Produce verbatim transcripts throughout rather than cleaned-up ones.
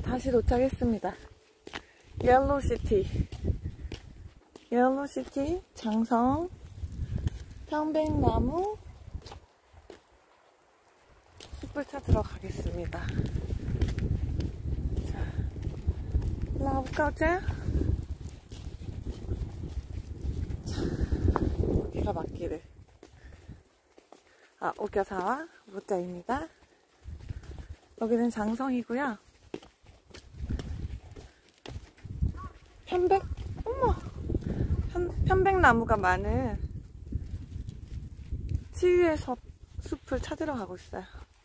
다시 도착했습니다. 옐로우시티. 옐로우시티 장성 편백나무 숲을 찾으러 가겠습니다. 자, 나가볼까, 자? 자, 여기가 맞기를. 아, 옥야사와 모짜입니다. 여기는 장성이고요. 편백, 어머! 편, 편백나무가 많은 치유의 섭, 숲을 찾으러 가고 있어요.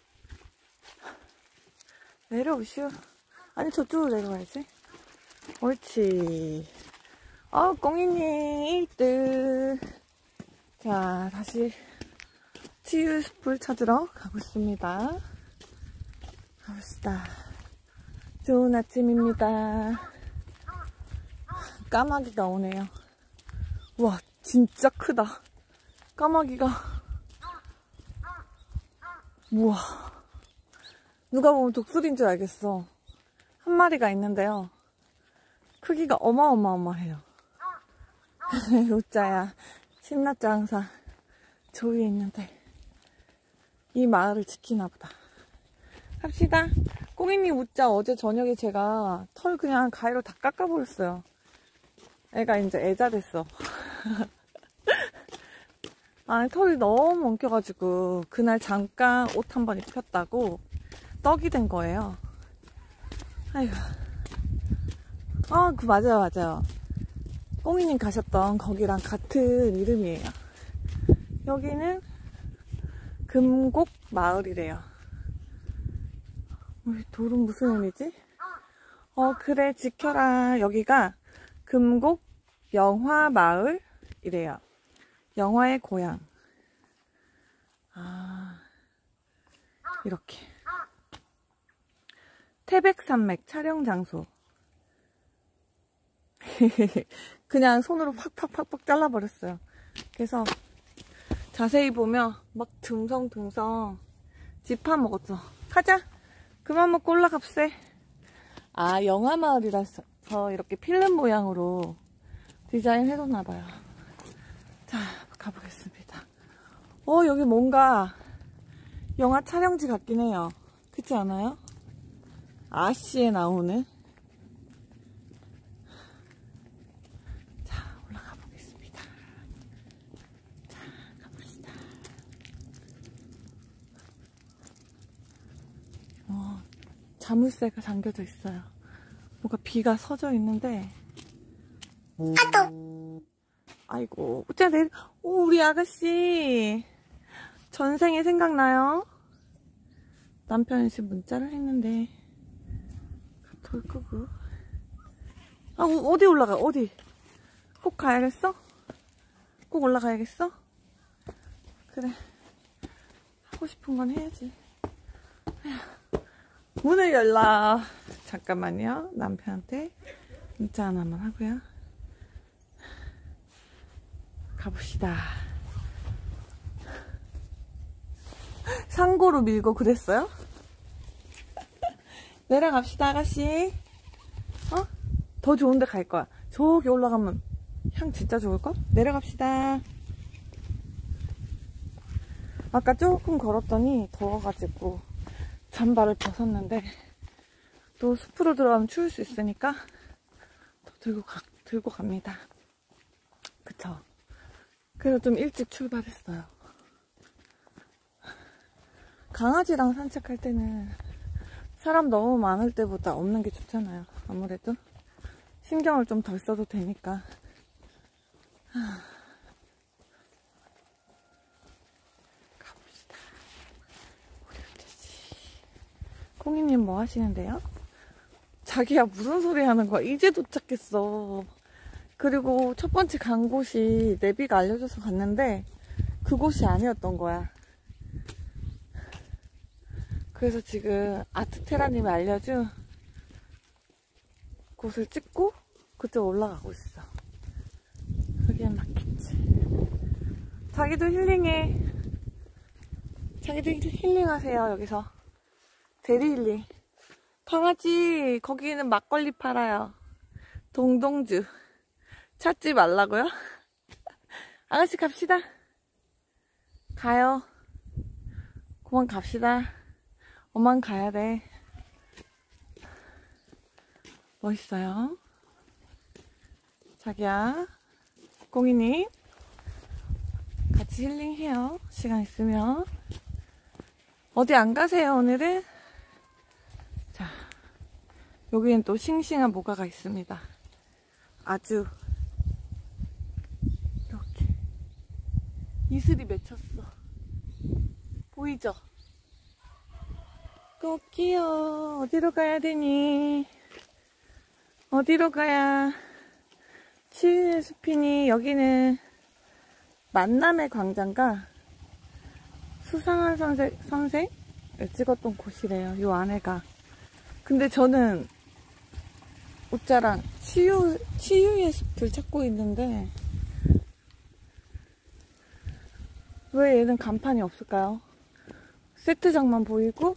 내려오시오. 아니, 저쪽으로 내려와야지. 옳지. 어, 꽁이님 일 등. 자, 다시 치유의 숲을 찾으러 가고 있습니다. 가봅시다. 좋은 아침입니다. 까마귀가 오네요. 와, 진짜 크다. 까마귀가. 우와. 누가 보면 독수리인 줄 알겠어. 한 마리가 있는데요. 크기가 어마어마어마해요. 우짜야. 신났죠, 항상. 저 위에 있는데. 이 마을을 지키나 보다. 갑시다. 꽁이님 우짜 어제 저녁에 제가 털 그냥 가위로 다 깎아버렸어요. 애가 이제 애자 됐어. 아, 털이 너무 엉켜가지고 그날 잠깐 옷 한 번 입혔다고 떡이 된 거예요. 아이고. 아, 그 맞아요, 맞아요. 꽁이님 가셨던 거기랑 같은 이름이에요. 여기는 금곡 마을이래요. 돌은 무슨 의미지? 어, 그래, 지켜라. 여기가 금곡 영화 마을이래요. 영화의 고향. 아, 이렇게. 태백산맥 촬영 장소. 그냥 손으로 팍팍팍팍 잘라버렸어요. 그래서 자세히 보면 막 듬성듬성 집 파먹었죠. 가자. 그만 먹고 올라갑세. 아, 영화 마을이라서 이렇게 필름 모양으로 디자인 해뒀나봐요. 자, 가보겠습니다. 어, 여기 뭔가 영화 촬영지 같긴 해요. 그렇지 않아요? 아씨에 나오는. 자, 올라가 보겠습니다. 자, 가봅시다. 어, 자물쇠가 잠겨져 있어요. 뭔가 비가 서져 있는데. 하도. 아이고, 어째 내일, 오, 우리 아가씨. 전생에 생각나요? 남편이 지금 문자를 했는데. 돌 끄고. 아, 어디 올라가, 어디? 꼭 가야겠어? 꼭 올라가야겠어? 그래. 하고 싶은 건 해야지. 문을 열라. 잠깐만요. 남편한테 문자 하나만 하고요. 가봅시다. 상고로 밀고 그랬어요? 내려갑시다, 아가씨. 어? 더 좋은 데 갈 거야. 저기 올라가면 향 진짜 좋을걸? 내려갑시다. 아까 조금 걸었더니 더워가지고 잠바를 벗었는데 또 숲으로 들어가면 추울 수 있으니까 더 들고, 가, 들고 갑니다. 그쵸? 그래서 좀 일찍 출발했어요. 강아지랑 산책할 때는 사람 너무 많을 때보다 없는 게 좋잖아요. 아무래도 신경을 좀 덜 써도 되니까. 가봅시다. 우리 아저씨. 콩이님 뭐 하시는데요? 자기야, 무슨 소리 하는 거야? 이제 도착했어. 그리고 첫 번째 간 곳이 내비가 알려줘서 갔는데 그곳이 아니었던 거야. 그래서 지금 아트테라님이 알려준 곳을 찍고 그쪽 올라가고 있어. 거기엔 맞겠지. 자기도 힐링해. 자기도 힐링하세요. 여기서 대리 힐링. 강아지, 거기는 막걸리 팔아요. 동동주. 찾지 말라고요? 아가씨 갑시다. 가요. 그만 갑시다. 엄만 가야 돼. 멋있어요. 자기야, 꽁이님 같이 힐링해요. 시간 있으면. 어디 안 가세요 오늘은? 자, 여기엔 또 싱싱한 모가가 있습니다. 아주 이렇게 이슬이 맺혔어. 보이죠? 꼬끼요, 어디로 가야 되니? 어디로 가야? 치유의 숲이니. 여기는 만남의 광장과 수상한 선생, 선생을 찍었던 곳이래요. 요 안에가. 근데 저는 우짜랑 치유, 치유의 숲을 찾고 있는데 왜 얘는 간판이 없을까요? 세트장만 보이고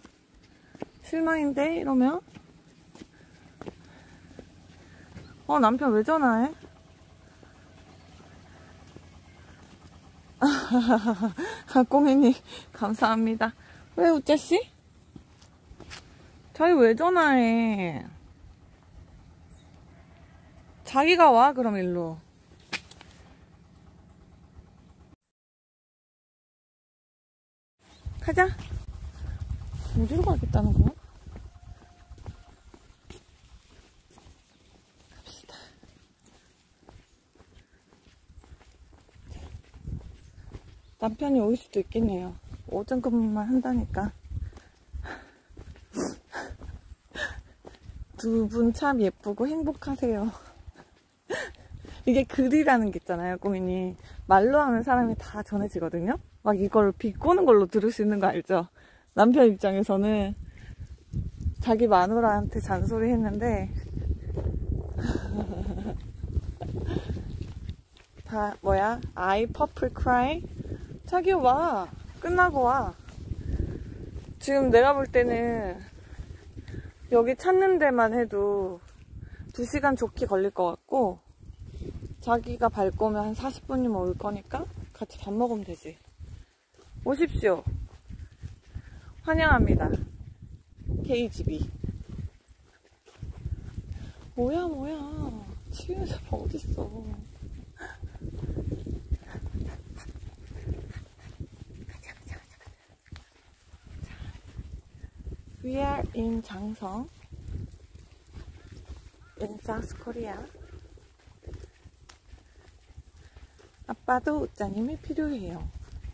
실망인데 이러면. 어, 남편 왜 전화해? 꽁이님 감사합니다. 왜 우짜씨? 자기 왜 전화해? 자기가 와 그럼 일로. 가자. 어디로 가겠다는 거야? 갑시다. 남편이 올 수도 있겠네요. 오전 근무만 한다니까. 두 분 참 예쁘고 행복하세요. 이게 글이라는 게 있잖아요, 꼬미님. 말로 하면 사람이 다 전해지거든요. 막 이걸 비꼬는 걸로 들을 수 있는 거 알죠? 남편 입장에서는 자기 마누라한테 잔소리 했는데 다 뭐야? I purple cry? 자기 와. 끝나고 와. 지금 내가 볼 때는 여기 찾는 데만 해도 두 시간 좋게 걸릴 것 같고, 자기가 밟고 오면 한 사십 분이면 올 거니까 같이 밥 먹으면 되지. 오십시오. 환영합니다. 케이지비. 뭐야 뭐야. 치유에서 어딨어. 가자 가자 가자. We are in 장성 in South Korea. 아빠도 우짜님이 필요해요.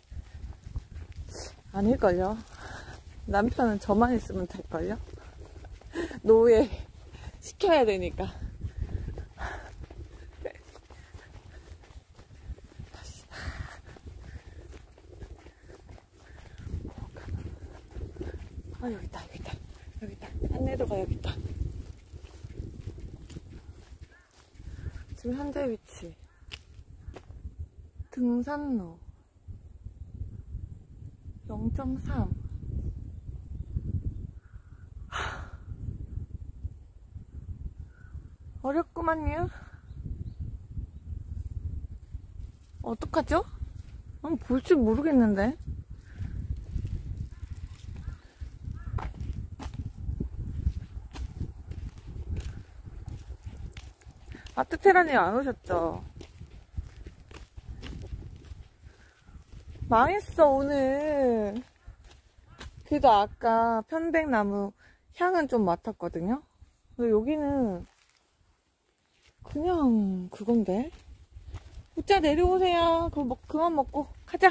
아닐걸요. 남편은 저만 있으면 될걸요. 노예 시켜야 되니까. 갑시다. 아, 여기 있다 여기 있다 여기 있다. 안내도가 여기 있다. 지금 현재 위치 등산로 영 점 삼. 어렵구만요. 어떡하죠? 난 볼 줄 모르겠는데. 아트테라님 안 오셨죠? 망했어 오늘. 그래도 아까 편백나무 향은 좀 맡았거든요. 근데 여기는 그냥 그건데. 우짜 내려오세요. 그거 먹, 그만 먹고 가자.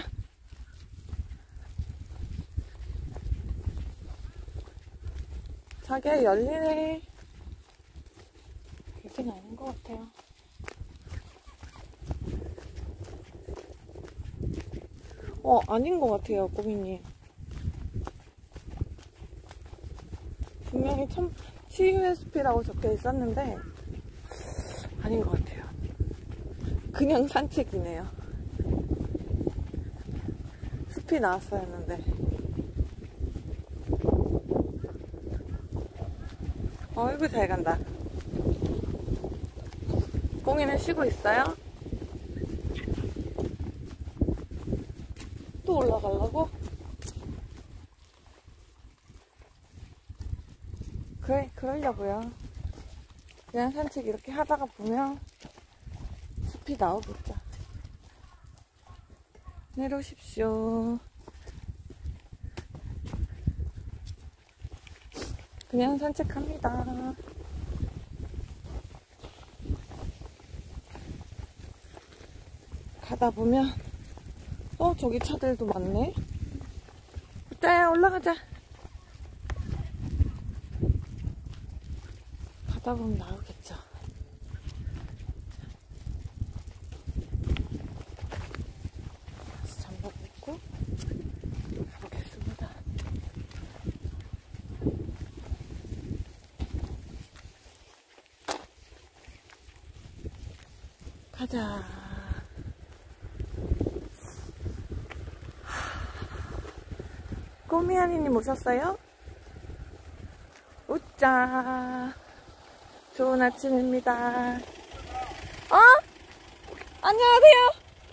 자기야 열리네. 이건 아닌 것 같아요. 어, 아닌 것 같아요, 꼬미님. 분명히 참, 치유의 숲이라고 적혀 있었는데, 아닌 것 같아요. 그냥 산책이네요. 숲이 나왔어야 했는데. 어이구, 잘 간다. 꽁이는 쉬고 있어요? 또 올라가려고? 그래, 그러려고요. 그냥 산책 이렇게 하다가 보면 숲이 나오겠죠. 내려오십시오. 그냥 산책합니다. 가다 보면 어 저기 차들도 많네. 자, 올라가자. 가다 보면 나오겠죠. 다시 잠복 입고 가보겠습니다. 가자. 꼬미아니님 오셨어요? 웃자. 좋은 아침입니다. 어? 안녕하세요.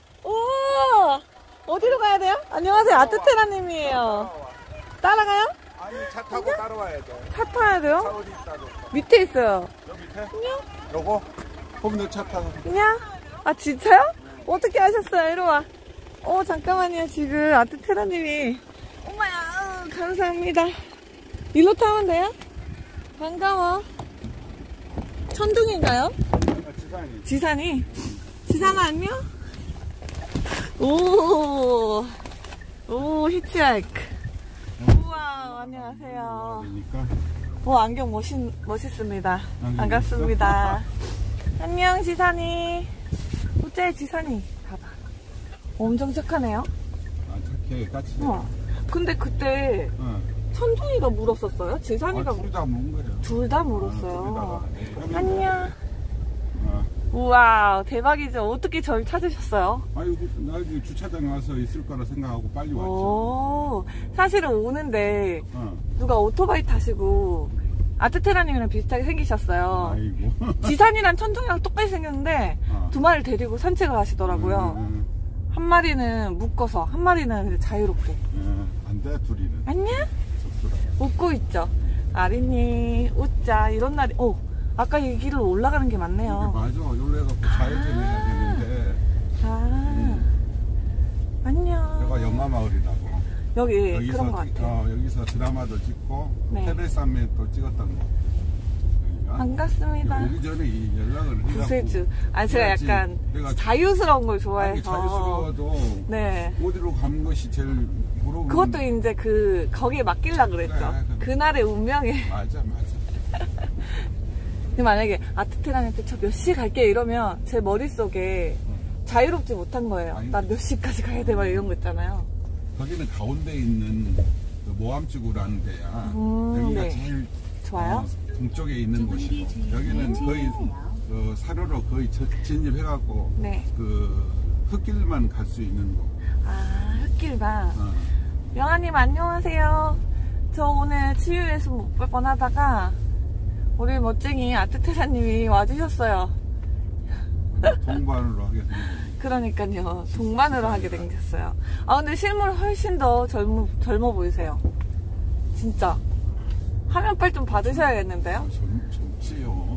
오, 어디로 가야 돼요? 안녕하세요. 아트테라님이에요. 따라가요? 아니, 차 타고 따라와야 돼. 차 타야 돼요? 차 어디 있다, 너? 밑에 있어요. 여기 밑에? 안녕? 요거? 그럼 너 차 타고. 안녕? 아, 진짜요? 어떻게 하셨어요? 이리 와. 어, 잠깐만요. 지금 아트테라님이. 엄마야, 감사합니다. 일로 타면 돼요? 반가워. 천둥인가요? 아, 지산이. 지산이? 지산아, 안녕? 오, 오, 히치하이크. 우와, 안녕하세요. 그러니까. 오, 안경 멋있, 멋있습니다. 안경 반갑습니다. 안녕, 지산이. 어째, 지산이. 봐봐. 엄청 착하네요. 아, 착해. 같이. 어. 근데 그때 어. 천둥이가 물었었어요? 지산이가 아, 둘 다 먹은 거예요. 둘 다 아, 물었어요. 둘 다. 안녕. 어. 우와, 대박이죠. 어떻게 절 찾으셨어요? 아니, 나 이제 주차장에 와서 있을 거라 생각하고 빨리 왔죠. 오, 사실은 오는데 어. 누가 오토바이 타시고 아트테라님이랑 비슷하게 생기셨어요. 아이고. 지산이랑 천둥이랑 똑같이 생겼는데 어. 두 마리를 데리고 산책을 하시더라고요. 음, 음, 한 마리는 묶어서, 한 마리는 그냥 자유롭게. 음. 안 돼, 둘이는. 안녕? 섭섭해. 웃고 있죠. 아린이 웃자. 이런 날이. 오, 아까 이 길을 올라가는 게 맞네요. 맞아. 여기로 해갖고 좌회전해야 되는데. 아, 음. 안녕. 여기가 연마마을이라고. 여기 여기서, 그런 것 같아요. 어, 여기서 드라마도 찍고 네. 테레사메 또 찍었던 거. 여기가. 반갑습니다. 오기 전에 이 연락을 해갖고 구세주. 아, 제가 그래야지. 약간 내가 자유스러운 걸 아니, 좋아해서. 자유스러워도 네. 어디로 가는 것이 제일 물어보는. 그것도 이제 그, 거기에 맡길라 그랬죠. 그래, 그래. 그날의 운명에. 맞아, 맞아. 근데 만약에 아트테라한테 저 몇 시에 갈게 이러면 제 머릿속에 자유롭지 못한 거예요. 아니, 나 몇 시까지 가야 돼? 막 이런 거 있잖아요. 거기는 가운데 있는 그 모함지구라는 데야. 음, 여기가 네. 제일 좋아요? 어, 동쪽에 있는 곳이고 여기는 거의 그 사료로 거의 저- 진입해갖고 네. 그 흙길만 갈 수 있는 곳. 아, 흙길만. 어. 영아님 안녕하세요. 저 오늘 치유에서 못 볼 뻔하다가 우리 멋쟁이 아트테라님이 와주셨어요. 동반으로 하게 된 거지. 그러니까요. 동반으로 하게 생겼어요. 아, 근데 실물 훨씬 더 젊어, 젊어 보이세요. 진짜. 화면빨 좀 받으셔야겠는데요? 젊, 젊지요.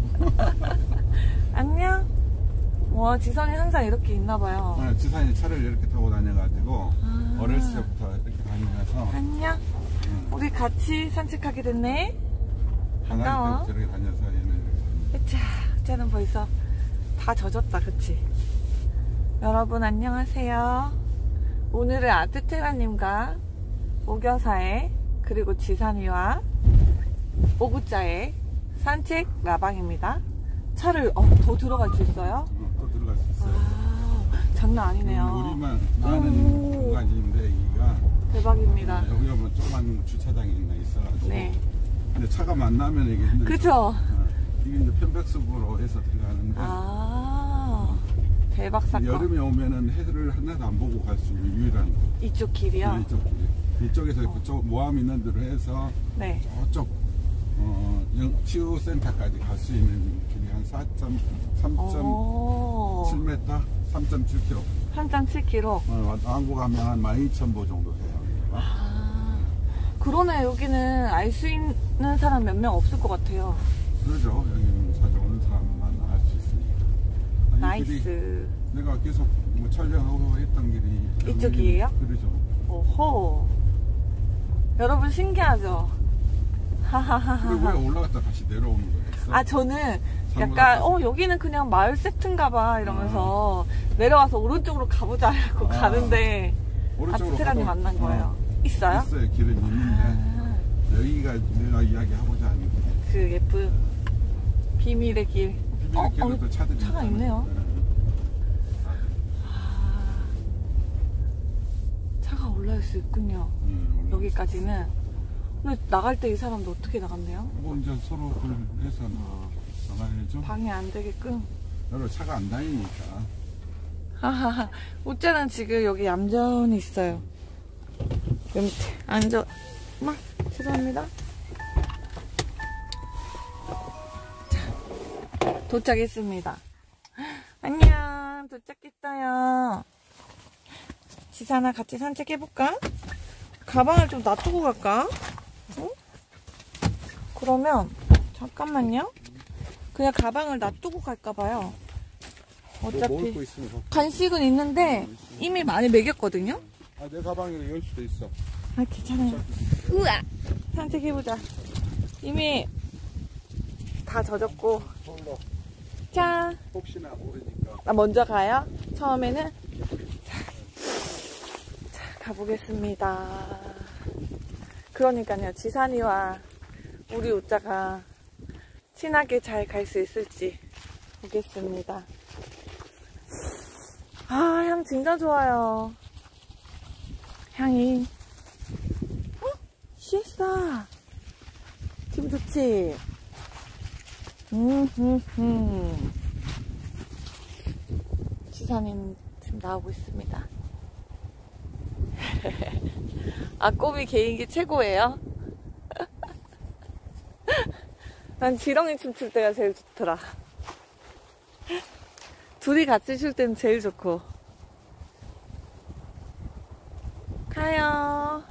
안녕. 와, 지선이 항상 이렇게 있나봐요. 어, 지산이 차를 이렇게 타고 다녀가지고 아. 어렸을 때부터 이렇게 다니면서 안녕. 응. 우리 같이 산책하게 됐네. 하나님 반가워. 때부터 이렇게 다녀서 얘는 자, 쟤는 벌써 다 젖었다, 그치? 여러분 안녕하세요. 오늘은 아트테라님과 오겨사의 그리고 지산이와 오구자의 산책 라방입니다. 차를 어, 더 들어갈 수 있어요? 어, 또 들어갈 수 있어요. 아, 장난 아니네요. 우리만 나는 오. 공간인데 여기가 대박입니다. 여기 오면 조그만 주차장이 있나 있어가지고 네. 근데 차가 만나면 이게 힘들죠. 그쵸? 어, 이게 이제 편백숲으로 해서 들어가는데 아, 대박 사건. 여름에 오면은 해를 하나도 안 보고 갈 수 있는 유일한 곳. 이쪽 길이요? 이쪽 길이. 이쪽에서 그쪽 모함 있는 데로 해서 네. 저쪽 어, 치유센터까지 갈 수 있는 길이 한 삼 점 칠 미터, 삼 점 칠 킬로미터. 삼 점 칠 킬로미터. 어, 왕복 가면 한 만 이천 보 정도 해요. 아, 그러네. 여기는 알 수 있는 사람 몇 명 없을 것 같아요. 그러죠. 여기는 찾아오는 사람만 알 수 있으니까. 아니, 나이스. 내가 계속 뭐 촬영하고 했던 길이 이쪽이에요? 그러죠. 오호. 여러분 신기하죠? 그리고 왜 올라갔다 다시 내려오는 거예요? 아, 저는 약간 어 여기는 그냥 마을 세트인가 봐 이러면서 아. 내려와서 오른쪽으로 가보자 이러고 아. 가는데 아트테라님 만난 거예요. 어. 있어요? 있어요. 길은 있는데 아. 여기가 내가 이야기하고자 하는 그 예쁜 비밀의 길. 비밀의 어, 길로 또 차들이 차가 있네요. 네. 아, 차가 올라올 수 있군요. 음, 여기까지는. 근데 나갈 때 이 사람도 어떻게 나갔네요? 뭐 이제 서로 그걸 해서 나가야죠. 방해 안 되게끔. 여러 차가 안 다니니까. 하하하. 우짜는 지금 여기 얌전히 있어요. 여기 밑에 앉아. 엄마, 죄송합니다. 자, 도착했습니다. 안녕, 도착했어요. 지산아, 같이 산책해볼까? 가방을 좀 놔두고 갈까? 응? 그러면 잠깐만요. 그냥 가방을 놔두고 갈까봐요. 어차피 뭐 간식은 있는데 이미 많이 먹였거든요. 아, 내 가방에 열 수도 있어. 아, 괜찮아요. 우와! 산책해보자. 이미 다 젖었고. 자, 혹시나 모르니까. 나 먼저 가요. 처음에는 자, 자 가보겠습니다. 그러니까요, 지산이와 우리 우짜가 친하게 잘 갈 수 있을지 보겠습니다. 아, 향 진짜 좋아요. 향이. 어? 시에스타. 기분 좋지? 음, 음, 음. 지산이는 지금 나오고 있습니다. 아, 꼬미 개인기 최고예요? 난 지렁이 춤출 때가 제일 좋더라. 둘이 같이 출 때는 제일 좋고. 가요.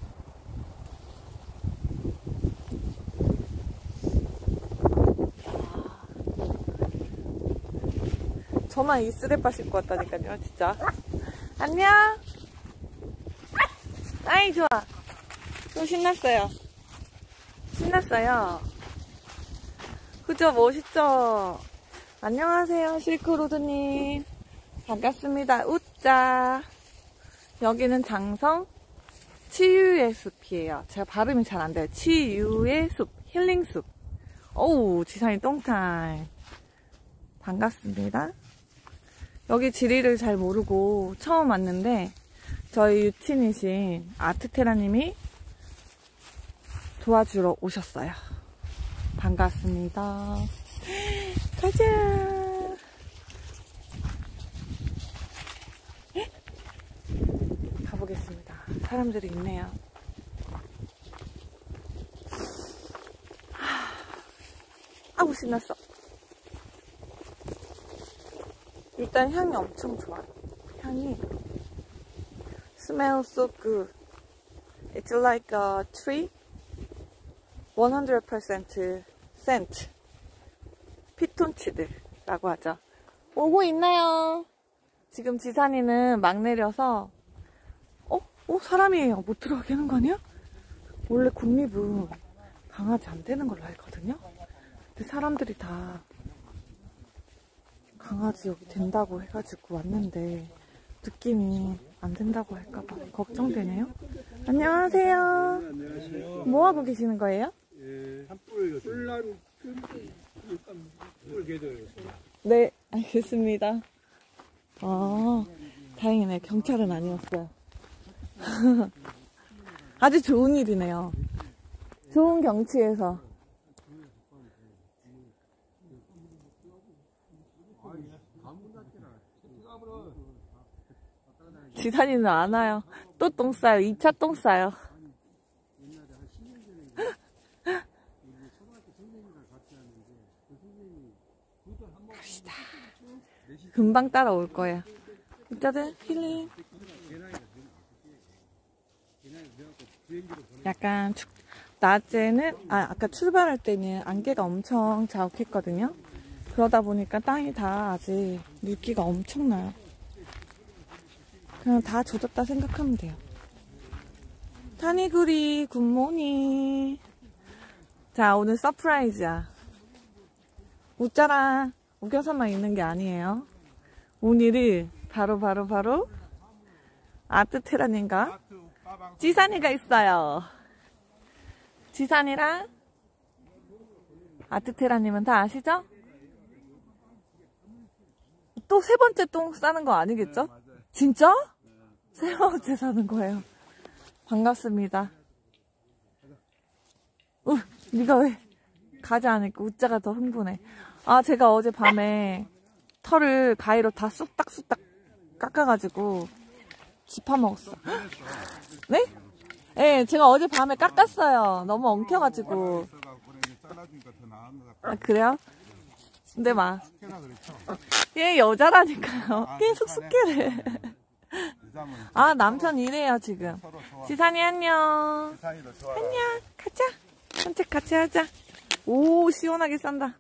저만 이 쓰레빠 신고 왔다니까요, 진짜. 안녕. 아이, 좋아. 또 신났어요. 신났어요. 그죠? 멋있죠? 안녕하세요, 실크로드님. 반갑습니다. 우짜. 여기는 장성 치유의 숲이에요. 제가 발음이 잘 안 돼요. 치유의 숲, 힐링 숲. 어우, 지산이 똥타임. 반갑습니다. 여기 지리를 잘 모르고 처음 왔는데 저희 유친이신 아트테라님이 도와주러 오셨어요. 반갑습니다. 가자. 가보겠습니다. 사람들이 있네요. 아우, 신났어. 일단 향이 엄청 좋아요. 향이 smells so good. It's like a tree. one hundred percent scent. 피톤치드라고 하죠. 오고 있나요? 지금 지산이는 막 내려서 어? 어? 사람이에요. 못 들어가게 하는 거 아니야? 원래 국립은 강아지 안 되는 걸로 알거든요? 근데 사람들이 다 강아지 여기 된다고 해가지고 왔는데 느낌이 안 된다고 할까봐 걱정되네요. 안녕하세요. 네, 안녕하세요. 뭐 하고 계시는 거예요? 예, 산불 뿔난 뿔 개들. 네, 알겠습니다. 아, 다행이네. 경찰은 아니었어요. 아주 좋은 일이네요. 좋은 경치에서. 지산이는 안 와요. 또 똥 싸요. 이 차 똥 싸요. 갑시다. 금방 따라올 거예요. 우짜들 힐링. 약간 축, 낮에는 아 아까 출발할 때는 안개가 엄청 자욱했거든요. 그러다 보니까 땅이 다 아직 물기가 엄청나요. 그냥 다 젖었다 생각하면 돼요. 타니구리 굿모닝. 자, 오늘 서프라이즈야. 웃자라 우겨서만 있는 게 아니에요. 오늘은 바로 바로 바로 아트테라님과 지산이가 있어요. 지산이랑 아트테라님은 다 아시죠? 또 세 번째 똥 싸는 거 아니겠죠? 진짜? 세 번째 사는 거예요. 반갑습니다. 우, 네가 왜 가지 않을까? 우짜가 더 흥분해. 아, 제가 어제 밤에 털을 가위로 다 쑥닥쑥닥 깎아가지고 집어먹었어. 네? 네, 제가 어제 밤에 깎았어요. 너무 엉켜가지고. 아, 그래요? 근데 막 얘 여자라니까요. 계속 숙계래. 아, 남편 이래요 지금. 지산이 안녕. 안녕. 가자. 산책 같이 하자. 오, 시원하게 싼다.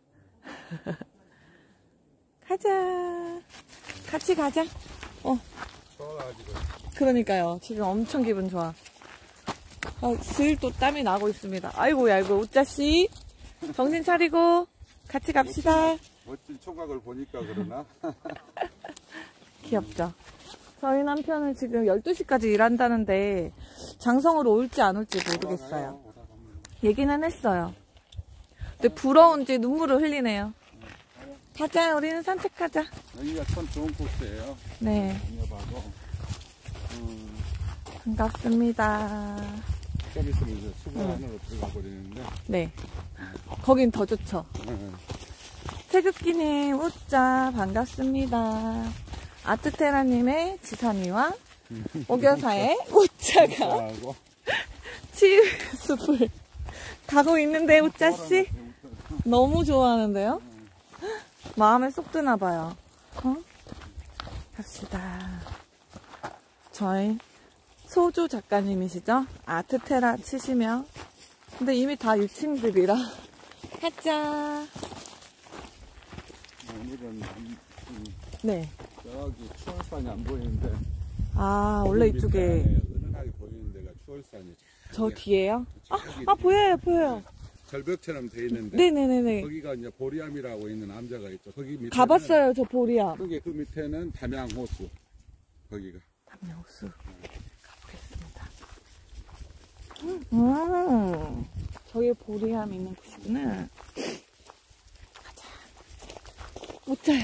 가자. 같이 가자. 어. 그러니까요. 지금 엄청 기분 좋아. 아, 슬 또 땀이 나고 있습니다. 아이고, 아이고, 우짜씨. 정신 차리고 같이 갑시다. 멋진 총각을 보니까 그러나? 귀엽죠? 저희 남편은 지금 열두 시까지 일한다는데 장성으로 올지 안 올지 모르겠어요. 얘기는 했어요. 근데 부러운지 눈물을 흘리네요. 가자, 우리는 산책하자. 여기가 참 좋은 코스예요. 네. 봐도. 음, 반갑습니다. 좀 있으면 이제 수분 안으로 들어가 버리는데. 네. 거긴 더 좋죠. 음. 태극기님, 우짜, 반갑습니다. 아트테라님의 지산이와 오겨사의 우짜가 치유숲을 가고 있는데, 우짜씨. 너무 좋아하는데요? 마음에 쏙 드나봐요. 어? 갑시다. 저희 소주 작가님이시죠? 아트테라 치시면. 근데 이미 다 유친들이라. 가자. 오늘은 음, 네. 저기 추월산이 안 보이는데. 아, 원래 이쪽에. 은은하게 보이는 데가 추월산이. 저 뒤에요? 아, 아, 보여요, 보여요. 절벽처럼 돼 있는데. 네네네네. 거기가 이제 보리암이라고 있는 남자가 있죠. 거기 밑에. 가봤어요, 저 보리암. 거기 그 밑에는 담양호수. 거기가. 담양호수. 가보겠습니다. 음, 저기 보리암 있는 곳이구나. 가자. 우짜야.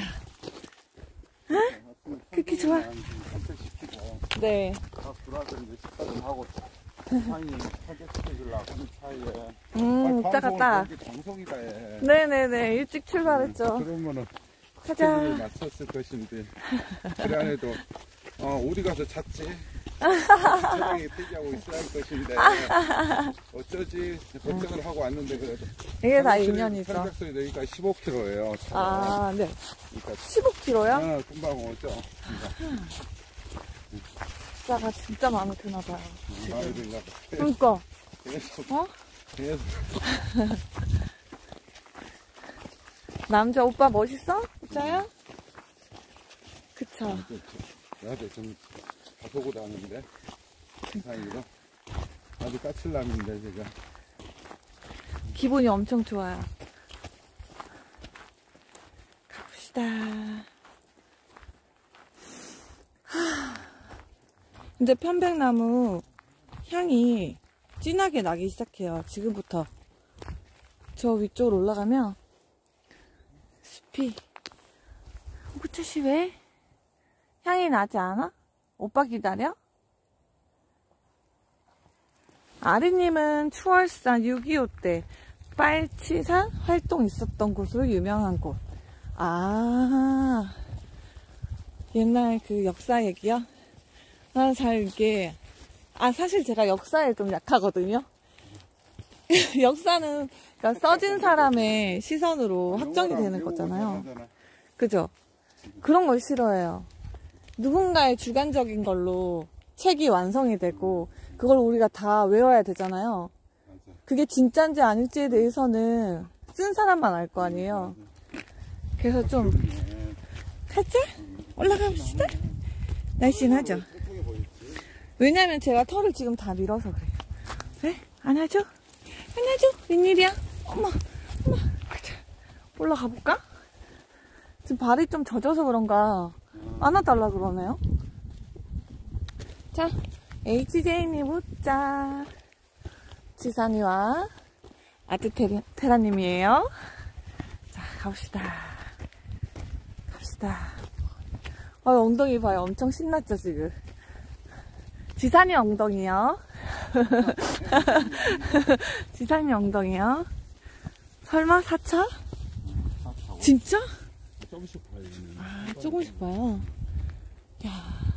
어? 그렇게 좋아? 산책시키고. 네. 다 들어와서 이제 식사 좀 하고. 사장님 소개시켜주려고 하는 차이에. 음, 우짜가 딱. 방송이다 해. 네네네. 일찍 출발했죠. 그러면은. 가자. 맞췄을 것인데. 그래 안 해도, 어, 어디 가서 잤지? 차량에 대기하고 있어야 할 것인데. 어쩌지? 걱정을 하고 왔는데, 그래도. 이게 다 인연이죠. 삼각소리 여기가 십오 킬로미터예요. 아, 네. 그러니까, 십오 킬로미터요? 아, 금방 오죠. 우짜가 진짜 마음에 드나봐요. 마음에 든가 봐. 그러니까. 계속, 어? 계속. 남자 오빠 멋있어? 우짜야? 그쵸. 나도 좀 가보고 다니는데 세상이로 나도 까칠남인데 제가 기분이 엄청 좋아요. 가봅시다. 하... 근데 편백나무 향이 진하게 나기 시작해요. 지금부터 저 위쪽으로 올라가면 숲이. 우짜씨 왜? 향이 나지 않아? 오빠 기다려? 아리님은 추월산 육이오 때 빨치산 활동 있었던 곳으로 유명한 곳. 아, 옛날 그 역사 얘기요? 난 잘 이게, 아, 사실 제가 역사에 좀 약하거든요? 역사는 그러니까 써진 사람의 시선으로 확정이 되는 거잖아요. 그죠? 그런 걸 싫어해요. 누군가의 주관적인 걸로 책이 완성이 되고 그걸 우리가 다 외워야 되잖아요. 그게 진짜인지 아닐지에 대해서는 쓴 사람만 알 거 아니에요. 그래서 좀 살짝 올라가봅시다. 날씬하죠? 왜냐면 제가 털을 지금 다 밀어서 그래요. 왜? 안아줘? 안아줘? 웬일이야? 엄마, 엄마. 올라가 볼까? 지금 발이 좀 젖어서 그런가 안아달라 그러네요. 자, 에이치제이님 웃자. 지산이와 아트테라님이에요. 자, 갑시다. 갑시다. 어, 엉덩이 봐요. 엄청 신났죠, 지금. 지산이 엉덩이요. 지산이 엉덩이요. 설마 사 차? 진짜? 조금씩 봐요. 아, 조금씩 봐요. 야,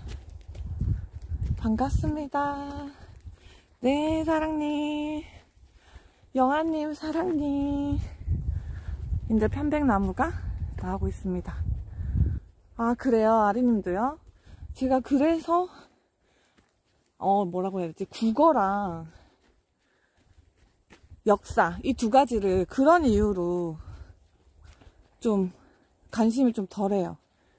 반갑습니다. 네, 사랑님. 영아님, 사랑님. 이제 편백나무가 나오고 있습니다. 아, 그래요? 아리님도요? 제가 그래서, 어, 뭐라고 해야 되지? 국어랑 역사, 이 두 가지를 그런 이유로 좀 관심이 좀 덜해요.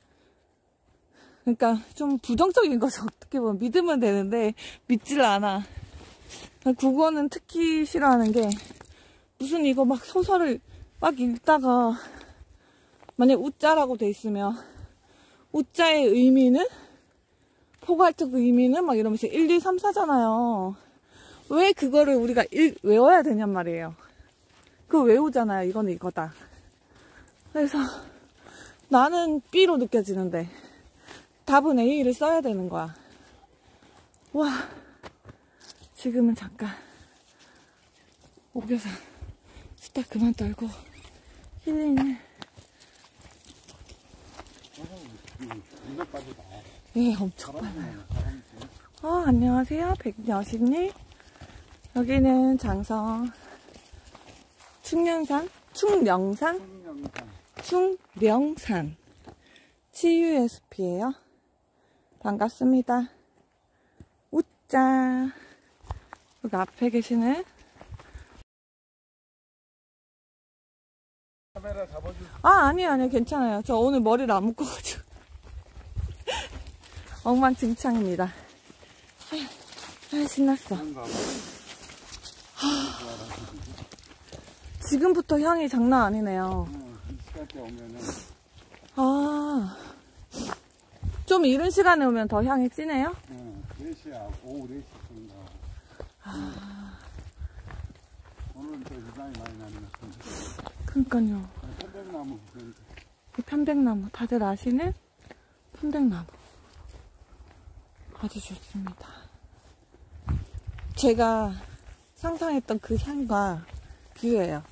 그러니까 좀 부정적인 것을 어떻게 보면 믿으면 되는데 믿질 않아. 국어는 특히 싫어하는 게 무슨 이거 막 소설을 막 읽다가 만약 우자라고 돼 있으면 우자의 의미는 포괄적 의미는 막 이러면서 일, 이, 삼, 사잖아요. 왜 그거를 우리가 일, 외워야 되냔 말이에요. 그거 외우잖아요. 이거는 이거다. 그래서 나는 B로 느껴지는데 답은 A를 써야 되는 거야. 와, 지금은 잠깐 옥여사 수다 그만 떨고 힐링을. 예, 엄청 많아요. 어, 안녕하세요. 백여신님. 여기는 장성 충령산? 충령산? 충령산 치유에스피예요. 반갑습니다. 웃자. 여기 앞에 계시는 카메라 잡아줄 아, 아니요, 아니요, 괜찮아요. 저 오늘 머리를 안 묶어가지고. 엉망진창입니다. 아, 신났어. 지금부터 향이 장난 아니네요. 이 시간대 오면은 아, 좀 이른 시간에 오면 더 향이 진해요? 응, 네 시야, 오후 네 시쯤인가. 아. 오늘은 또 유난히 많이 나는 것 같은데. 그러니까요. 편백나무. 이 편백나무, 다들 아시는 편백나무. 아주 좋습니다. 제가 상상했던 그 향과 비유예요.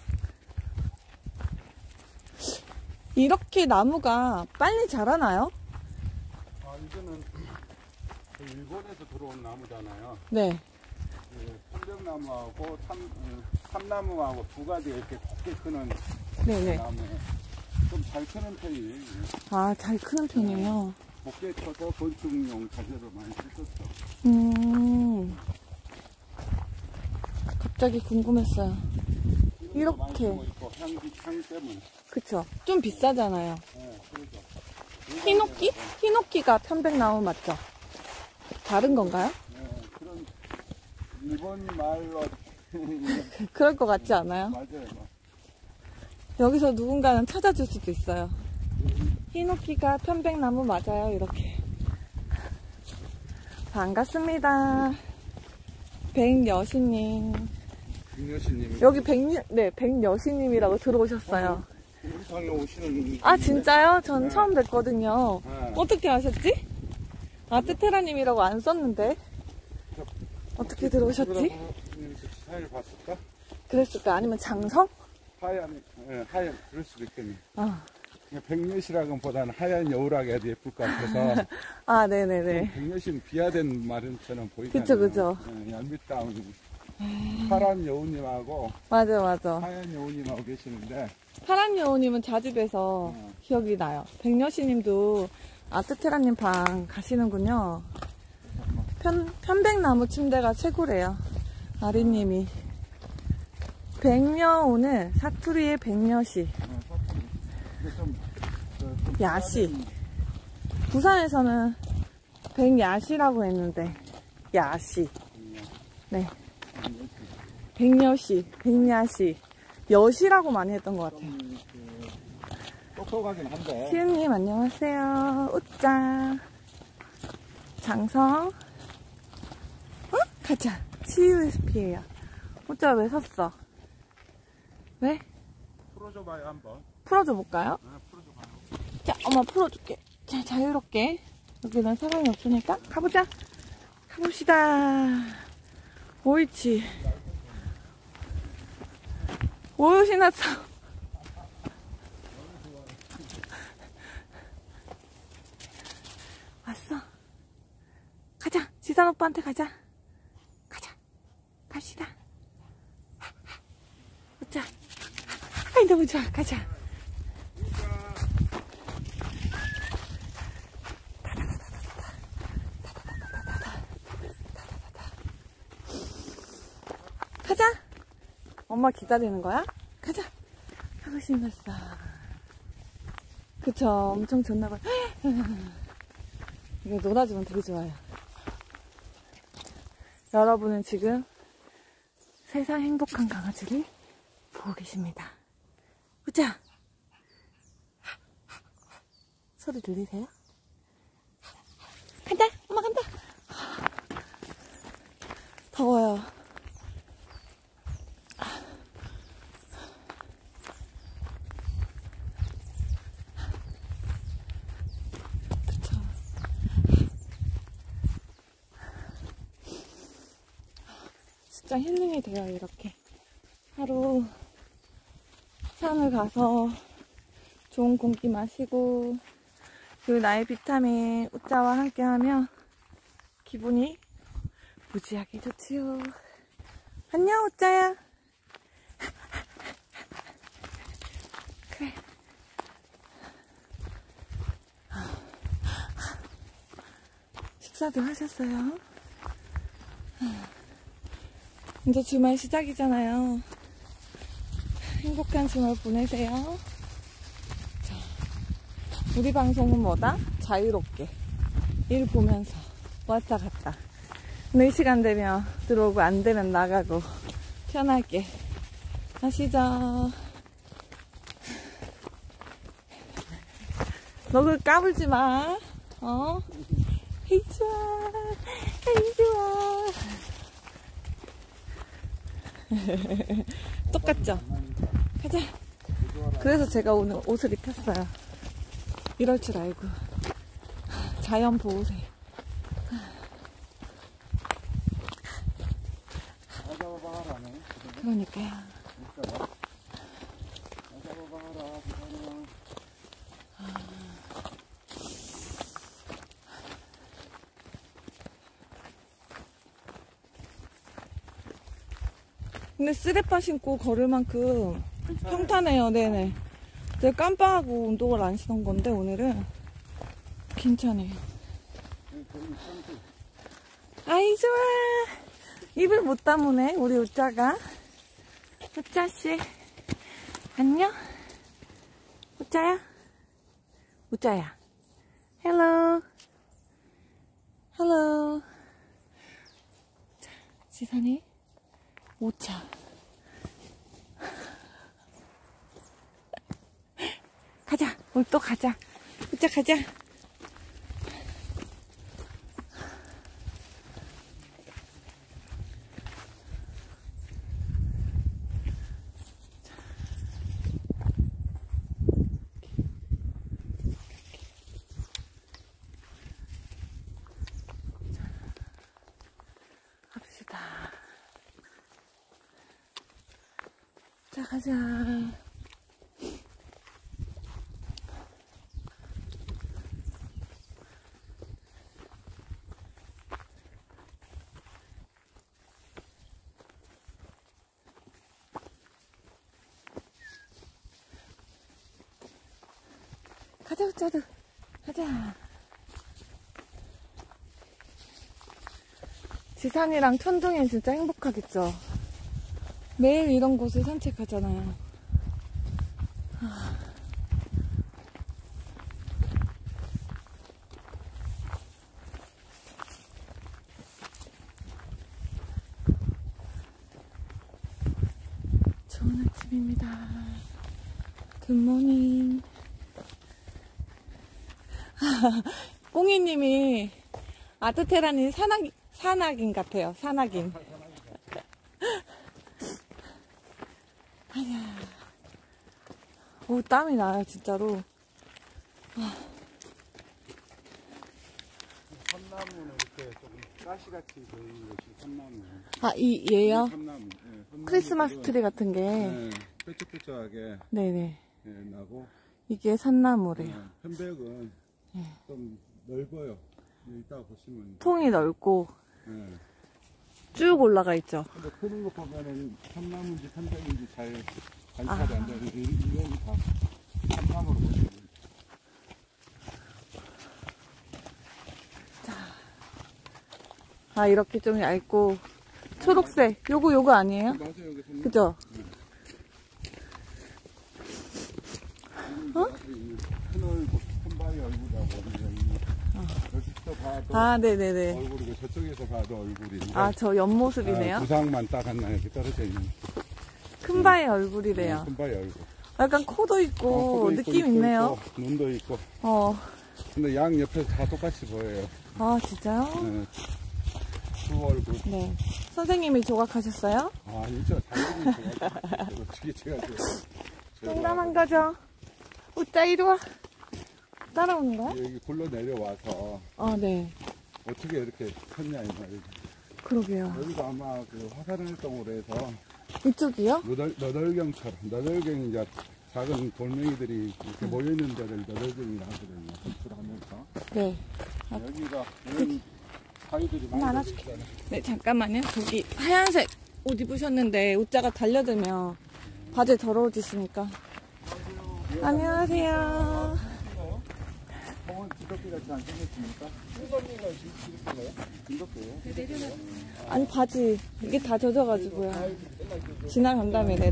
이렇게 나무가 빨리 자라나요? 아, 이거는 일본에서 들어온 나무잖아요. 네. 그 편백나무하고 참, 참나무하고 두 가지 이렇게 곱게 크는 네네. 나무에 좀 잘 크는 편이에요. 아, 잘 크는 편이에요. 곱게 쳐서 건축용 자재로 많이 쓰셨어. 음. 갑자기 궁금했어요. 이렇게. 있고, 향, 향 때문에. 그쵸. 좀 비싸잖아요. 네, 그렇죠. 히노키? 히노키가 편백나무 맞죠? 다른 건가요? 네, 그런 일본 말로 그럴 것 같지 않아요? 맞아요. 여기서 누군가는 찾아줄 수도 있어요. 히노키가 편백나무 맞아요. 이렇게. 반갑습니다. 백여신님. 백여신님. 여기 백여, 네, 백여신님이라고 들어오셨어요. 우리 방에 오시는. 아, 진짜요? 전 네. 처음 뵀거든요. 네. 어떻게 아셨지? 아트테라님이라고 안 썼는데. 어떻게 들어오셨지? 사연을 봤을까? 그랬을까? 아니면 장성? 하얀, 네, 하얀, 그럴 수도 있겠네. 아, 백여시라는 보다는 하얀 여우라고 해도 예쁠 것 같아서. 아 네네네. 백여시는 비하된 말은처럼 보이잖아요. 그쵸, 그쵸. 네, 얄밉다운 파란 여우님하고 맞아, 맞아. 하얀 여우님하고 계시는데 파란 여우님은 자주 뵈서 어. 기억이 나요. 백여시님도 아트테라님 방 가시는군요. 편, 편백나무 침대가 최고래요. 아리님이. 백여오는 사투리의 백여시. 어, 사투리. 이게 좀, 그, 좀 야시. 부산에서는 백야시라고 했는데 야시. 네. 백여시, 백야시. 여시라고 많이 했던 것 같아요. 좀, 그, 똑똑하긴 한데 시은님 안녕하세요. 우짜. 장성. 어? 가자. 치유에스피예요. 우짜 왜 섰어? 왜? 풀어줘봐요 한번. 풀어줘 볼까요? 아, 풀어줘봐요. 자, 엄마 풀어줄게. 자, 자유롭게. 여기는 사람이 없으니까 가보자. 가봅시다. 옳지. 오, 신났어. 왔어. 가자. 지산 오빠한테 가자. 가자. 갑시다. 보자. 아이, 너무 좋아. 가자. 가자. 엄마 기다리는 거야? 가자. 하고 신났어. 그쵸. 엄청 좋나봐요. 이거 놀아주면 되게 좋아요. 여러분은 지금 세상 행복한 강아지를 보고 계십니다. 보자. 소리 들리세요? 간다. 엄마 간다. 더워요. 진짜 힐링이 돼요. 이렇게 하루 산을 가서 좋은 공기 마시고 그리고 나의 비타민 우짜와 함께 하면 기분이 무지하게 좋지요. 안녕 우짜야. 그래. 식사도 하셨어요? 이제 주말 시작이잖아요. 행복한 주말 보내세요. 자, 우리 방송은 뭐다? 자유롭게 일 보면서 왔다 갔다. 네 시간 되면 들어오고 안 되면 나가고 편하게 하시죠. 너 그 까불지 마. 어? 헤이 좋아. 헤이 좋아. 똑같죠? 가자. 그래서 제가 오늘 옷을 입혔어요. 이럴 줄 알고. 자연 보호세. 그러니까요. 근데 쓰레빠 신고 걸을 만큼 평탄해요. 네네. 제가 깜빡하고 운동을 안 신은 건데 오늘은 괜찮아요. 아이 좋아. 입을 못 다무네 우리 우짜가. 우짜씨 안녕. 우짜야. 우짜야. 헬로. 헬로. 자, 지산이 우짜. 가자. 오늘 또 가자. 우짜 가자. 갑시다. 자, 가자. 가자, 우짜도. 가자. 지산이랑 천둥이 진짜 행복하겠죠. 매일 이런 곳을 산책하잖아요. 아. 좋은 아침입니다. 굿모닝. 꽁이님이 아트테라닌 산악, 산악인 같아요. 산악인. 오, 땀이 나요, 진짜로. 삼나무는 이렇게 조금 가시같이 보이는 것이 삼나무. 아, 이, 얘요? 삼나무. 네, 삼나무 크리스마스 트리 같은 게. 네, 뾰족뾰족하게 네네. 네, 나고. 이게 산나무래요. 네, 편백은 네. 좀 넓어요. 이따가 보시면. 통이 넓고 네. 쭉 올라가 있죠. 근데 크는 거 보면은 삼나무인지 편백인지 잘 관찰이 안 되는데 이건 다 삼나무로 보시면. 아, 이렇게 좀 얇고 초록색. 요거 요거 아니에요? 맞아요, 여기 삼나무. 그죠? 어? 큰얼굴, 큰바위 얼굴이라고 여기서 봐도 아, 네네네. 얼굴이고 저쪽에서 봐도 얼굴인데. 아, 저 옆모습이네요. 아, 부상만 딱 하나 이렇게 떨어져 있는. 큰 바위 얼굴이래요. 큰바위 얼굴. 약간 코도 있고 어, 코도 있고, 느낌 입도 있네요. 있고, 눈도 있고. 어. 근데 양 옆에서 다 똑같이 보여요. 아, 진짜요? 네. 두 얼굴. 네. 선생님이 조각하셨어요? 아, 진짜 잘 그리시죠. 어떻게 제가 제가 농담한 거죠? 우짜 이리 와. 따라오는 거야? 여기 굴러 내려와서 아, 네. 어떻게 이렇게 섰냐 이 말이죠. 그러게요. 여기가 아마 그 화산활동으로 해서 이쪽이요? 너덜, 너덜경처럼 너덜경이 이제 작은 돌멩이들이 이렇게 음. 모여있는 데를 너덜경이라고 하거든요. 분출하면서 네. 여기가 이런 바위들이 많이 하나 들어 있잖아요. 네, 잠깐만요. 저기 하얀색 옷 입으셨는데 우짜가 달려들면 바지 더러워지시니까. 안녕하세요. 공원 진돗개 같이 안 생겼습니까? 진돗개가 진돗개가요? 진돗개요? 아니, 바지. 이게 다 젖어가지고요. 지나간 다음에 내려.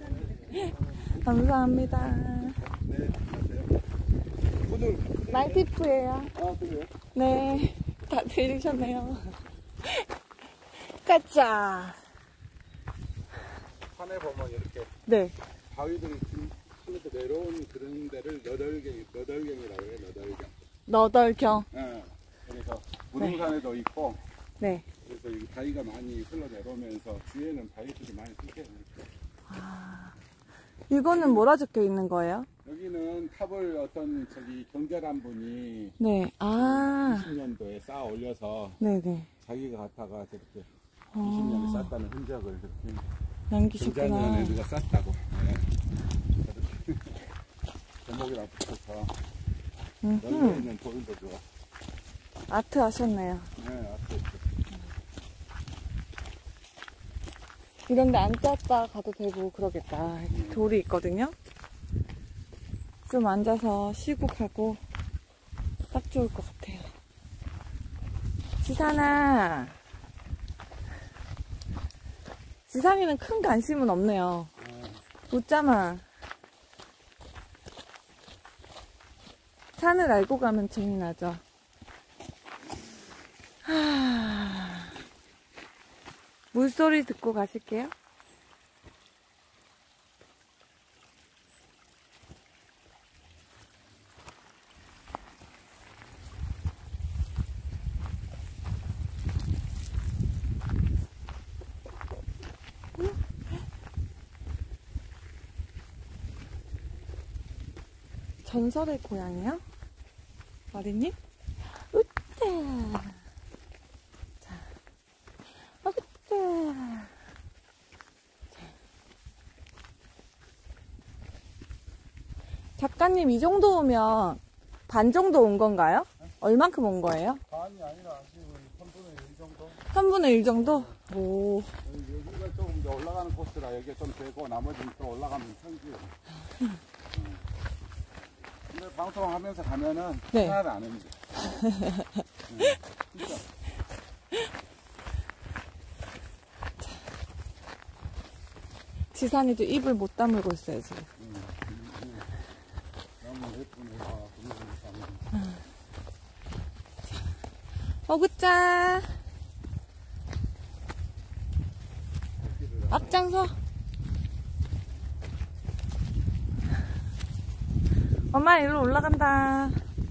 감사합니다. 네, 안녕하세요. 오늘 나이티프예요. 아 그래요? 네. 다 들리셨네요. 가자. 산에 보면 이렇게 네. 바위들이 산에서 내려온 그런 데를 너덜경이, 너덜경이라고 해요, 너덜경. 너덜경. 예. 그래서 무등산에도 있고, 네. 그래서 이 바위가 많이 흘러내려오면서 뒤에는 바위들이 많이 생겨요. 아, 이거는 뭐라 적혀 있는 거예요? 여기는 탑을 어떤 저기 경제란 분이 네. 아. 이십 년도에 쌓아 올려서 네네. 자기가 갖다가 저렇게 어. 이십 년에 쌓았다는 흔적을 그렇게 남기셨구나. 경자년에 누가 쌌다고. 네. 저렇게 제목이랑 붙여서 연결 음흠. 있는 돌도 좋아. 아트 하셨네요. 네, 앞에 있어. 이런데 앉았다 가도 되고 그러겠다. 돌이 있거든요. 좀 앉아서 쉬고 가고 딱 좋을 것 같아요. 지산아. 지산이는 큰 관심은 없네요. 웃자마. 산을 알고 가면 재미나죠. 하... 물소리 듣고 가실게요. 전설의 고향이요? 마리님? 으짜! 자, 으짜! 자. 작가님, 이 정도 오면 반 정도 온 건가요? 얼만큼 온 거예요? 반이 아니라 지금 삼분의 일 정도? 삼분의 일 정도? 오. 여기가 조금 이제 올라가는 코스라 여기가 좀 되고 나머지는 또 올라가면 평지예요. 음. 근데 방송하면서 가면은 네. 하나도 안 합니다. 네, 진짜. 지산이도 입을 못 다물고 있어요, 지금. 너무 예쁘네. 아, 너무 어굿자. 앞장서. 엄마 일로 올라간다.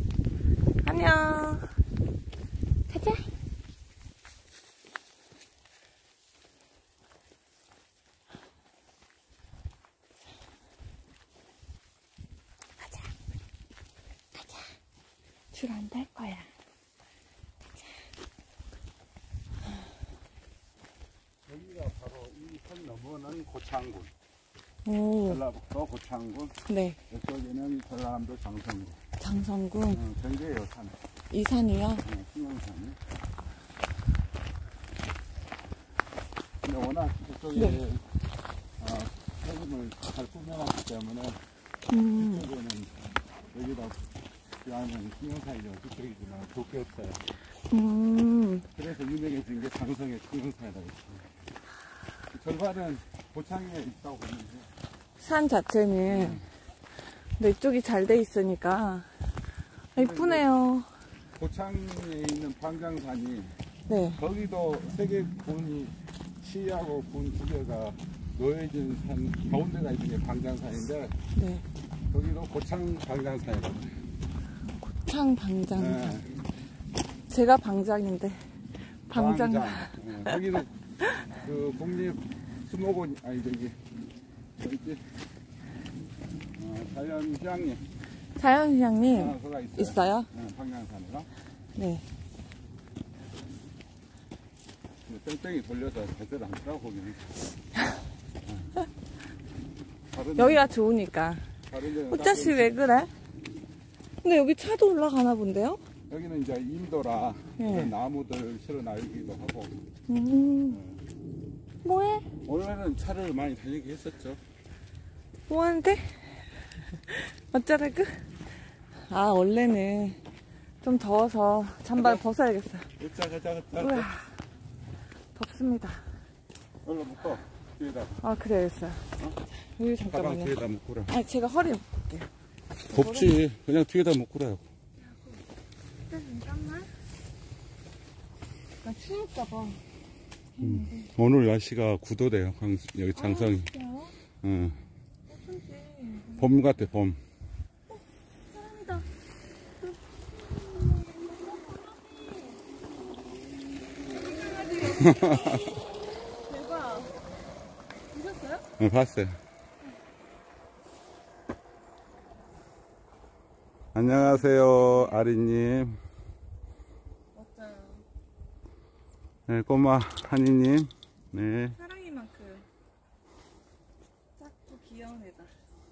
안녕. 가자. 가자. 가자. 줄 안 달 거야. 여기가 바로 이 선 넘어는 고창군. 오. 전라북도 고창군. 네. 이쪽에는 전라남도 장성군. 장성군. 어, 경계예요, 산. 이 산이요? 어, 신영산이. 근데 워낙 이쪽에 네. 어, 책임을 잘 꾸며놨기 때문에 음. 이쪽에는 여기다 그 안에는 신영산이죠. 그쪽이지만 좋게 없어요. 음. 그래서 유명해진 게 장성의 신영산이라고 있어요. 절반은 고창에 있다고 보는데 산 자체는. 근데 이쪽이 잘 돼 있으니까. 이쁘네요. 고창에 있는 방장산이 네. 거기도 세계 군이 시하고 군 두 개가 놓여진 산 가운데가 있는 게 방장산인데 네. 거기도 고창 방장산이라고 해요. 창 방장. 네. 제가 방장인데. 방장. 네. 거기는 그 국립 수목원 아니 저기 저기 어, 자연휴양림 자연휴양림 어, 거가 있어요. 있어요? 네, 방장산이랑 네. 뺑뺑이 돌려서 제대로 안 쓰라고 거기는. 어. 다른 여기가 좋으니까. 다른 데는 호짜씨 왜 그래? 근데 여기 차도 올라가나 본데요? 여기는 이제 인도라 네. 그런 나무들 실어 놔기도 하고. 음. 뭐해? 원래는 차를 많이 다니게 했었죠. 뭐 하는데? 어쩌라고? 아, 원래는 좀 더워서 잠바를 벗어야겠어. 으짜 가자 가자. 우와. 덥습니다. 얼른 묶어 뒤에다. 아, 그래야겠어요. 어? 여기 가방 잠깐만요. 뒤에다 묶으라. 아, 제가 허리 묶을게요. 덥지. 그냥 뒤에다 묶으라요. 잠깐만. 나 추울까봐. 음. 오늘 날씨가 구 도래요. 여기 장성이. 진짜요? 응. 어쩐지. 봄 같아 봄. 사람이다. 대박. 보셨어요? 네, 봤어요. 안녕하세요, 아리님. 맞아요. 네, 꼬마 한이님. 네. 사랑이만큼 작고 귀여운 애다.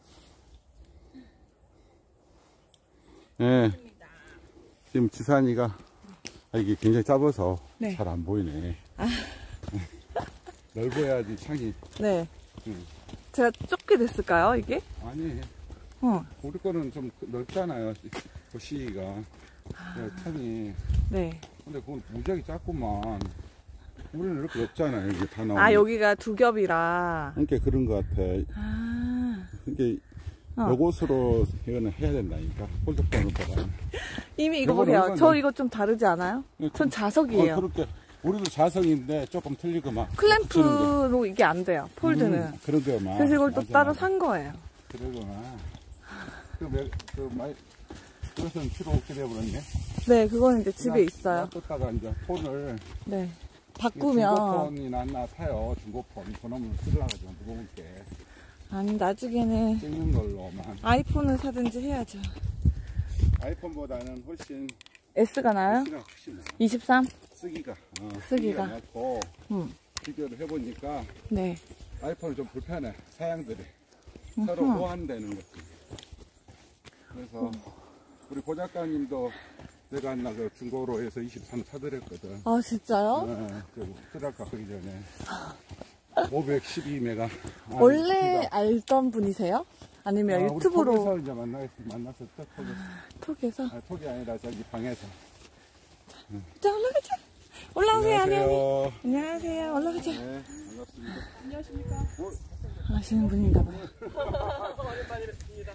네. 입니다. 지금 지산이가 아, 이게 굉장히 짧아서 네. 잘 안 보이네. 아. 넓어야지 창이. 네. 응. 제가 좁게 됐을까요, 이게? 아니, 어. 우리 거는 좀 넓잖아요. 그 시기가. 아. 창이. 네. 근데 그건 무지하게 작구만. 우리는 이렇게 넓잖아요. 이게 다 나오고. 아, 여기가 두 겹이라. 그러니까 그런 것 같아. 아. 이게 어. 요것으로 이거는 해야 된다니까. 폴더폰을 보다. 이미 이거 요거는 보세요. 이건 저 뭐- 이거 좀 다르지 않아요? 네, 전 그- 자석이에요. 어, 그렇게. 우리도 자석인데 조금 틀리고만. 클램프로 이게 안 돼요. 폴드는. 음, 그러게만. 그래서 이걸 또 맞아, 따로 맞아. 산 거예요. 그러구나. 그, 매, 그, 마이, 그것은 필요 없게 돼버렸네. 네, 그거는 이제 집에 있어요. 놔뒀다가 이제 폰을. 네. 바꾸면. 중고폰이나 나 사요. 중고폰. 그놈을 쓰려가지고 무거울 게. 아니, 나중에는 찍는 걸로만. 아이폰을 사든지 해야죠. 아이폰보다는 훨씬. S가 나요? S가 훨씬 나아. 이십삼? 쓰기가. 어, 쓰기가. 낫고 음. 비교를 해보니까 네. 아이폰이 좀 불편해. 사양들이. 음흠. 서로 호환되는 거지. 그래서 우리 고 작가님도 내가 나 그 중고로 해서 이십삼 사드렸거든. 아, 진짜요? 네, 그 쓰다가 그기 전에 오백십이 메가. 아, 원래 기가. 알던 분이세요? 아니면 아, 우리 유튜브로. 톡에서 이제 만나겠, 만났었죠, 톡에서. 톡에서. 아, 톡이 아니라 저기 방에서. 자, 올라가자. 올라오세요, 안녕하세요. 안녕. 안녕하세요. 올라가자. 네, 반갑습니다. 안녕하십니까? 아시는 분인가 봐. 오랜만에 뵙습니다.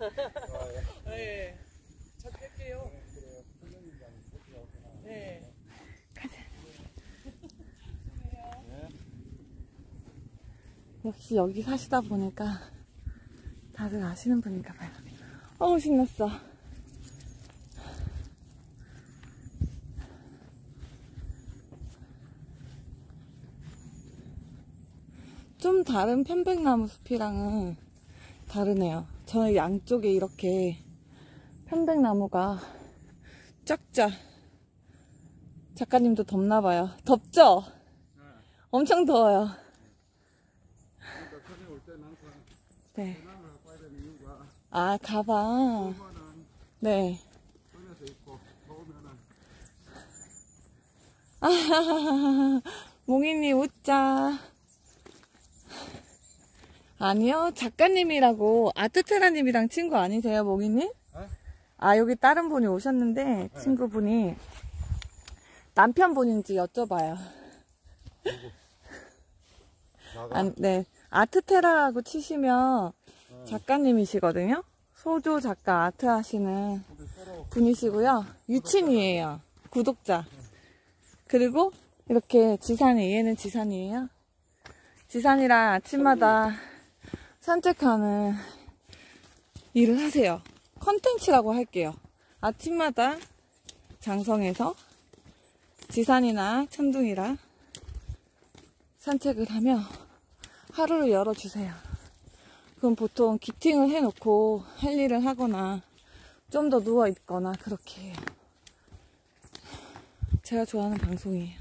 네. 잘 뵐게요. 네. 가자. 역시 여기 사시다 보니까 다들 아시는 분인가 봐요. 어우, 신났어. 좀 다른 편백나무 숲이랑은 다르네요. 저는 양쪽에 이렇게 편백나무가 쫙쫙. 작가님도 덥나봐요. 덥죠? 엄청 더워요. 그러니까 전에 올 때는 항상 네. 배낭을 갖고 와야 되는 이유가 아, 가방. 추우면은 네. 꺼내서 입고 더우면은 아하하하. 몽이님 웃자. 아니요, 작가님이라고 아트테라님이랑 친구 아니세요, 몽이님? 어? 아, 여기 다른 분이 오셨는데 친구분이 남편분인지 여쭤봐요. 나가. 아, 네, 아트테라라고 치시면 작가님이시거든요. 소조 작가 아트 하시는 근데 서로 분이시고요. 유친이에요. 구독자. 그리고 이렇게 지산이, 얘는 지산이에요. 지산이랑 아침마다 산책하는 일을 하세요. 컨텐츠라고 할게요. 아침마다 장성에서 지산이나 천둥이랑 산책을 하며 하루를 열어주세요. 그럼 보통 기팅을 해놓고 할 일을 하거나 좀 더 누워있거나 그렇게 해요. 제가 좋아하는 방송이에요.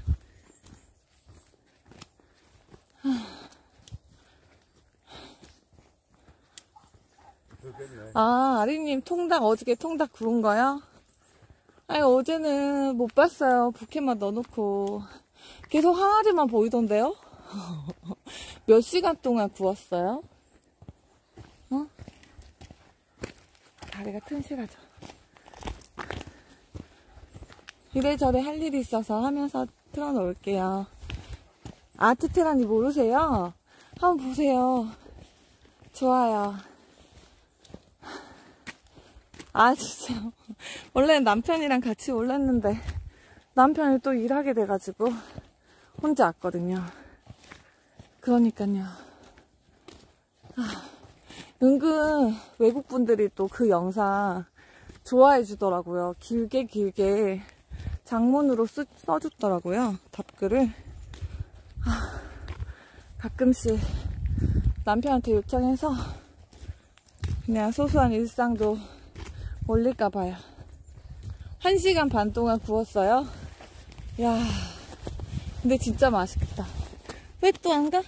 그렇겠네. 아, 아리님 통닭 어저께 통닭 구운 거요? 아니, 어제는 못 봤어요. 부켓만 넣어놓고 계속 항아리만 보이던데요? 몇 시간 동안 구웠어요? 어? 다리가 튼실하죠. 이래저래 할 일이 있어서 하면서 틀어놓을게요. 아트테라니 모르세요? 한번 보세요. 좋아요. 아, 진짜. 원래 남편이랑 같이 올랐는데 남편이 또 일하게 돼가지고 혼자 왔거든요. 그러니까요. 아, 은근 외국분들이 또 그 영상 좋아해 주더라고요. 길게 길게 장문으로 쓰, 써줬더라고요. 답글을. 아, 가끔씩 남편한테 요청해서 그냥 소소한 일상도 올릴까봐요. 한 시간 반 동안 구웠어요. 야, 근데 진짜 맛있겠다. 왜 또 안 가?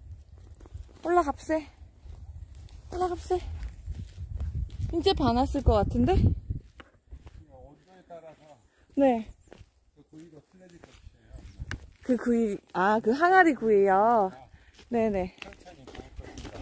올라갑세. 올라갑세. 이제 반 왔을 것 같은데? 온도에 따라서 네. 그 구이가 틀려질 것이에요. 그 구이, 아, 그 항아리 구이요. 네네. 천천히 구울 것입니다.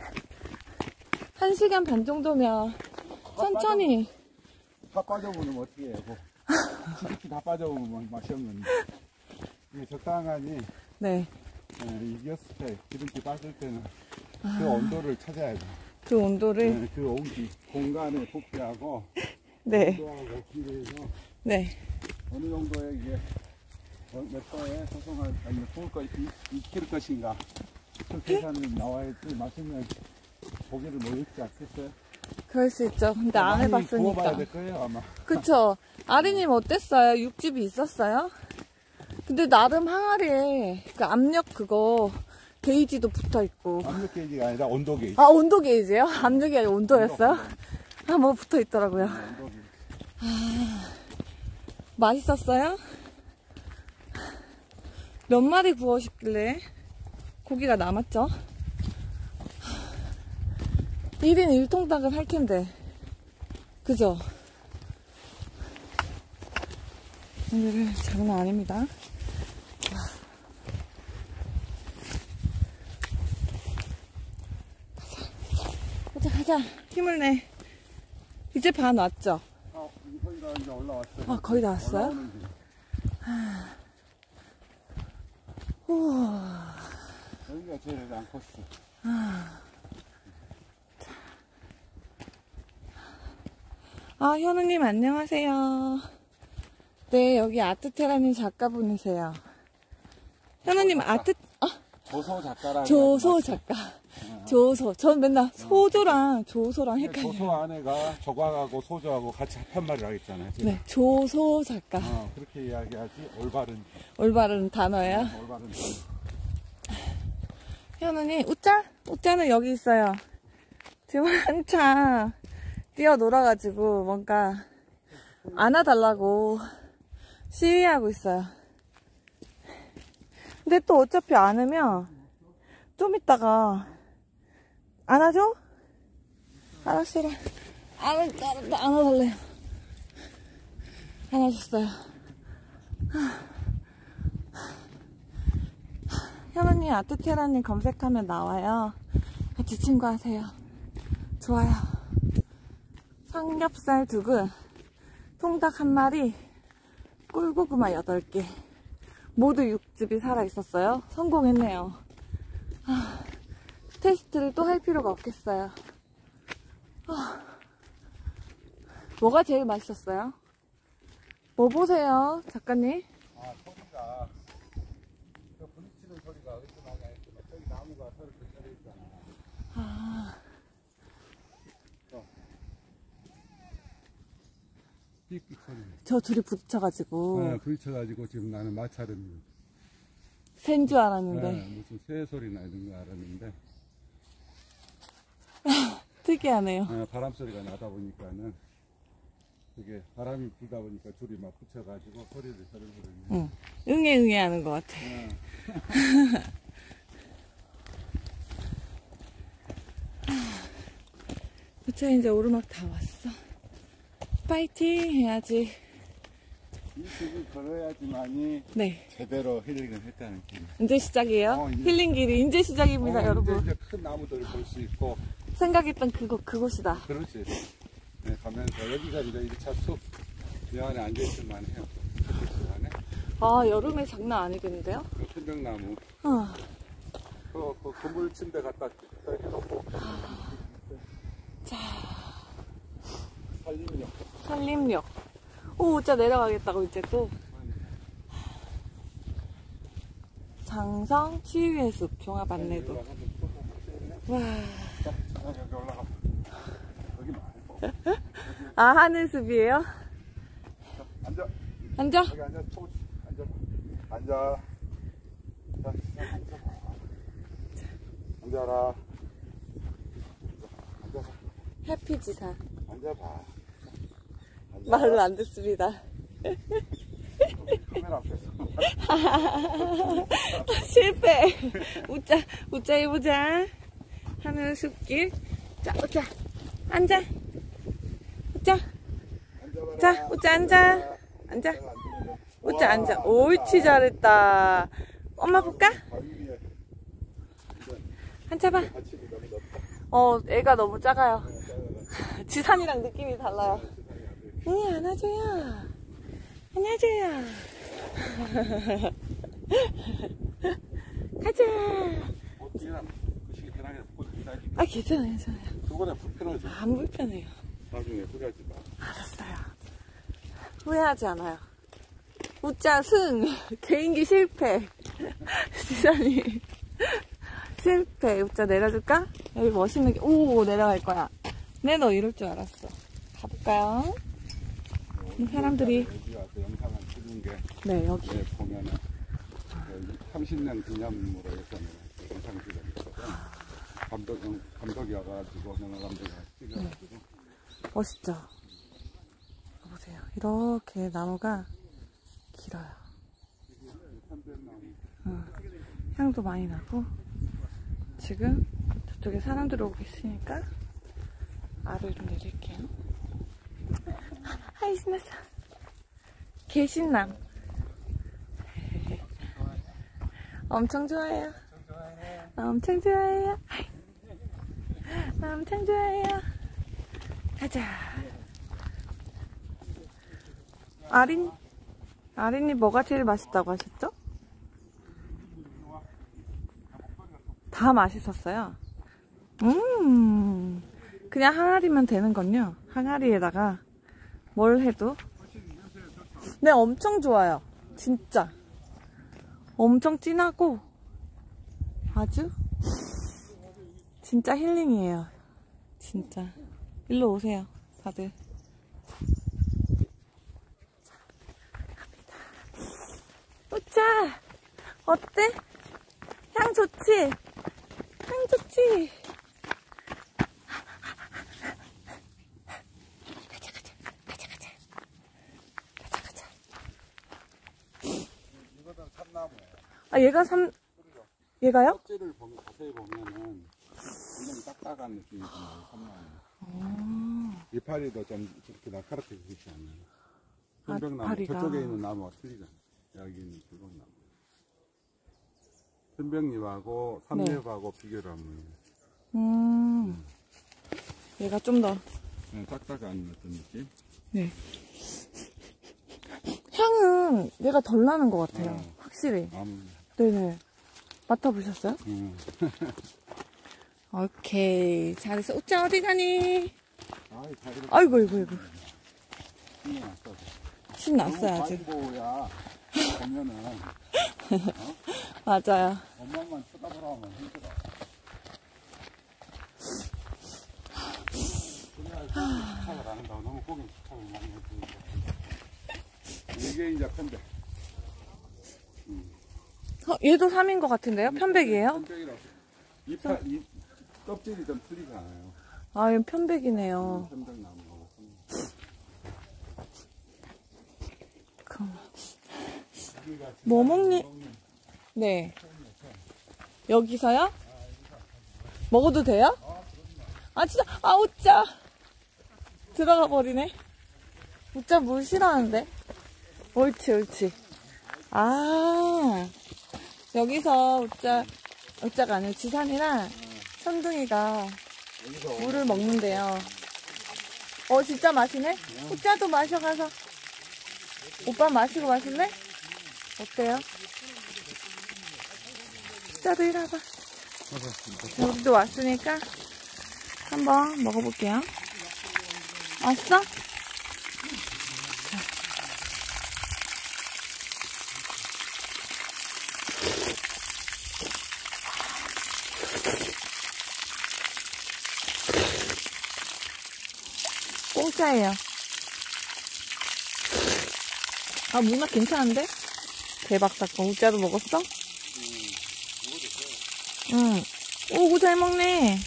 한 시간 반 정도면 천천히. 다 빠져보면 어떻게 해요? 뭐. 지극히 다 빠져보면 맛이 없는데. 이게 적당하니 네. 예, 익었을 때, 기름기 빠질 때는 그 온도를 찾아야 돼. 그 온도를. 예, 그 온기, 공간에 복귀하고 네. 온도하고 기회에서 네. 어느 정도의 이게 어, 몇 도에 소송할 아니 구울 것 익- 익힐 것인가 그 계산이 나와야지 맛있는 고기를 못 익지 않겠어요? 그럴 수 있죠. 근데 안 많이 구워봐야 해봤으니까. 될 거예요 아마. 그쵸. 아리님 어땠어요? 육즙이 있었어요? 근데 나름 항아리에 그 압력 그거 게이지도 붙어 있고. 압력 게이지가 아니라 온도 게이지. 아, 온도 게이지요? 압력이 아니라 온도였어요? 아, 뭐 붙어 있더라고요. 온도 게이지. 맛있었어요? 몇 마리 구워셨길래 고기가 남았죠? 일 인 일 통닭은 할 텐데. 그죠? 오늘은 장난 아닙니다. 가자, 가자, 가자. 힘을 내. 이제 반 왔죠? 아, 거의 다 이제 올라왔어요. 아, 거의 다 왔어요? 올라오는 길. 우와. 여기가 제일 안 컸어. 아, 현우님 안녕하세요. 네, 여기 아트테라님 작가분이세요. 현우님 아트, 아, 조소 작가라고. 조소 작가. 조소. 전 맨날 소조랑 조소랑 헷갈려요. 조소 안에가 조각하고 소조하고 같이 합한 말을 하겠잖아요. 지금. 네, 조소 작가. 어, 그렇게 이야기하지. 올바른. 올바른 단어예요. 어, 올바른. 현우님, 우짜? 우짜는 여기 있어요. 지금 한참 뛰어놀아가지고 뭔가 안아달라고 시위하고 있어요. 근데 또 어차피 안으면 좀 이따가 안아줘? 알았어라. 안아, 안아, 안아달래요. 안아줬어요. 현우님 아트테라님 검색하면 나와요. 같이 친구하세요. 좋아요. 삼겹살 두 근, 통닭 한 마리, 꿀고구마 여덟 개. 모두 육즙이 살아있었어요. 성공했네요. 아, 테스트를 또 할 필요가 없겠어요. 아, 뭐가 제일 맛있었어요? 뭐 보세요, 작가님? 아, 소리가. 그 부딪히는 소리가 어디서 나냐 했더니 저기 나무가 서로 붙여져 있잖아. 아, 삑삑 소리. 저 둘이 부딪혀가지고 네, 부딪혀가지고 지금 나는 마찰은. 센 줄 알았는데. 네, 무슨 새 소리나 이런 거 알았는데. 특이하네요. 네, 바람 소리가 나다 보니까는 그게 바람이 불다 보니까 둘이 막 붙여가지고 소리를 서로 부르네. 응. 응애 응애 하는 것 같아. 네. 부차 이제 오르막 다 왔어. 파이팅 해야지. 이 길을 걸어야지만이 네. 제대로 힐링을 했다는 길. 이제 시작이에요. 어, 이제. 힐링 길이 이제 시작입니다, 어, 여러분. 이제, 이제 큰 나무들을 볼 수 있고. 생각했던 그곳 그곳이다. 그렇지. 네, 가면서 여기가 이제 일 차 숲. 이 안에 앉아있을만 해요. 앉아있을만 해. 아, 여름에 장난 아니겠는데요? 그 편백나무. 어. 그, 그 그물 침대 갖다 갖다 해놓고. 자, 살림력. 산림역. 오, 진짜 내려가겠다고 이제 또. 장성 치유의 숲 종합 안내도. 와. 자, 여기 올라가. 여기 말고. 아, 하늘숲이에요? 자, 앉아. 앉아. 여기 앉아. 초, 앉아. 앉아. 자, 앉아. 앉아라. 앉아봐. 해피지사. 앉아봐. 앉아. 말을 안 듣습니다. 카메라 앞에서. 실패. 웃자, 웃자 해보자. 하늘 숲길. 자, 웃자. 앉아. 웃자. 앉아봐라. 자, 웃자, 앉아. 앉아. 웃자, 앉아. 옳지, 잘했다. 엄마 볼까? 앉아봐. 어, 애가 너무 작아요. 지산이랑 느낌이 달라요. 응, 안아줘요. 안아줘요. 가자. 아, 괜찮아요, 괜찮아요. 그거는 불편하지. 안 불편해요. 나중에 후회하지 마. 알았어요. 후회하지 않아요. 웃자, 승. 개인기 실패. 지산이. 실패. 웃자, 내려줄까? 여기 멋있는 게, 오, 내려갈 거야. 네, 너 이럴 줄 알았어. 가볼까요? 이 사람들이. 여기 와서 영상을 찍은 게. 네, 여기. 네, 보면은 삼십 년 기념으로 해서는 영상 찍었거든. 감독, 감독이 와가지고, 영화 감독이 찍어가지고. 멋있죠? 보세요. 이렇게 나무가 길어요. 어, 향도 많이 나고. 지금 저쪽에 사람들 오고 있으니까 알을 좀 내릴게요. 아이, 신났어. 개신남. 엄청 좋아해요. 엄청 좋아해요. 엄청 좋아요. 가자. 아린, 아린이 뭐가 제일 맛있다고 하셨죠? 다 맛있었어요. 음, 그냥 항아리면 되는건요. 항아리에다가 뭘 해도. 네, 엄청 좋아요. 진짜. 엄청 진하고 아주 진짜 힐링이에요. 진짜. 일로 오세요, 다들. 자, 갑니다. 우짜! 어때? 향 좋지? 향 좋지? 가자, 가자. 가자, 가자. 가자, 가자. 이거는 삼나무예요. 아, 얘가 삼, 얘가요? 껍질을 보면, 자세히 보면은 굉장히 딱딱한 느낌이 드나요, 삼나무. 아, 이파리도 좀 이렇게 날카롭게 그렇지 않나요? 아, 편백나무, 이파리가. 저쪽에 있는 나무와 틀리잖아요. 여기는 붉은 나무. 편백잎하고 삼잎하고 비교를 하면 음, 얘가 좀 더, 그냥 딱딱한 어떤 느낌? 네. 향은 얘가 덜 나는 것 같아요. 어. 확실히. 나무. 네네. 맡아보셨어요? 음. 오케이. 잘했어. 우짜 어디 가니? 아이, 다 이렇게 아이고, 아이고, 아이고. 신나놨어. 신났어요, 아주. 바이보야 보면은 맞아요. 엄마만 쳐다보라 하면 힘들어. 그래야 부탁을 안 한다고 너무 고기 부탁을 많이 해주니까. 이게 이제 편백. 어, 얘도 삼인 것 같은데요? 편백이에요? 편백이라고. 이파, 이 껍질이 좀 틀리잖아요. 아, 얘는 편백이네요. 편백나무하고. 그럼. 뭐 먹니? 네. 여기서요? 먹어도 돼요? 아, 진짜. 아, 우짜. 들어가 버리네. 우짜 물 싫어하는데. 옳지, 옳지. 아, 여기서 우짜, 우짜가 아니고 지산이랑 천둥이가 물을 먹는데요. 어, 진짜 마시네? 우짜도 마셔가서. 오빠 마시고 마실래? 어때요? 우짜도 이리 와봐. 여기도 왔으니까 한번 먹어볼게요. 왔어? 공짜예요. 아, 물맛 괜찮은데? 대박 사건. 우짜도 먹었어? 응. 오구 잘 먹네.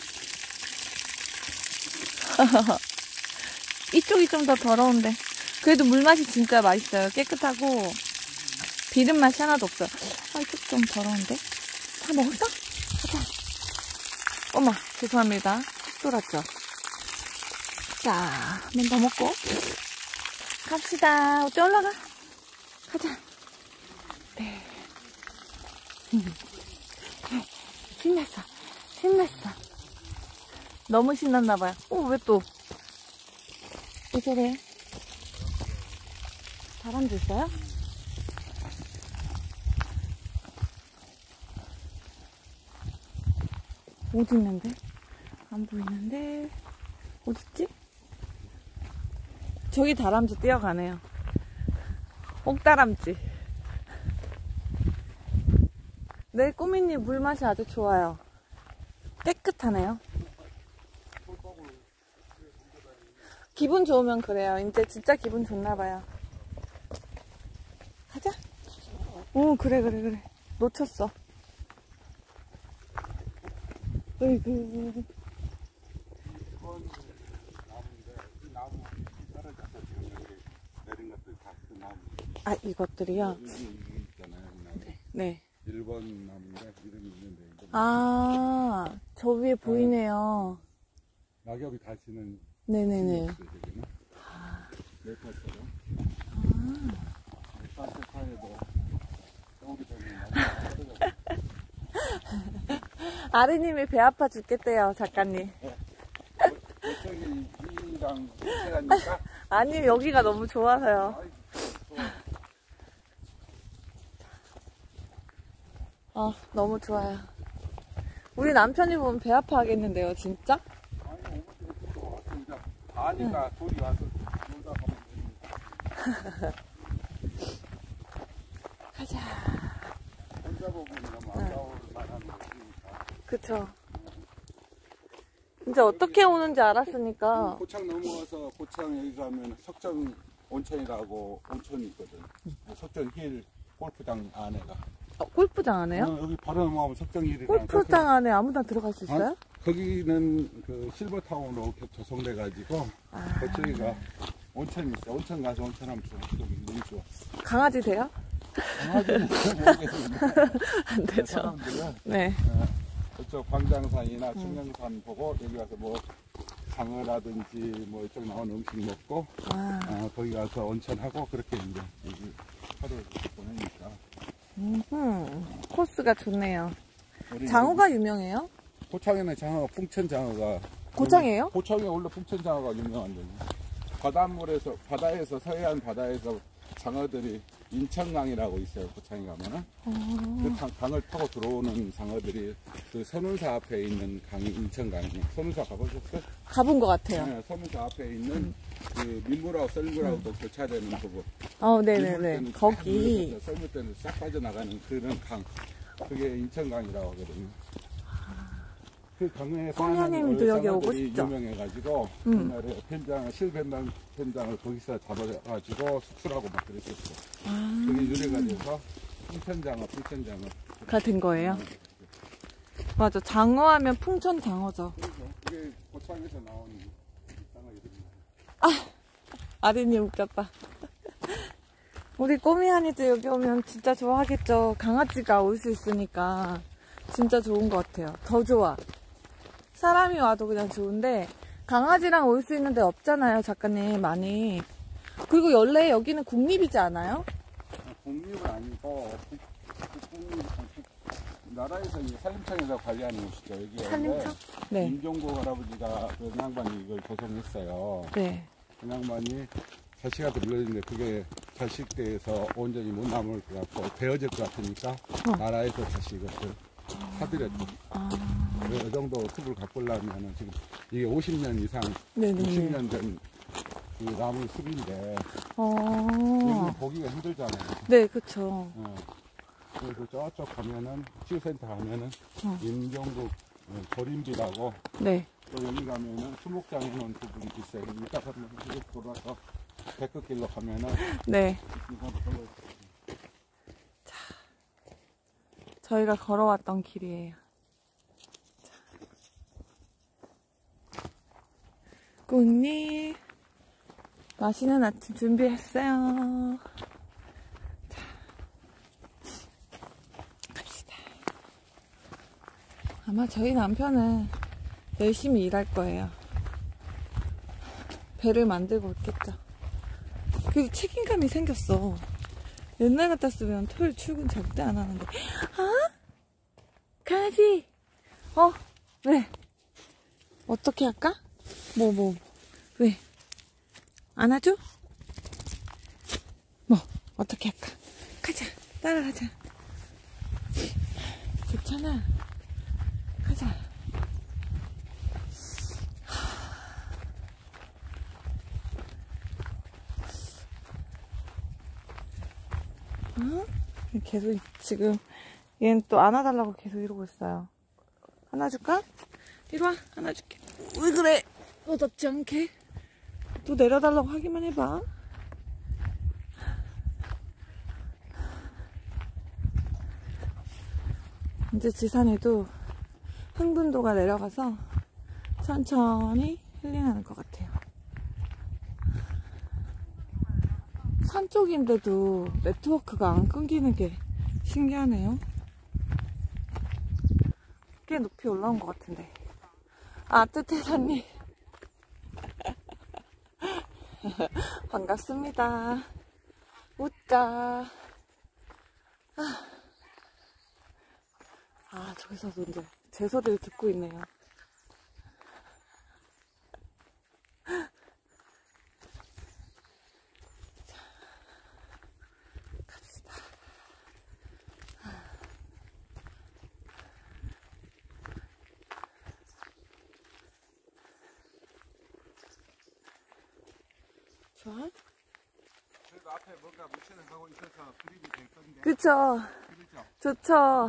이쪽이 좀 더 더러운데. 그래도 물맛이 진짜 맛있어요. 깨끗하고 비린 맛이 하나도 없어요. 아, 이쪽 좀 더러운데? 다 먹었어? 가자. 어머, 죄송합니다. 속 돌았죠? 자, 한 번 더 먹고 갑시다. 어째 올라가. 가자. 네. 신났어. 신났어. 너무 신났나봐요. 어, 왜 또? 왜 저래? 바람도 있어요? 어디 있는데? 안 보이는데? 어딨지? 저기 다람쥐 뛰어가네요. 옥다람쥐. 네, 꼬미님 물맛이 아주 좋아요. 깨끗하네요. 기분 좋으면 그래요. 이제 진짜 기분 좋나봐요. 가자. 오, 그래, 그래, 그래. 놓쳤어. 으이구. 아, 이것들이요? 여기 있잖아요. 나무. 네. 일본 나무인데 이름이 있는데 이거 아, 저 위에 보이네요. 낙엽이 다시는 네네네. 네파처럼. 산토카에도 겨울이 되면 아리님이 배 아파 죽겠대요, 작가님. 저기 이랑 해라니까. 아니, 여기가 너무 좋아서요. 아, 너무 좋아요. 우리 남편이 보면 배 아파 하겠는데요, 진짜? 아니, 오면 진짜 아니가 둘이 와서 놀다 가면 됩니다. 가자. 혼자 보면 너무 아까울 만한 곳이니까. 그쵸. 이제 어떻게 오는지 알았으니까. 고창 넘어와서 고창 여기 가면 석정 온천이라고 온천이 있거든. 석정 힐 골프장 안에가. 어, 골프장 안에요? 어, 여기 바로 넘어가면 석정 힐이랑. 골프장 안에 아무나 들어갈 수 있어요? 어? 거기는 그 실버타운으로 조성돼가지고 아. 그쪽이가 온천이 있어. 온천 가서 온천하면 좋아. 여기 너무 좋아. 강아지 돼요? 강아지는 모르겠는데 안 되죠. 사람들은 네. 어, 그쪽 광장산이나 중령산 보고 여기 가서 뭐 장어라든지 뭐 이쪽 나온 음식 먹고 아. 어, 거기 가서 온천하고 그렇게 이제 여기 하루를 보내니까. 음흠. 코스가 좋네요. 우리 장어가 유명해요? 고창에는 장어, 풍천장어가 고창이에요? 고창에 원래 풍천장어가 유명한데 바닷물에서 바다에서 서해안 바다에서 장어들이 인천강이라고 있어요. 고창에 가면은 어. 그 강, 강을 타고 들어오는 장어들이 그 선운사 앞에 있는 강이 인천강이에요. 선운사 가보셨어요? 가본 것 같아요. 네, 선운사 앞에 있는 그 민물하고 썰물하고 음. 교차되는 부분. 어, 네네네. 거기. 썰물 때는 싹 빠져나가는 그런 강. 그게 인천강이라고 하거든요. 그 강에 성현님도 여기 오고 싶죠? 유명해가지고 음. 옛날에 편장 실뱀장 편장을 거기서 잡아가지고 수출하고 막 그랬었어. 아. 그게 유래가 돼서 풍천장어, 풍천장어. 가 된 거예요? 맞아. 장어하면 풍천 장어죠. 그게 고창에서 나온 장어 이름이에요. 아, 아린이 웃겼다. 우리 꼬미한이도 여기 오면 진짜 좋아하겠죠. 강아지가 올 수 있으니까 진짜 좋은 것 같아요. 더 좋아. 사람이 와도 그냥 좋은데 강아지랑 올 수 있는 데 없잖아요, 작가님. 많이. 그리고 원래 여기는 국립이지 않아요? 국립은 아니고 국립, 나라에서 이제 산림청에서 관리하는 곳이죠. 여기 산림청? 네. 임종국 할아버지가 그 양반이 이걸 조성했어요. 네. 그 양반이 자식한테 물려줬는데 그게 자식대에서 온전히 못 남을 것 같고 베어질 것 같으니까 어. 나라에서 다시 이것을 사들였죠. 아. 이 정도 숲을 가꾸려면 지금 이게 오십 년 이상, 네네네. 육십 년 된 그 나무 숲인데 어. 여기는 보기가 힘들잖아요. 네, 그쵸. 어. 그래서 저쪽 가면은 치유센터 가면은 어. 임종국 조림비라고 네. 또 여기 가면은 수목장 해놓은 부분이 있어요. 이따 가면 이렇게 돌아서 백극길로 가면은 네. 이거 걸어 저희가 걸어왔던 길이에요. 꾼님, 맛있는 아침 준비했어요. 자, 갑시다. 아마 저희 남편은 열심히 일할 거예요. 배를 만들고 있겠죠. 그래도 책임감이 생겼어. 옛날 같았으면 토요일 출근 절대 안 하는데. 아? 강아지! 어? 왜? 어떻게 할까? 뭐, 뭐, 뭐. 왜? 안아줘? 뭐, 어떻게 할까? 가자. 따라가자. 좋잖아. 가자. 어? 계속 지금 얘는 또 안아달라고 계속 이러고 있어요. 안아줄까? 이리 와, 안아줄게. 왜 그래? 너 덥지 않게? 또 내려달라고 하기만 해봐. 이제 지산에도 흥분도가 내려가서 천천히 힐링하는 것 같아요. 산 쪽인데도 네트워크가 안 끊기는 게 신기하네요. 꽤 높이 올라온 것 같은데. 아, 뜨태사님. 반갑습니다. 웃자. 아, 저기서도 이제 제 소리를 듣고 있네요. 자, 갑시다. 좋아? 그래도 앞에 뭔가 묻히는 하고 있어서 그림이 될 건데. 그쵸? 그렇죠? 좋죠?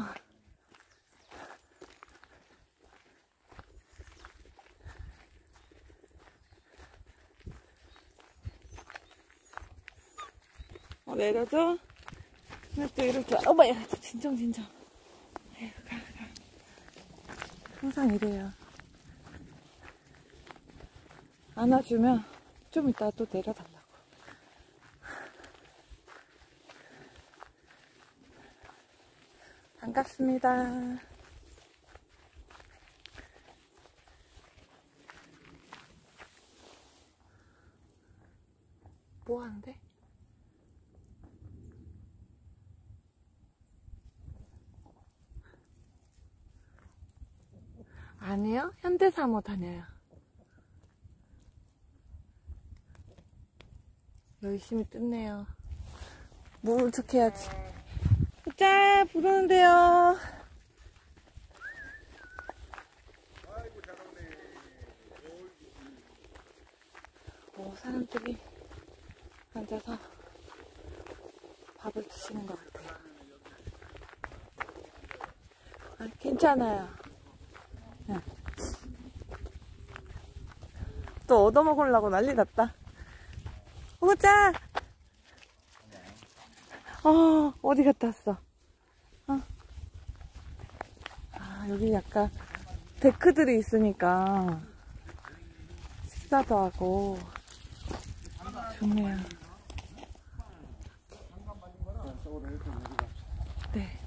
어, 내려줘. 근데 또 이렇게, 어머야, 진정, 진정. 아이고, 가, 가. 항상 이래요. 안아주면 좀 이따 또 내려달라고. 반갑습니다. 뭐 하는데? 아니요, 현대사모 다녀요. 열심히 뜯네요. 모른 척 해야지. 짜, 부르는데요. 아이고 잘 오네. 오, 사람들이 앉아서 밥을 드시는 것 같아요. 아, 괜찮아요. 네. 또 얻어먹으려고 난리 났다. 오자! 어, 어디 갔다 왔어? 어. 아, 여기 약간 데크들이 있으니까 식사도 하고 좋네요. 네.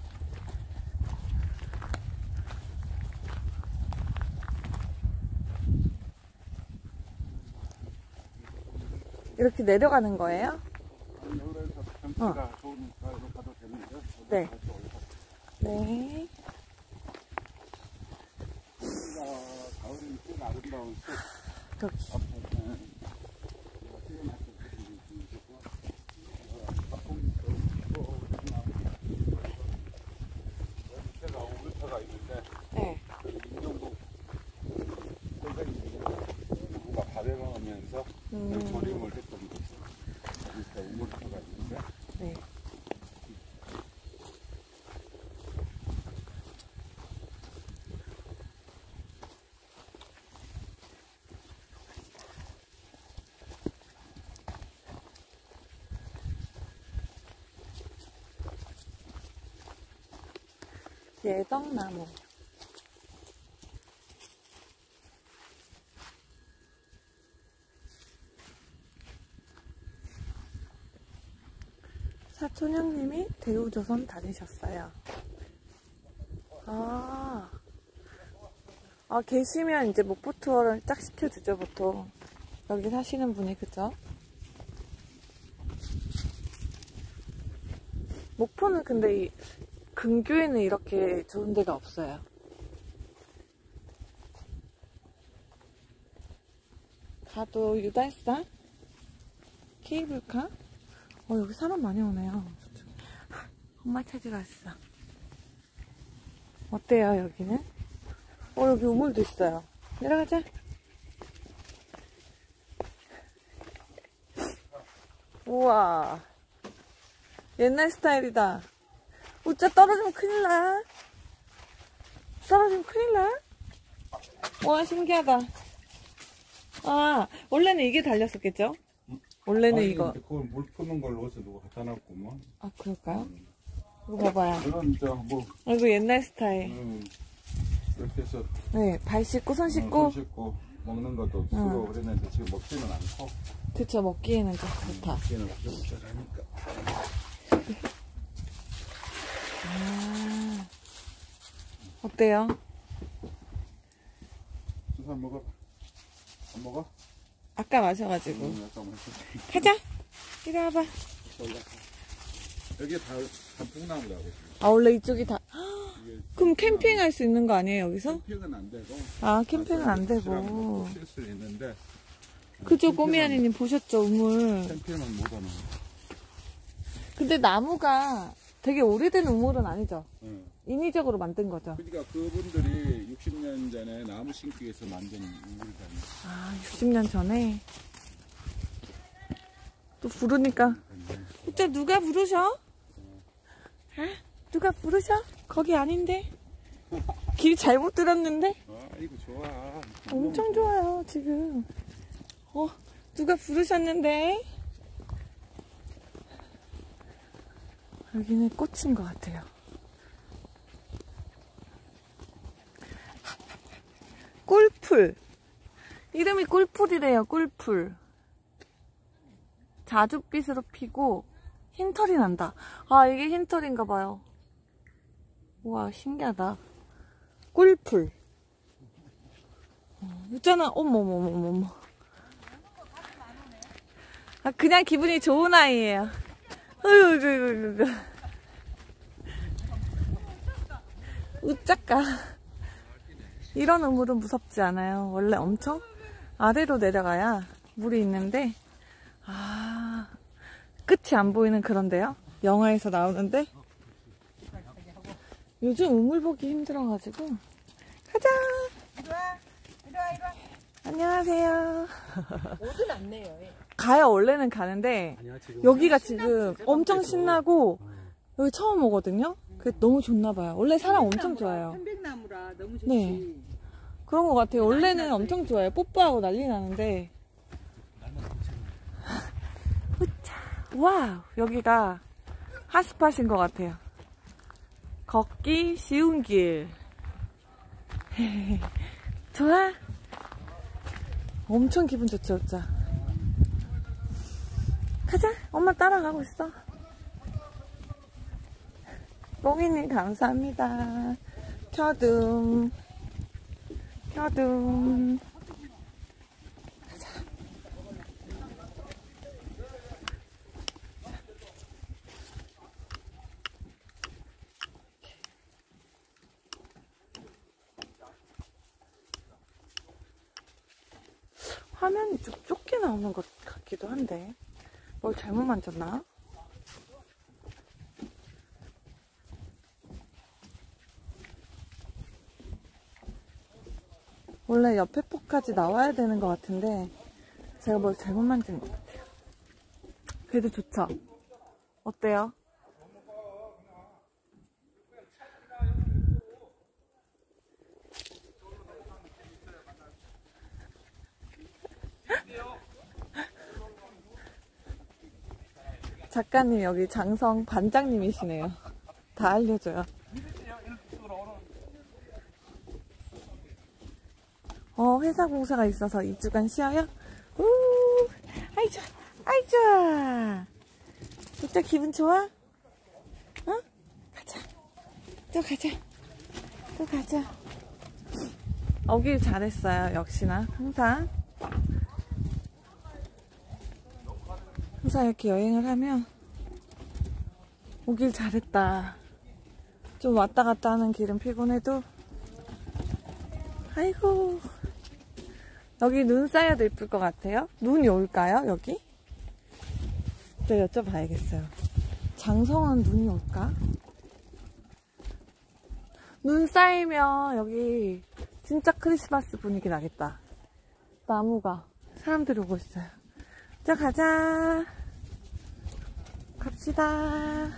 이렇게 내려가는 거예요? 여기서 경치가 좋으니까 여기 가도 되는데. 네. 네. 여기가 가을은 꽤 아름다운 숲. 여기. 밑에가 오르터가 있는데 네. 임종국 선생님이 누가 발행하면서 음. 조림을 했던 곳이 밑에 오르터가 있는데 네. 예덕나무. 사촌형님이 대우조선 다니셨어요. 아, 아 계시면 이제 목포 투어를 딱 시켜주죠, 보통. 여기 사시는 분이, 그죠? 목포는 근데 이 근교에는 이렇게 좋은 데가 없어요. 가도 유달산? 케이블카? 어, 여기 사람 많이 오네요. 엄마 찾으러 왔어. 어때요, 여기는? 어, 여기 우물도 있어요. 내려가자. 우와. 옛날 스타일이다. 우짜 떨어지면 큰일 나. 떨어지면 큰일 나. 와, 신기하다. 아, 원래는 이게 달렸었겠죠? 원래는 아니, 이거. 그걸 물 푸는 걸로 어디서 누가 갖다 놨구만. 아, 그럴까요? 이거 봐봐요. 그런 이제 뭐 아, 이거 옛날 스타일. 음, 이렇게 해서 네, 발 씻고, 손 음, 씻고. 손 씻고 먹는 것도 쓰고 그랬는데 지금 먹지는 않고 그쵸, 먹기에는 좀 좋다. 먹기는 좀 잘하니까. 아, 어때요? 수산 먹어. 안 먹어? 아까 마셔가지고. 음, 약간 맛있어. 가자! 이리 와봐. 여기 다 단풍나무라고. 아, 원래 이쪽이 다. 이게 그럼 캠핑할 수 있는 거 아니에요, 여기서? 캠핑은 안 되고. 아, 캠핑은 안 되고. 쉴 수 있는데. 그죠, 꼬미아니님 보셨죠, 우물. 캠핑은 못 하는. 근데 나무가 되게 오래된 우물은 아니죠? 응. 인위적으로 만든 거죠? 그러니까 그분들이 육십 년 전에 나무 심기 위해서 만든 우물이잖아요. 아, 육십 년 전에. 또 부르니까. 진짜 누가 부르셔? 아, 누가 부르셔? 거기 아닌데? 길 잘못 들었는데? 아, 이거 좋아. 엄청 좋아요, 지금. 어, 누가 부르셨는데? 여기는 꽃인 것 같아요. 꿀풀. 이름이 꿀풀이래요, 꿀풀. 자줏빛으로 피고 흰털이 난다. 아, 이게 흰털인가 봐요. 우와, 신기하다. 꿀풀. 어, 있잖아. 어머머머머머. 아, 그냥 기분이 좋은 아이예요. 으이구이구이구. 우짜까. 이런 우물은 무섭지 않아요. 원래 엄청 아래로 내려가야 물이 있는데, 아, 끝이 안 보이는 그런데요. 영화에서 나오는데. 요즘 우물 보기 힘들어가지고. 가자. 이리와, 이리와, 이리와. 안녕하세요. 옷은 안 내요. 예. 가요. 원래는 가는데 아니야, 지금 여기가 지금 엄청 신나고 여기 처음 오거든요. 그게 너무 좋나봐요. 원래 사람 엄청 좋아해요. 편백나무라 너무 좋지. 네. 그런 것 같아요. 원래는 엄청 좋아해요. 뽀뽀하고 난리 나는데. 우차. 와우. 여기가 핫스팟인 것 같아요. 걷기 쉬운 길. 좋아? 엄청 기분 좋죠, 진짜. 가자. 엄마 따라가고 있어. 뽕이님 감사합니다. 켜둠. 켜둠. 가자. 화면이 좀 좁게 나오는 것 같기도 한데 뭘 잘못 만졌나? 원래 옆에 폭까지 나와야 되는 것 같은데 제가 뭘 잘못 만진 것 같아요. 그래도 좋죠? 어때요? 작가님 여기 장성 반장님이시네요. 다 알려줘요. 어, 회사 공사가 있어서 이 주간 쉬어요? 우, 아이 좋아, 아이 좋아. 진짜 기분 좋아? 어? 가자. 또 가자. 또 가자. 오길 잘했어요. 역시나 항상. 항상 이렇게 여행을 하면 오길 잘했다. 좀 왔다 갔다 하는 길은 피곤해도 아이고 여기 눈 쌓여도 예쁠 것 같아요. 눈이 올까요? 여기? 또 여쭤봐야겠어요. 장성은 눈이 올까? 눈 쌓이면 여기 진짜 크리스마스 분위기 나겠다. 나무가 사람들이 오고 있어요. 자 가자. 갑시다.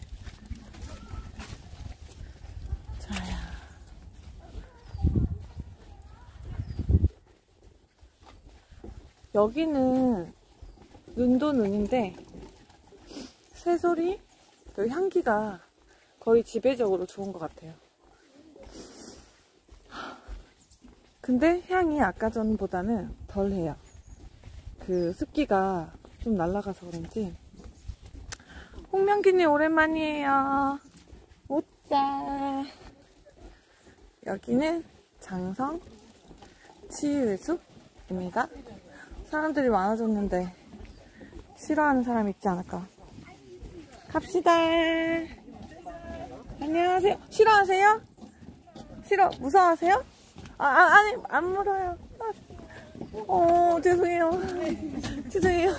좋아요. 여기는 눈도 눈인데 새소리, 그 향기가 거의 지배적으로 좋은 것 같아요. 근데 향이 아까 전보다는 덜해요. 그 습기가 좀 날아가서 그런지. 홍명기님 오랜만이에요. 오짜. 여기는 장성 치유의 숲입니다. 사람들이 많아졌는데 싫어하는 사람 있지 않을까. 갑시다. 안녕하세요. 싫어하세요? 싫어. 무서워하세요? 아, 아 아니, 안 물어요. 아, 어, 죄송해요. 죄송해요.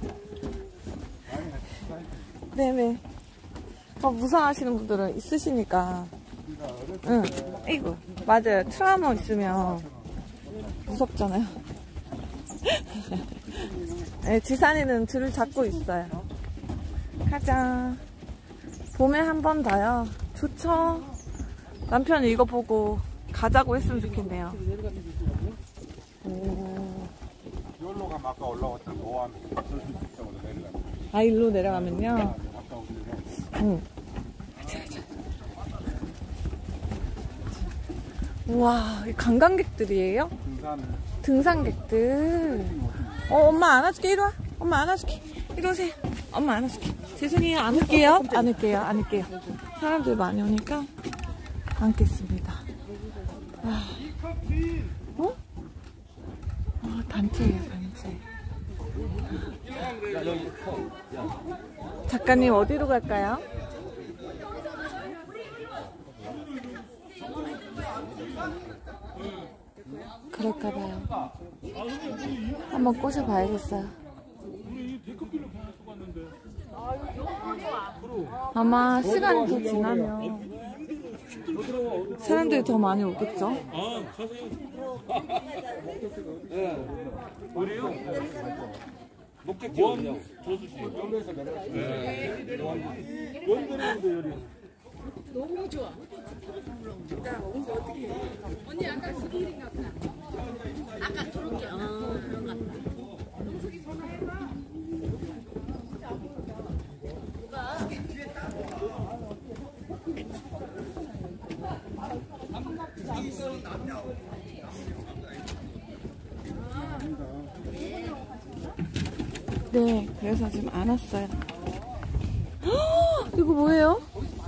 네네. 어, 무서워하시는 분들은 있으시니까. 응. 이거 맞아요. 트라우마 있으면 무섭잖아요. 네, 지산이는 줄을 잡고 있어요. 가자. 봄에 한 번 더요. 좋죠. 남편이 이거 보고 가자고 했으면 좋겠네요. 오. 여기로 가면 아까 올라왔던 노안 저수 쪽으로 내려가면. 아, 일로 내려가면요. 응. 우와, 이 관광객들이에요? 등산. 등산객들. 어, 엄마 안아줄게. 이리 와. 엄마 안아줄게. 이리 오세요. 엄마 안아줄게. 죄송해요. 안을게요. 안을게요. 안을게요. 사람들 많이 오니까 안겠습니다. 아. 어? 아, 단체예요, 단체. 작가님 어디로 갈까요? 그럴까봐요. 한번 꼬셔봐야겠어요. 아마 시간이 더 지나면 사람들이 더 많이 오겠죠? 아, 가세요. 우리요? 목적지 어디요? 조수시. 여기에서 내려가시면 원들인데 여기. 너무 좋아. 나 오늘 어떻게 해? 언니 아까 수길인가 보다. 아까 저렇게. 어, 그런 것 같다. 네, 그래서 지금 안 왔어요. 헉, 이거 뭐예요?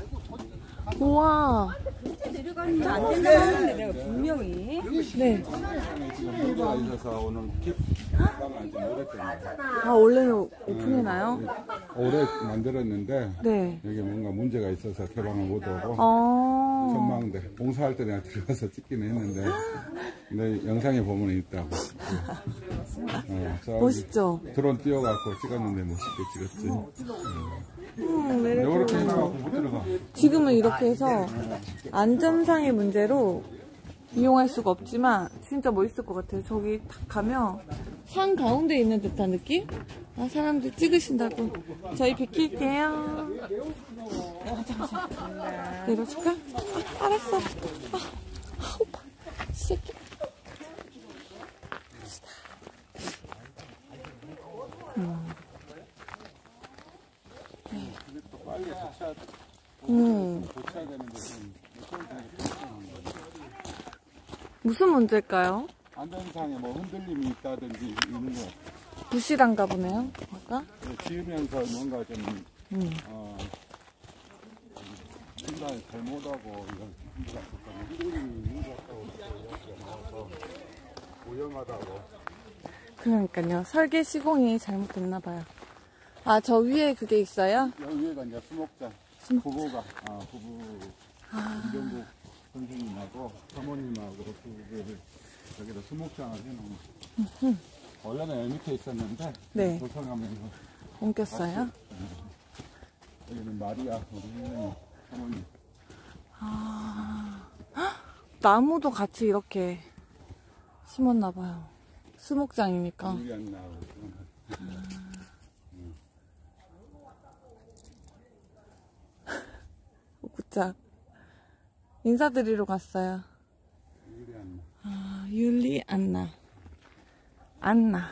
우와. 내려가는 안 된다는데 내가 분명히. 네. 지금 문제가 있어서 오늘 개방한 지 오래됐는데. 아, 원래는 오픈해놔요? 올해 만들었는데 네. 여기 뭔가 문제가 있어서 개방을 못하고 어. 전망대 봉사할 때 내가 들어가서 찍긴 했는데 근데 영상에 보면 있다고. 어, 저기 멋있죠? 드론 띄워갖고 찍었는데 멋있게 찍었지. 음, 매력적이네. 요렇게 해놔갖고 못 들어가. 지금은 이렇게 해서 안전상의 문제로 이용할 수가 없지만 진짜 멋있을 것 같아요. 저기 딱 가면 산 가운데 있는 듯한 느낌? 아, 사람들 찍으신다고. 저희 비킬게요. 아, 잠시만. 내려줄까? 아, 알았어. 아, 아, 오빠. 새끼. 음. 네. 빨리 도착, 음. 도착해야 되는데 좀 무슨 문제일까요? 안전상에 뭐 흔들림이 있다든지 있는 거 부실한가 보네요. 아까? 지으면서 뭔가 좀 음. 어, 중간에 잘못하고 이런 문제가 있었다면 흔들림이 있었다고 나와서 위험하다고. 그러니까요. 설계 시공이 잘못됐나봐요. 아, 저 위에 그게 있어요? 여기 위에가 이제 수목장. 수목장. 부부가, 아, 부부, 이정국 선생님하고 사모님하고 부부를 여기다 수목장을 해놓은. 원래는 여기 밑에 있었는데, 네. 도서가면서. 옮겼어요? 여기는 마리아, 우리 선생님, 사모님. 아, 헉, 나무도 같이 이렇게 심었나봐요. 수목장이니까. 물이 안 나오고. 굿짝. 인사드리러 갔어요. 물이 안 나. 아, 율리 안나. 안나.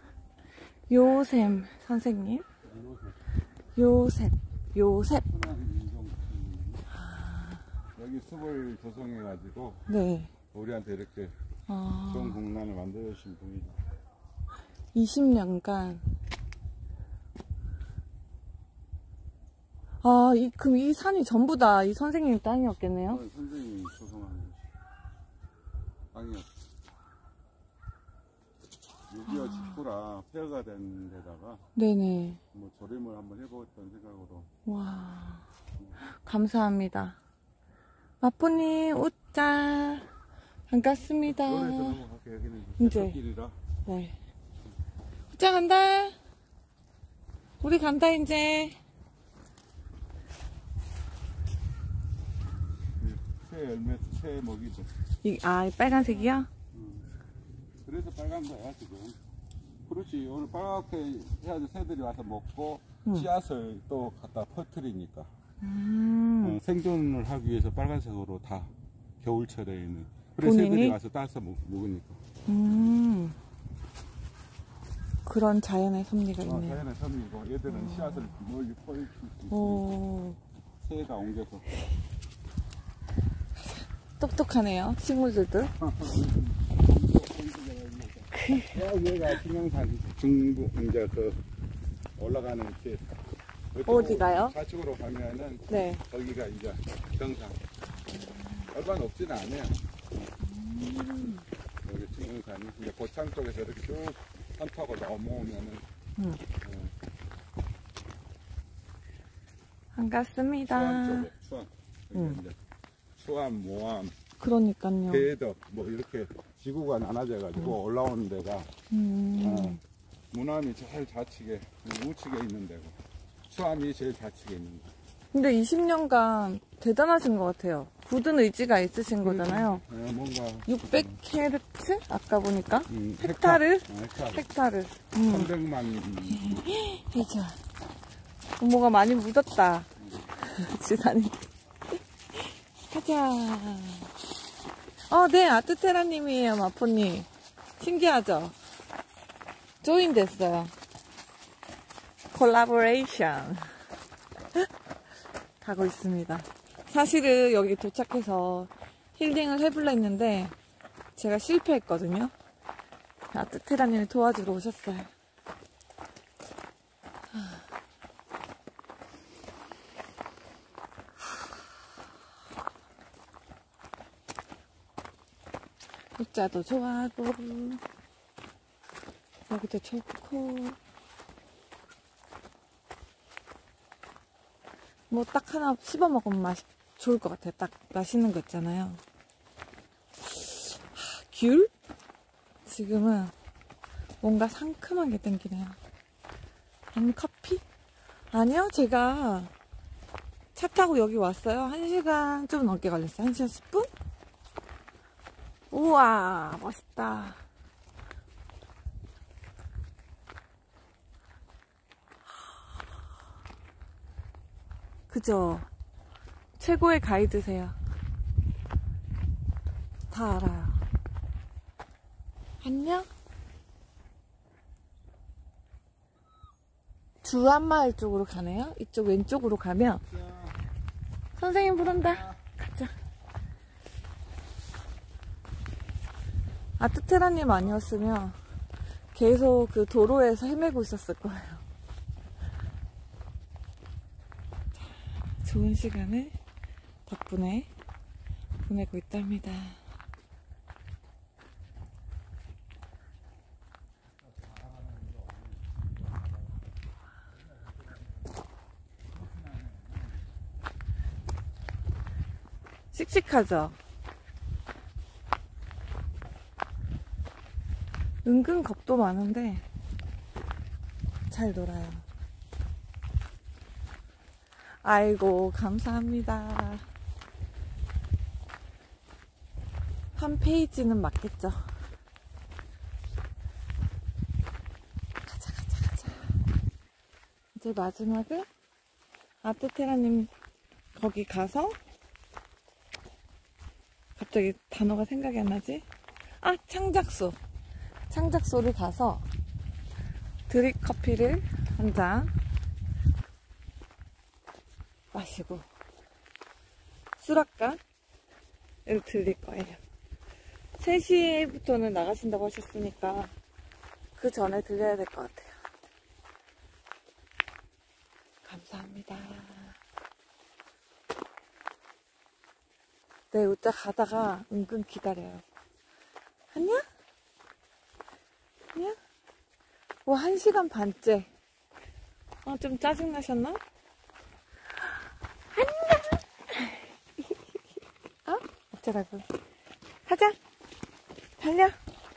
요셈 선생님. 요셉. 요셉. 여기 숲을 조성해가지고, 네. 우리한테 이렇게 아, 좋은 공간을 만들어주신 분이죠. 이십 년간. 아, 이, 그럼 이 산이 전부 다 이 선생님 땅이었겠네요? 어, 선생님이 조성한 것이 땅이었어. 육이오 직후라 폐허가 된 데다가 네네. 뭐 조림을 한번 해보겠다는 생각으로. 와, 감사합니다. 마포님 웃자. 반갑습니다. 노래도 넘어갈게. 여기는 이제. 길이라. 네. 웃자 간다. 우리 간다 이제. 새 열매, 새 먹이죠. 이, 아, 이 빨간색이요? 그래서 빨간 거야 지금. 그렇지. 오늘 빨갛게 해야지 새들이 와서 먹고 음. 씨앗을 또 갖다 퍼뜨리니까. 음. 어, 생존을 하기 위해서 빨간색으로 다 겨울철에는. 그래서 본인이? 새들이 와서 따서 먹, 먹으니까. 음. 그런 자연의 섭리가 어, 있네요. 자연의 섬이고 얘들은 씨앗을 멀리 퍼뜨릴 수 있으니까. 오. 새가 옮겨서. 똑똑하네요. 식물들도. 야, 여기가 신영산 중부 이제 그 올라가는 길. 어디가요? 좌측으로 가면은 네. 거기가 이제 정상. 얼마 높지는 않아요. 음. 여기 신영산이 이제 고창 쪽에서 이렇게 쭉 산타고 넘어오면은 음. 어, 반갑습니다. 수안 쪽에 수안. 음. 이제 수안, 모암, 그러니까요. 대덕 뭐 이렇게 지구가 나눠져가지고 올라오는 데가 음. 어, 무남이 제일 좌측에 우측에 있는 데고 수암이 제일 좌측에 있는 데. 근데 이십 년간 대단하신 것 같아요. 굳은 의지가 있으신 거잖아요. 어, 뭔가 육백 헤르츠? 아까 보니까. 음, 헥타르? 어, 헥타르. 헥타르. 음. 삼백만 해자. 뭐가 많이 묻었다. 지산이. 가자. 어, 네, 아트테라님이에요, 마포님. 신기하죠? 조인 됐어요. 콜라보레이션. 가고 있습니다. 사실은 여기 도착해서 힐링을 해볼라 했는데, 제가 실패했거든요. 아트테라님이 도와주러 오셨어요. 웃자도 좋아하고 여기도 좋고 뭐 딱 하나 씹어 먹으면 맛 좋을 것 같아요. 딱 맛있는 거 있잖아요. 하, 귤? 지금은 뭔가 상큼한 게 땡기네요. 아니면 커피? 아니요, 제가 차 타고 여기 왔어요. 한 시간 좀 넘게 걸렸어요. 한 시간 십 분? 우와, 멋있다. 그죠? 최고의 가이드세요. 다 알아요. 안녕? 주안마을 쪽으로 가네요. 이쪽 왼쪽으로 가면 선생님 부른다. 가자. 아트테라님 아니었으면 계속 그 도로에서 헤매고 있었을 거예요. 자, 좋은 시간을 덕분에 보내고 있답니다. 씩씩하죠? 은근 겁도 많은데 잘 놀아요. 아이고, 감사합니다. 한 페이지는 맞겠죠? 가자, 가자, 가자. 이제 마지막은 아트테라님 거기 가서 갑자기 단어가 생각이 안 나지? 아, 창작소. 창작소를 가서 드립 커피를 한 잔 마시고 수락관을 들릴 거예요. 세 시부터는 나가신다고 하셨으니까 그 전에 들려야 될 것 같아요. 감사합니다. 네, 웃자 가다가 은근 기다려요. 안녕? 안녕? 와, 한 시간 반째. 어, 좀 짜증나셨나? 안녕! 어쩌라고. 가자. 달려.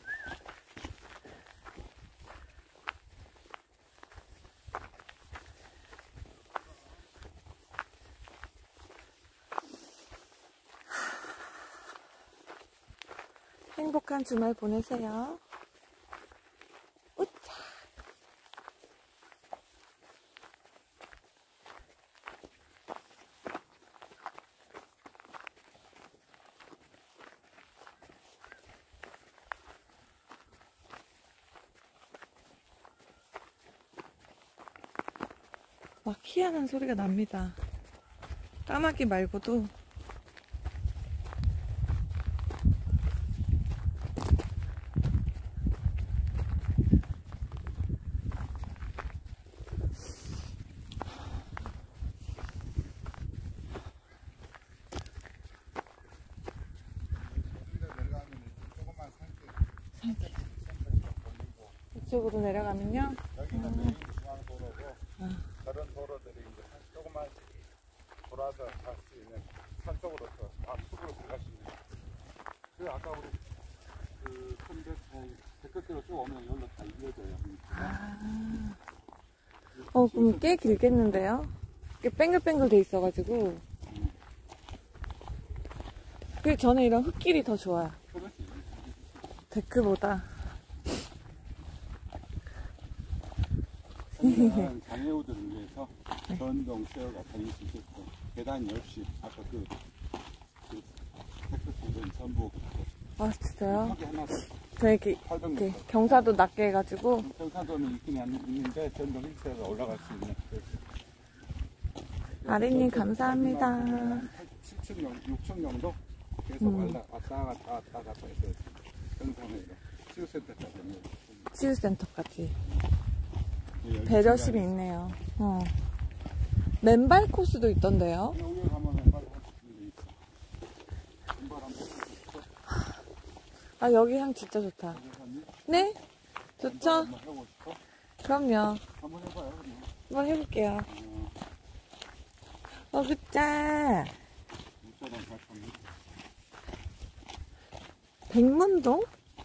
행복한 주말 보내세요. 우차. 막 희한한 소리가 납니다. 까마귀 말고도 이쪽으로 내려가면요. 여기는 메인 중앙도로고 다른 도로들이 이제 조금만 돌아서 갈 수 있는 산속으로 또 앞쪽으로 들어갈 수 있는. 그 아까 우리 그큰 데크길로 쭉 오면 여기로 다 이어져요. 아. 어, 그럼 꽤 길겠는데요? 꽤 뺑글뺑글 돼 있어가지고. 그 저는 이런 흙길이 더 좋아요. 데크보다. 저희는 장애우들을 위해서 전동 쉐어가 다닐 수 있게끔 계단이 없이 아까 그, 그 데크길은 전부 아, 진짜요? 턱이 하나도 저 이렇게, 팔백 이렇게 미터. 경사도 낮게 해가지고. 경사도는 있긴 안 있는데 전동 휠체어가 올라갈 수 있는. 아린님 감사합니다. 칠 층, 육 층 정도 계속 음. 왔다 갔다 왔다 갔다 해서 정상회로 치유센터까지. 치유센터까지. 배려심이 있네요. 어. 맨발 코스도 있던데요. 여기 가면 맨발 코스도 있어. 맨발 한번 있어. 아, 여기 향 진짜 좋다. 네? 좋죠? 한번 해보고 싶어? 그럼요. 한번 해봐요. 그냥. 한번 해볼게요. 어, 그짜. 문자단 발판. 백문동?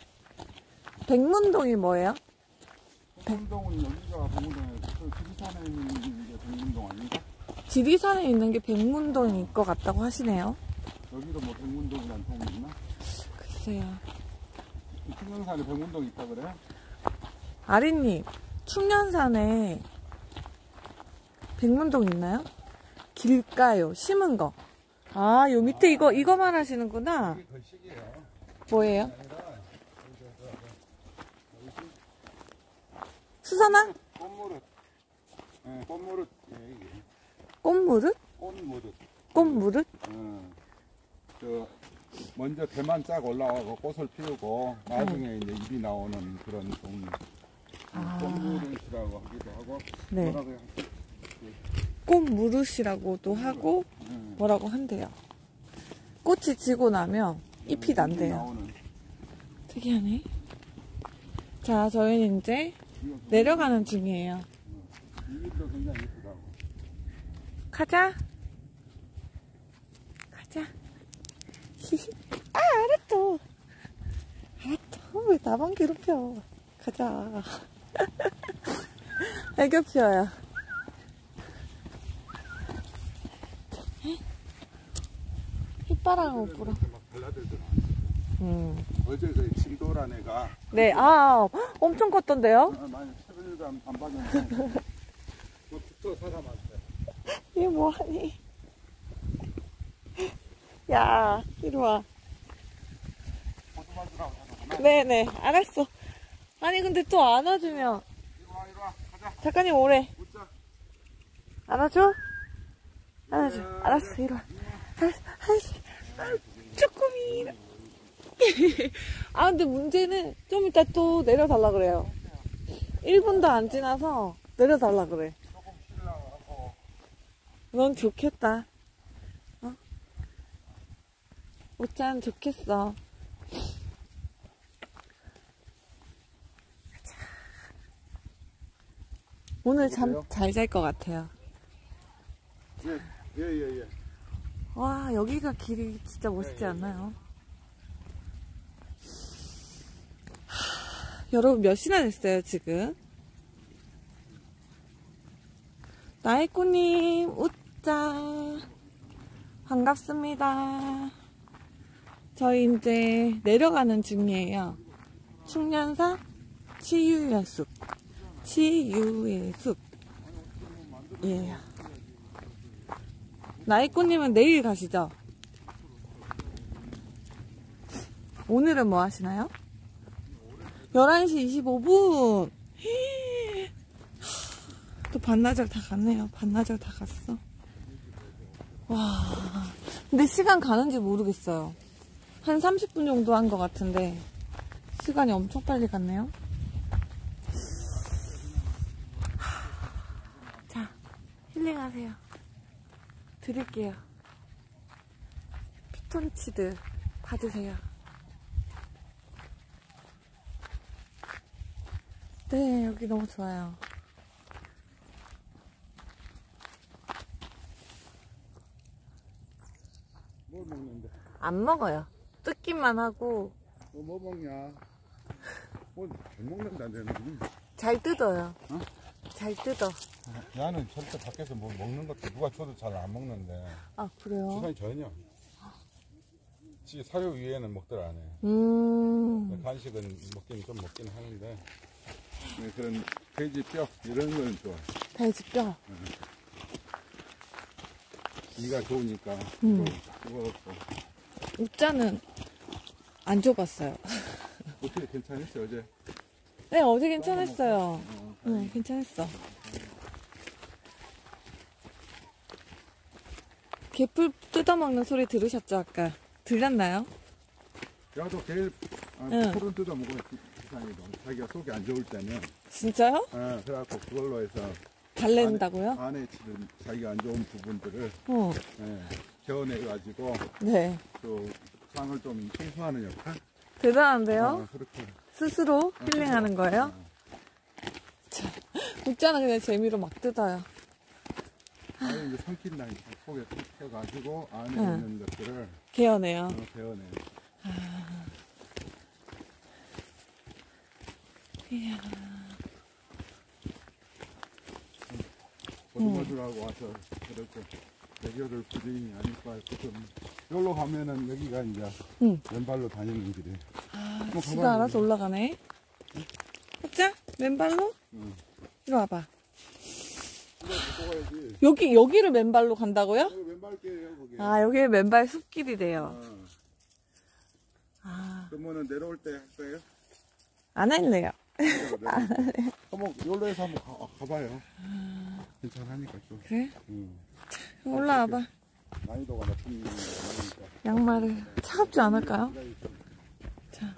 백문동이 뭐예요? 백문동은 여기가 백문동에서 지리산에 있는 게 백문동 아닌가? 지리산에 있는 게 백문동일 것 같다고 하시네요. 여기도 뭐 백문동이란 동이 있나? 글쎄요. 충령산에 백문동 있다 그래? 아린님, 충년산에 백문동 있나요? 길가요. 심은 거. 아, 요 밑에 이거, 이거 말하시는구나. 이게 걸식이에요. 뭐예요? 아니라 수산화? 꽃무릇. 예, 꽃무릇. 예, 이게. 꽃무릇? 꽃무릇. 꽃무릇? 어, 저 먼저 대만 쫙 올라가고 꽃을 피우고 나중에 이제 잎이 나오는 그런 종류. 아. 꽃무릇이라고 하기도 하고. 네. 뭐라고 해야 하지? 꽃무릇이라고도 하고, 음. 뭐라고 한대요. 꽃이 지고 나면 잎이 난대요. 나오는. 특이하네. 자, 저희는 이제 내려가는 중이에요. 이름도 굉장히 예쁘다고. 가자. 가자. 아, 알았어. 알았어. 왜 나만 괴롭혀. 가자. 애교 피워요. 휘바람을 불어. 막 발라들더라. 음. 어제 그 진도란 애가 네, 아, 엄청 컸던데요? 아, 많이 최근에도 안, 안 봤는데 뭐 붙어 사람한테. 얘 뭐하니? 야, 이리 와. 고등어주라고 하는구나. 네네, 알았어. 아니, 근데 또 안아주면. 이리 와, 이리 와. 가자. 작가님 오래. 웃자. 안아줘? 안아줘. 알았어, 이리 와. 알았어, 알았어. 아, 쪼꼬미. 아, 근데 문제는 좀 이따 또 내려달라 그래요. 일 분도 안 지나서 내려달라 그래. 조금 쉬려고 하고. 넌 좋겠다. 어? 옷잔 좋겠어. 오늘 잠 잘 잘 것 같아요. 예, 예, 예, 예. 와, 여기가 길이 진짜 멋있지 않나요? 하, 여러분 몇 시나 됐어요 지금? 나이코님 웃자 반갑습니다. 저희 이제 내려가는 중이에요. 충년사 치유의 숲 치유의 숲. 예. 나이코님은 내일 가시죠? 오늘은 뭐 하시나요? 열한 시 이십오 분. 또 반나절 다 갔네요. 반나절 다 갔어. 와. 근데 시간 가는지 모르겠어요. 한 삼십 분 정도 한 것 같은데 시간이 엄청 빨리 갔네요. 자, 힐링하세요. 드릴게요. 피톤치드 받으세요. 네, 여기 너무 좋아요. 뭘 먹는데? 안 먹어요. 뜯기만 하고. 너 뭐 먹냐? 뭐 잘 먹는다는. 잘 뜯어요. 어? 잘 뜯어. 나는 절대 밖에서 뭐 먹는 것도 누가 줘도 잘 안 먹는데. 아, 그래요? 시간이 전혀. 지 사료 위에는 먹들 안 해. 음. 간식은 먹긴 좀 먹긴 하는데. 네, 그런 돼지 뼈 이런 건 좋아. 돼지 뼈. 이가 좋으니까. 음. 그거 없고. 우짜는 안 줘봤어요. 어떻게 괜찮았어 어제? 네, 어제 괜찮았어요. 어, 응, 괜찮았어. 개풀 뜯어먹는 소리 들으셨죠, 아까? 들렸나요? 야도 개 아, 응. 풀은 뜯어 먹어. 세상에도 자기가 속이 안 좋을 때는. 진짜요? 아, 그래갖고 그걸로 해서 달랜다고요? 안에, 안에 지금 자기가 안 좋은 부분들을 어, 예, 개어내가지고 네. 또 장을 좀 청소하는 역할. 대단한데요? 아, 그렇게. 스스로 힐링하는 거예요? 자, 웃자는 그냥 재미로 막 뜯어요. 아니 이제 삼킨다니까 속에 펴가지고 안에 응. 있는 것들을 개어내요. 어, 개어내. 이야. 보듬어주라고 와서 그렇게 대결을 부리니 아닐까 싶은. 여기로 가면은 여기가 이제 응. 왼발로 다니는 길이. 아, 뭐 지가 가만히 알아서 올라가네. 웃자? 맨발로? 응. 이리 와봐. 이거 갖고 가야지. 여기, 여기를 맨발로 간다고요? 여기 왼발 길이에요 거기. 아, 여기 맨발 숲길이래요. 어. 아, 그러면은 내려올 때 할 거예요? 안 할래요. 한번 여기로 해서 한번 가, 가봐요. 괜찮으니까 또. 그래? 응. 올라와봐. 난이도가 높은 거니까. 양말을 차갑지 않을까요? 자.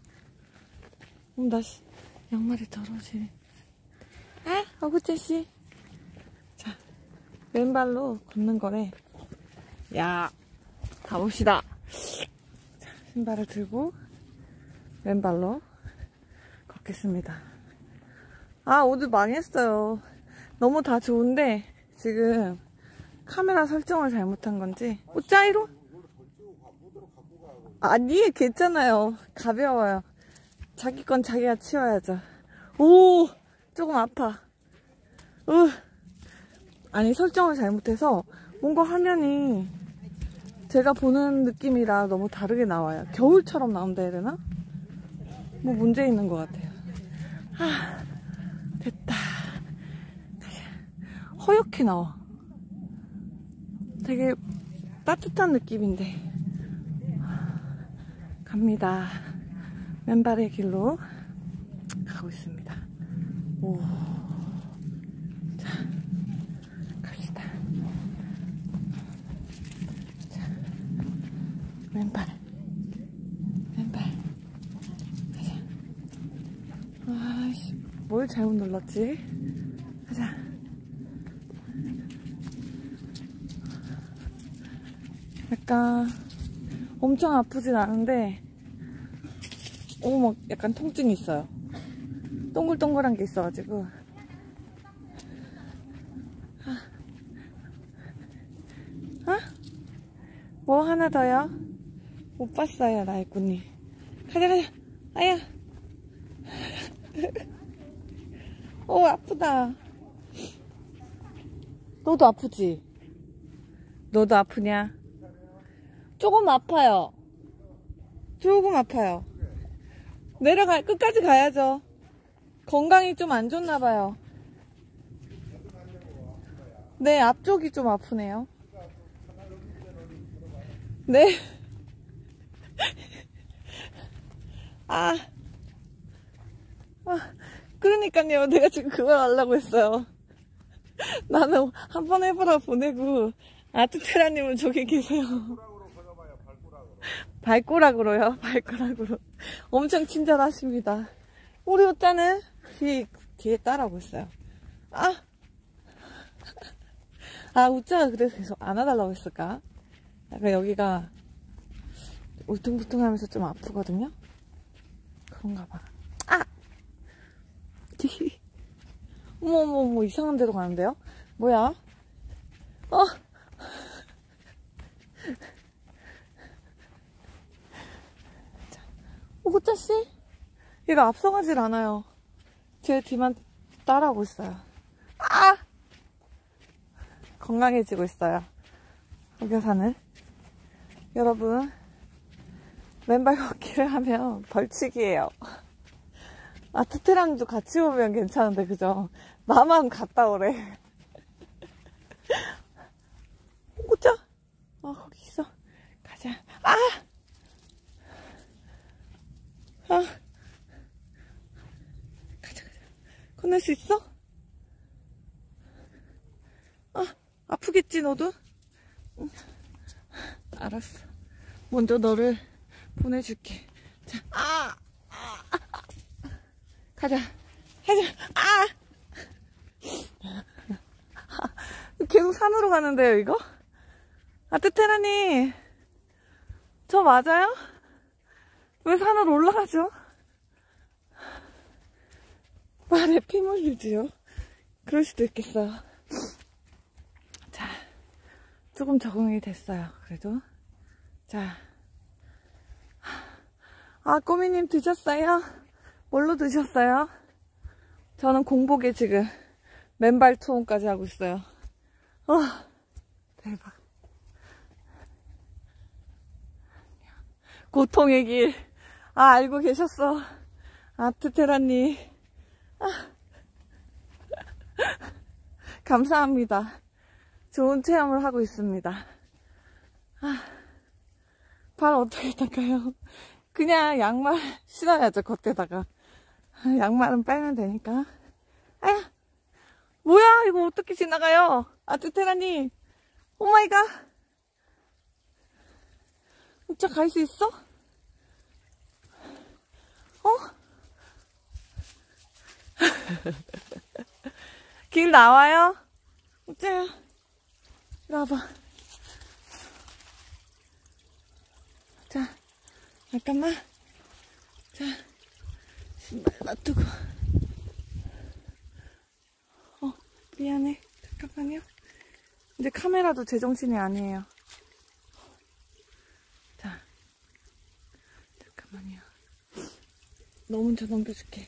음, 나 씨, 양말이 더러워지네. 아, 어구째씨. 자, 왼발로 걷는 거래. 야, 가봅시다. 자, 신발을 들고 왼발로 걷겠습니다. 아, 오늘 망했어요. 너무 다 좋은데 지금 카메라 설정을 잘못한 건지. 오짜이로? 아니, 괜찮아요. 가벼워요. 자기 건 자기가 치워야죠. 오, 조금 아파. 으. 아니, 설정을 잘못해서 뭔가 화면이 제가 보는 느낌이라 너무 다르게 나와요. 겨울처럼 나온다 해야 되나? 뭐 문제 있는 것 같아요. 아, 됐다. 허옇게 나와. 되게 따뜻한 느낌인데. 갑니다. 맨발의 길로 가고 있습니다. 오. 자, 갑시다. 자, 맨발. 맨발. 가자. 아이씨, 뭘 잘못 눌렀지? 가자. 약간 엄청 아프진 않은데 오, 막 약간 통증이 있어요. 동글동글한 게 있어가지고. 아? 아? 뭐 하나 더요? 못 봤어요, 나이꾼님. 가자, 가자. 아야. 오, 아프다. 너도 아프지? 너도 아프냐? 조금 아파요. 조금 아파요. 내려가, 끝까지 가야죠. 건강이 좀 안 좋나봐요. 네, 앞쪽이 좀 아프네요. 네. 아. 아, 그러니까요. 내가 지금 그걸 하려고 했어요. 나는 한번 해보라 보내고, 아트테라님은 저기 계세요. 발꼬락으로요? 발꼬락으로. 엄청 친절하십니다. 우리 오빠는 뒤에, 뒤에 따라오고 있어요. 아! 아, 우짜가 그래서 계속 안아달라고 했을까? 약간 여기가 울퉁불퉁 하면서 좀 아프거든요? 그런가 봐. 아! 어머, 어머, 어머, 이상한 데로 가는데요? 뭐야? 어! 자, 우짜씨? 얘가 앞서가질 않아요. 제 뒤만 따라오고 있어요. 아! 건강해지고 있어요. 흑여사는. 여러분, 맨발 걷기를 하면 벌칙이에요. 아트테라님도 같이 오면 괜찮은데, 그죠? 나만 갔다 오래. 오자! 아, 거기 있어. 가자. 아! 아! 가자, 가자. 건널 수 있어? 아, 아프겠지, 너도? 응. 알았어. 먼저 너를 보내줄게. 자, 아! 아! 아! 가자. 가자. 아! 계속 산으로 가는데요, 이거? 아트테라님, 저 맞아요? 왜 산으로 올라가죠? 말에 피 물리지요? 그럴 수도 있겠어요. 자, 조금 적응이 됐어요, 그래도. 자. 아, 꼬미님 드셨어요? 뭘로 드셨어요? 저는 공복에 지금 맨발 투혼까지 하고 있어요. 어, 대박. 고통의 길. 아, 알고 계셨어. 아트테라님. 아. 감사합니다. 좋은 체험을 하고 있습니다. 아, 발 어떻게 닦아요? 그냥 양말 신어야죠, 겉에다가. 양말은 빼면 되니까. 아야! 뭐야, 이거 어떻게 지나가요? 아트테라님. 오마이갓. 진짜 갈 수 있어? 어? 길 나와요? 어째요? 이리 와봐. 자, 잠깐만. 자, 신발 놔두고. 어, 미안해. 잠깐만요. 이제 카메라도 제정신이 아니에요. 자, 잠깐만요. 너 먼저 넘겨줄게.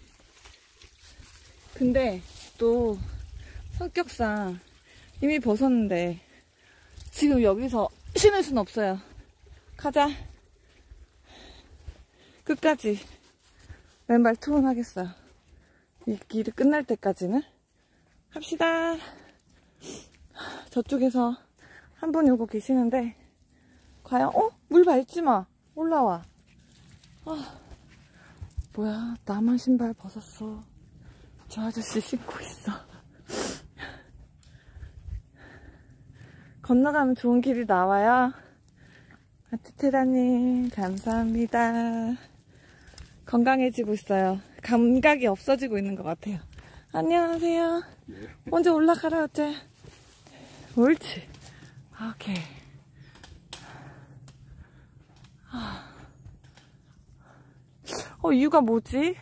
근데 또 성격상 이미 벗었는데 지금 여기서 신을 순 없어요. 가자. 끝까지 맨발 투혼 하겠어요. 이 길이 끝날 때까지는. 합시다. 저쪽에서 한 분이 오고 계시는데 과연 어? 물 밟지 마. 올라와. 아, 뭐야, 나만 신발 벗었어. 저 아저씨 신고 있어. 건너가면 좋은 길이 나와요. 아트테라님 감사합니다. 건강해지고 있어요. 감각이 없어지고 있는 것 같아요. 안녕하세요. 먼저 올라가라 어째. 옳지. 오케이. 어, 이유가 뭐지?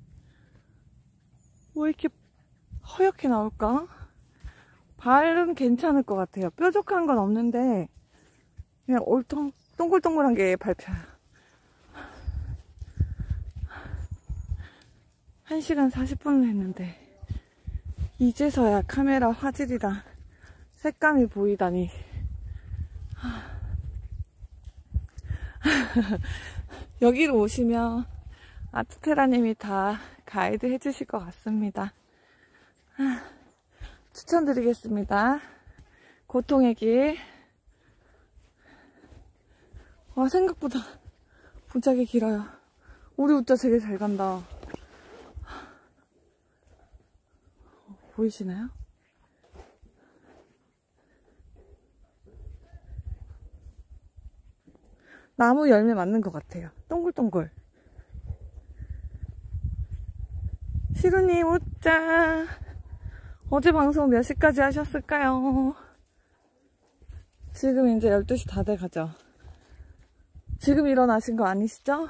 왜 이렇게 허옇게 나올까? 발은 괜찮을 것 같아요. 뾰족한 건 없는데 그냥 올통, 동글동글한 게 밟혀요. 한 시간 사십 분을 했는데, 이제서야 카메라 화질이랑 색감이 보이다니. 여기로 오시면 아트테라님이 다 가이드 해주실 것 같습니다. 추천드리겠습니다. 고통의 길. 와, 생각보다 무지하게 길어요. 우리 우짜 되게 잘 간다. 보이시나요? 나무 열매 맞는 것 같아요. 동글동글. 시루님 웃자. 어제 방송 몇 시까지 하셨을까요? 지금 이제 열두 시 다 돼가죠. 지금 일어나신 거 아니시죠?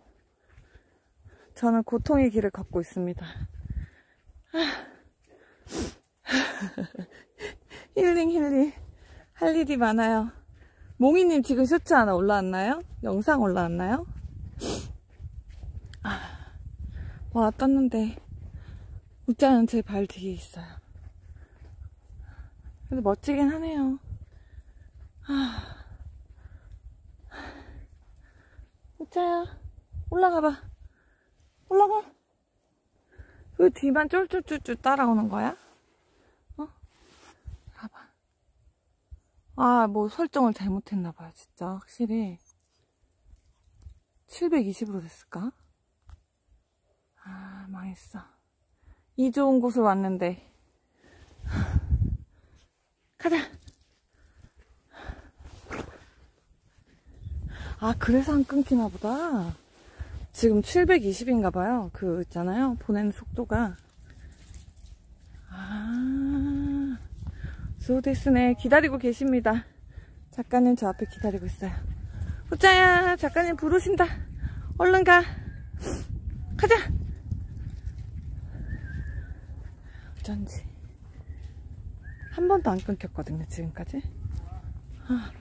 저는 고통의 길을 걷고 있습니다. 힐링 힐링. 할 일이 많아요. 몽이님 지금 셔츠 하나 올라왔나요? 영상 올라왔나요? 아, 와 떴는데 웃자는 제 발 뒤에 있어요. 근데 멋지긴 하네요. 아, 웃자야 올라가봐. 올라가. 그 뒤만 쫄쫄쫄쫄 따라오는 거야? 어? 가봐. 아, 뭐 설정을 잘못했나봐요, 진짜. 확실히. 칠백이십으로 됐을까? 아, 망했어. 이 좋은 곳을 왔는데. 가자! 아, 그래서 안 끊기나 보다. 지금 칠백이십인가봐요. 그, 있잖아요. 보내는 속도가. 아. 소데스네. 기다리고 계십니다. 작가님 저 앞에 기다리고 있어요. 우짜야, 작가님 부르신다. 얼른 가. 가자. 어쩐지 한 번도 안 끊겼거든요, 지금까지. 아.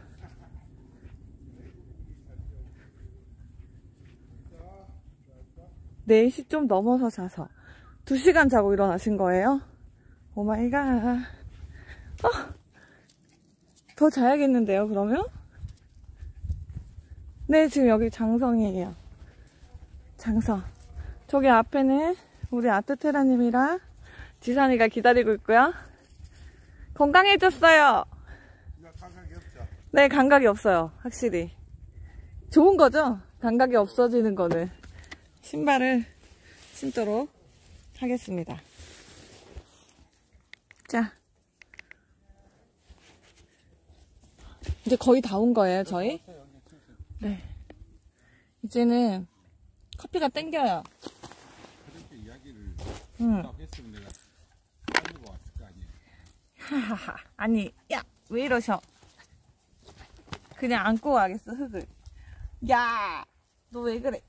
네 시 좀 넘어서 자서 두 시간 자고 일어나신 거예요? 오마이갓. 어, 더 자야겠는데요, 그러면? 네, 지금 여기 장성이에요. 장성. 저기 앞에는 우리 아트테라님이랑 지산이가 기다리고 있고요. 건강해졌어요. 감각이 없죠? 네, 감각이 없어요. 확실히. 좋은 거죠? 감각이 없어지는 거는. 신발을 신도록 하겠습니다. 자. 이제 거의 다 온 거예요, 저희? 네. 이제는 커피가 땡겨요. 그렇게 이야기를 응. 했으면 내가 가지고 왔을 거 아니에요. 하하하. 아니, 야, 왜 이러셔? 그냥 안고 가겠어, 흙을. 야, 너 왜 그래?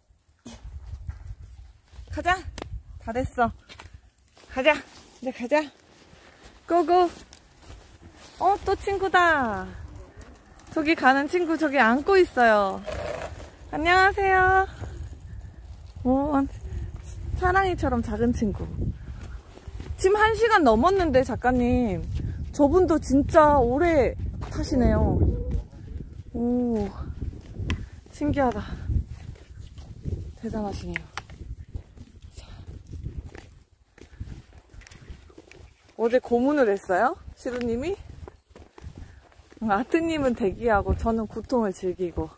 가자. 다 됐어. 가자. 이제 가자. 고고. 어, 또 친구다. 저기 가는 친구 저기 안고 있어요. 안녕하세요. 오, 사랑이처럼 작은 친구. 지금 한 시간 넘었는데 작가님. 저분도 진짜 오래 타시네요. 오, 신기하다. 대단하시네요. 자. 어제 고문을 했어요? 시루님이? 아트님은 대기하고 저는 고통을 즐기고.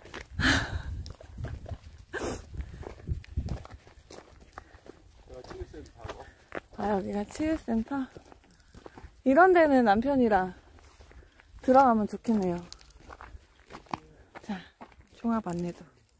아, 여기가 치유센터? 이런 데는 남편이랑 들어가면 좋겠네요. 자, 종합 안내도.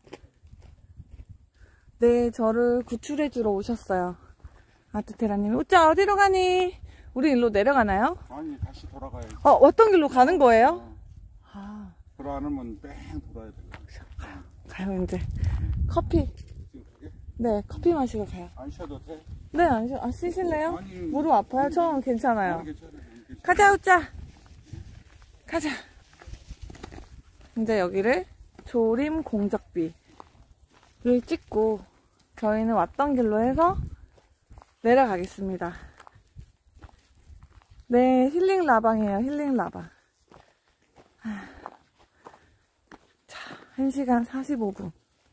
네, 저를 구출해주러 오셨어요. 아트테라님이. 우짜, 어디로 가니? 우리 일로 내려가나요? 아니, 다시 돌아가야지. 어, 어떤 길로 가는 거예요? 어. 아, 돌아가면 뺑 돌아야 돼. 가요, 이제. 커피. 지금 그게? 네, 커피 마시러 가요. 안 쉬어도 돼? 네, 안 쉬, 아, 쉬실래요? 아니, 무릎 아파요? 저는 괜찮아요. 괜찮아, 괜찮아. 가자, 우짜. 가자. 이제 여기를 조림 공작비를 찍고 저희는 왔던 길로 해서 내려가겠습니다. 네, 힐링 라방이에요. 힐링 라방. 자, 한 시간 사십오 분.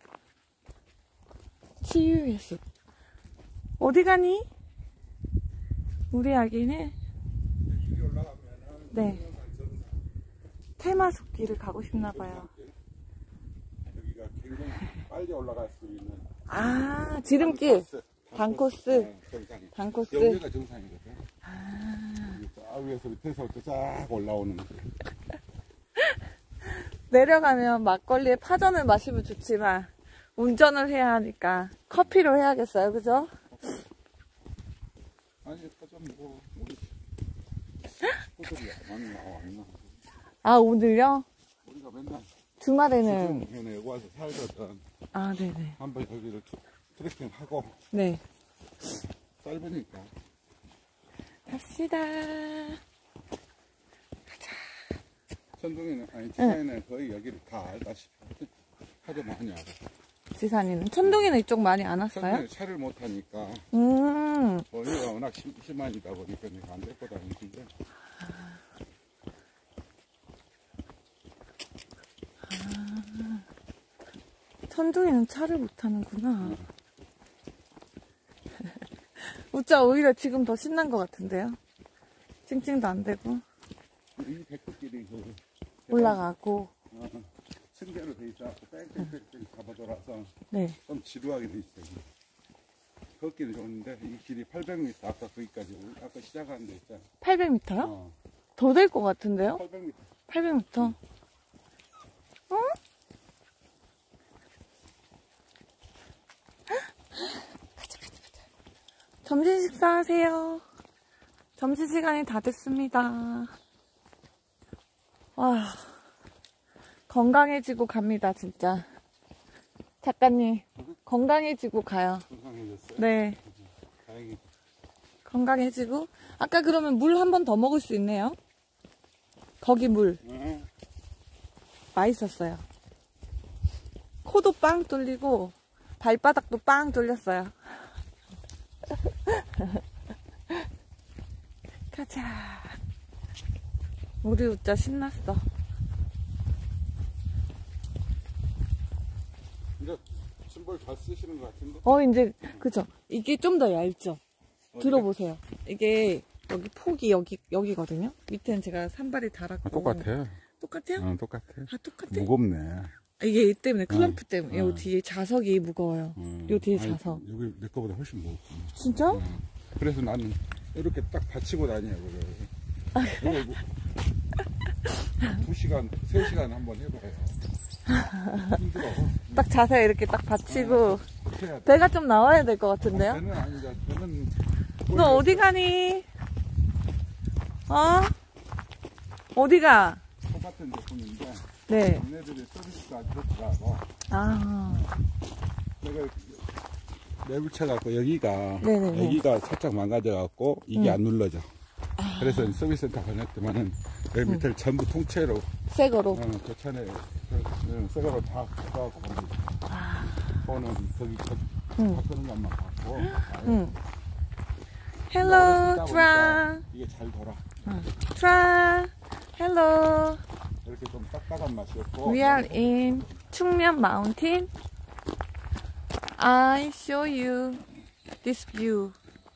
치유의 숲. 어디 가니? 우리 아기는 네 테마숲길을 가고 싶나봐요. 여기가 굉장히 빨리 올라갈 수 있는 아, 지름길. 단코스. 정상이. 단코스. 여기가 정상이거든. 아. 저 위에서 밑에서 쫙 올라오는. 내려가면 막걸리에 파전을 마시면 좋지만 운전을 해야 하니까 커피로 해야겠어요. 그죠? 아니, 파전 뭐 우리 식구들이 많이 나와 안 나와. 아, 오늘요? 우리가 맨날 주말에는 주중에 여기 와서 살거든. 아, 네네. 한번 여기를 트레킹 하고 네. 짧으니까. 갑시다. 천둥이는 아니 지사에는 거의 여기를 다 알다시피 하도 많이 알아. 지사님은 천둥이는 이쪽 많이 안 왔어요? 천둥이 차를 못 타니까 음. 여기가 워낙 심, 심하니다 보니까 내가 안 데리고 다니는데. 아, 천둥이는 차를 못 타는구나. 응. 우짜 오히려 지금 더 신난 것 같은데요? 찡찡도 안 되고 이 백두길이 그 올라가고. 어, 층대로 돼 있어. 뺑뺑뺑뺑 잡아돌아서 네. 좀 지루하게 돼 있어. 걷기는 좋은데 이 길이 팔백 미터 아까 거기까지 아까 시작하는 데 있잖아. 팔백 미터요? 어, 더 될 것 같은데요? 팔백 미터. 팔백 미터. 응? 가자, 가자, 가자. 점심 식사하세요. 점심시간이 다 됐습니다. 와, 건강해지고 갑니다, 진짜. 작가님, 건강해지고 가요. 건강해졌어요? 네, 다행히. 건강해지고. 아까 그러면 물 한 번 더 먹을 수 있네요. 거기 물. 응. 맛있었어요. 코도 빵 뚫리고 발바닥도 빵 뚫렸어요. 가자. 우리 우짜 신났어. 이제 짐볼 잘 쓰시는 것 같은데? 어, 이제 그죠? 이게 좀 더 얇죠? 어디가? 들어보세요. 이게 여기 폭이 여기 여기거든요. 밑에는 제가 산발이 달았고. 똑같아. 똑같아요? 응, 똑같아. 아, 똑같아. 무겁네. 아, 이게 이 때문에 클럼프 때문에. 어. 요 뒤에 자석이 무거워요. 응. 요 뒤에 아니, 자석. 여기 내 거보다 훨씬 무겁고. 진짜? 응. 그래서 나는 이렇게 딱 받치고 다녀요. 그래. 이거 뭐 두 시간, 세 시간 한번 해봐요. 힘들어. 딱 자세 이렇게 딱 받치고. 그렇게 해야 돼. 배가 좀 나와야 될 것 같은데요? 배는 아니다. 배는 너 어디 가니? 어? 어디가? 똑같은 제품인데 네. 얘네들이 서비스가 그렇더라고. 아. 내가 매불쳐 갖고 여기가 네네네. 여기가 살짝 망가져 갖고 이게 음. 안 눌러져. 그래서 서비스 센터 다녔더만은 여기 밑에를 전부 통째로 새 거로. 어, 교차내 새거로 다 갖고 아. 그거는 거기 거- 응. 바꾸는 것만 받고 응. 어렸을 헬로, 때 트라. 보니까 이게 잘 돌아. 트라. 헬로. 이렇게 좀 딱딱한 맛이었고 We are in 충면 Mountain. I show you this view.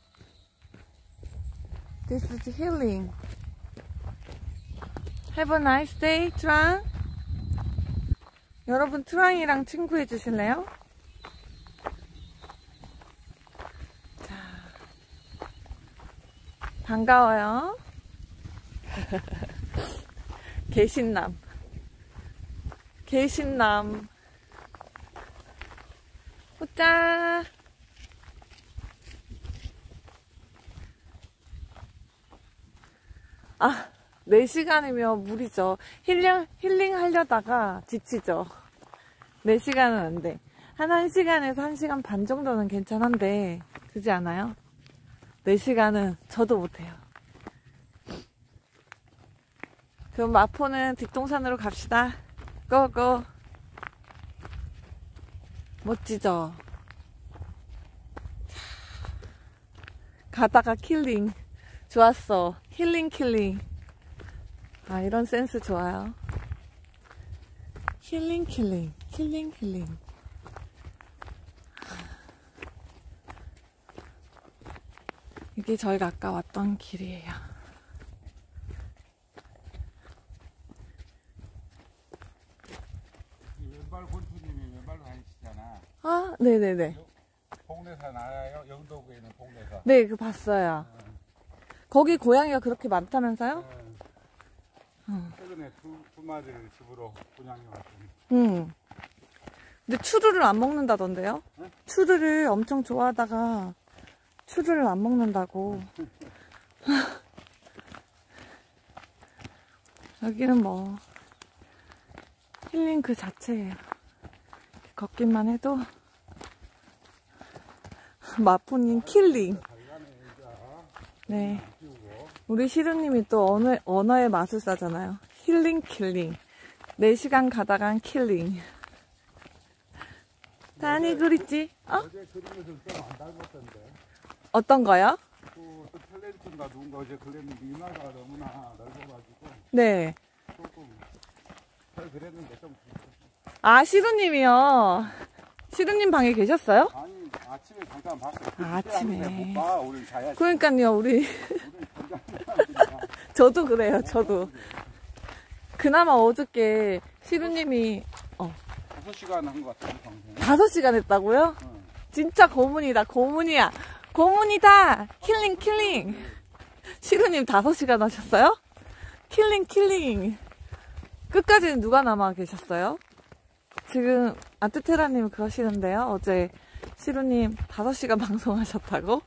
This is healing. Have a nice day, 트랑. 여러분, 트랑이랑 친구해 주실래요? 자, 반가워요. 개신남. 개신남. 후짜. 아, 네 시간이면 무리죠. 힐링, 힐링 하려다가 지치죠. 네 시간은 안 돼. 한 1시간에서 한 시간 반 정도는 괜찮은데, 그지 않아요? 네 시간은 저도 못해요. 그럼 마포는 뒷동산으로 갑시다. 고고. 멋지죠? 가다가 킬링. 좋았어. 힐링 킬링. 아, 이런 센스 좋아요. 힐링 킬링. 힐링 힐링. 이게 저희가 아까 왔던 길이에요. 왼발 곤투님이 왼발로 다니시잖아. 아, 네네네. 봉래산 알아요? 영도구에 있는 봉래산. 네, 그 봤어요. 거기 고양이가 그렇게 많다면서요? 네. 최근에 두, 두 마리를 집으로 분양해 왔더니. 응. 근데 추루를 안 먹는다던데요? 네? 추루를 엄청 좋아하다가 추루를 안 먹는다고. 여기는 뭐 힐링 그 자체예요. 걷기만 해도 마포님 킬링. 네. 우리 시루님이 또 언어, 언어의 마술사잖아요. 힐링 킬링. 네 시간 가다간 킬링. 다니 그리지? 어? 어제 그림을 좀 안 닮았던데. 어떤 거요? 또, 또 탤런트인가 누군가 어제 그랬는데 이마가 너무나 넓어가지고 네. 조금 잘 그랬는데 좀. 아, 시루님이요. 시루님 방에 계셨어요? 아니 아침에 잠깐 봤어요. 아, 아침에. 못 봐. 우리 자야지. 그러니까요, 우리. 우리 잠깐 저도 그래요, 저도. 그나마 어저께 시루님이, 어, 다섯 시간 한 것 같아요, 방송. 다섯 시간 했다고요? 응. 진짜 고문이다, 고문이야. 고문이다! 킬링, 킬링. 시루님 다섯 시간 하셨어요? 킬링, 킬링. 끝까지는 누가 남아 계셨어요? 지금 아트테라님 그러시는데요. 어제 시루님 다섯 시간 방송하셨다고?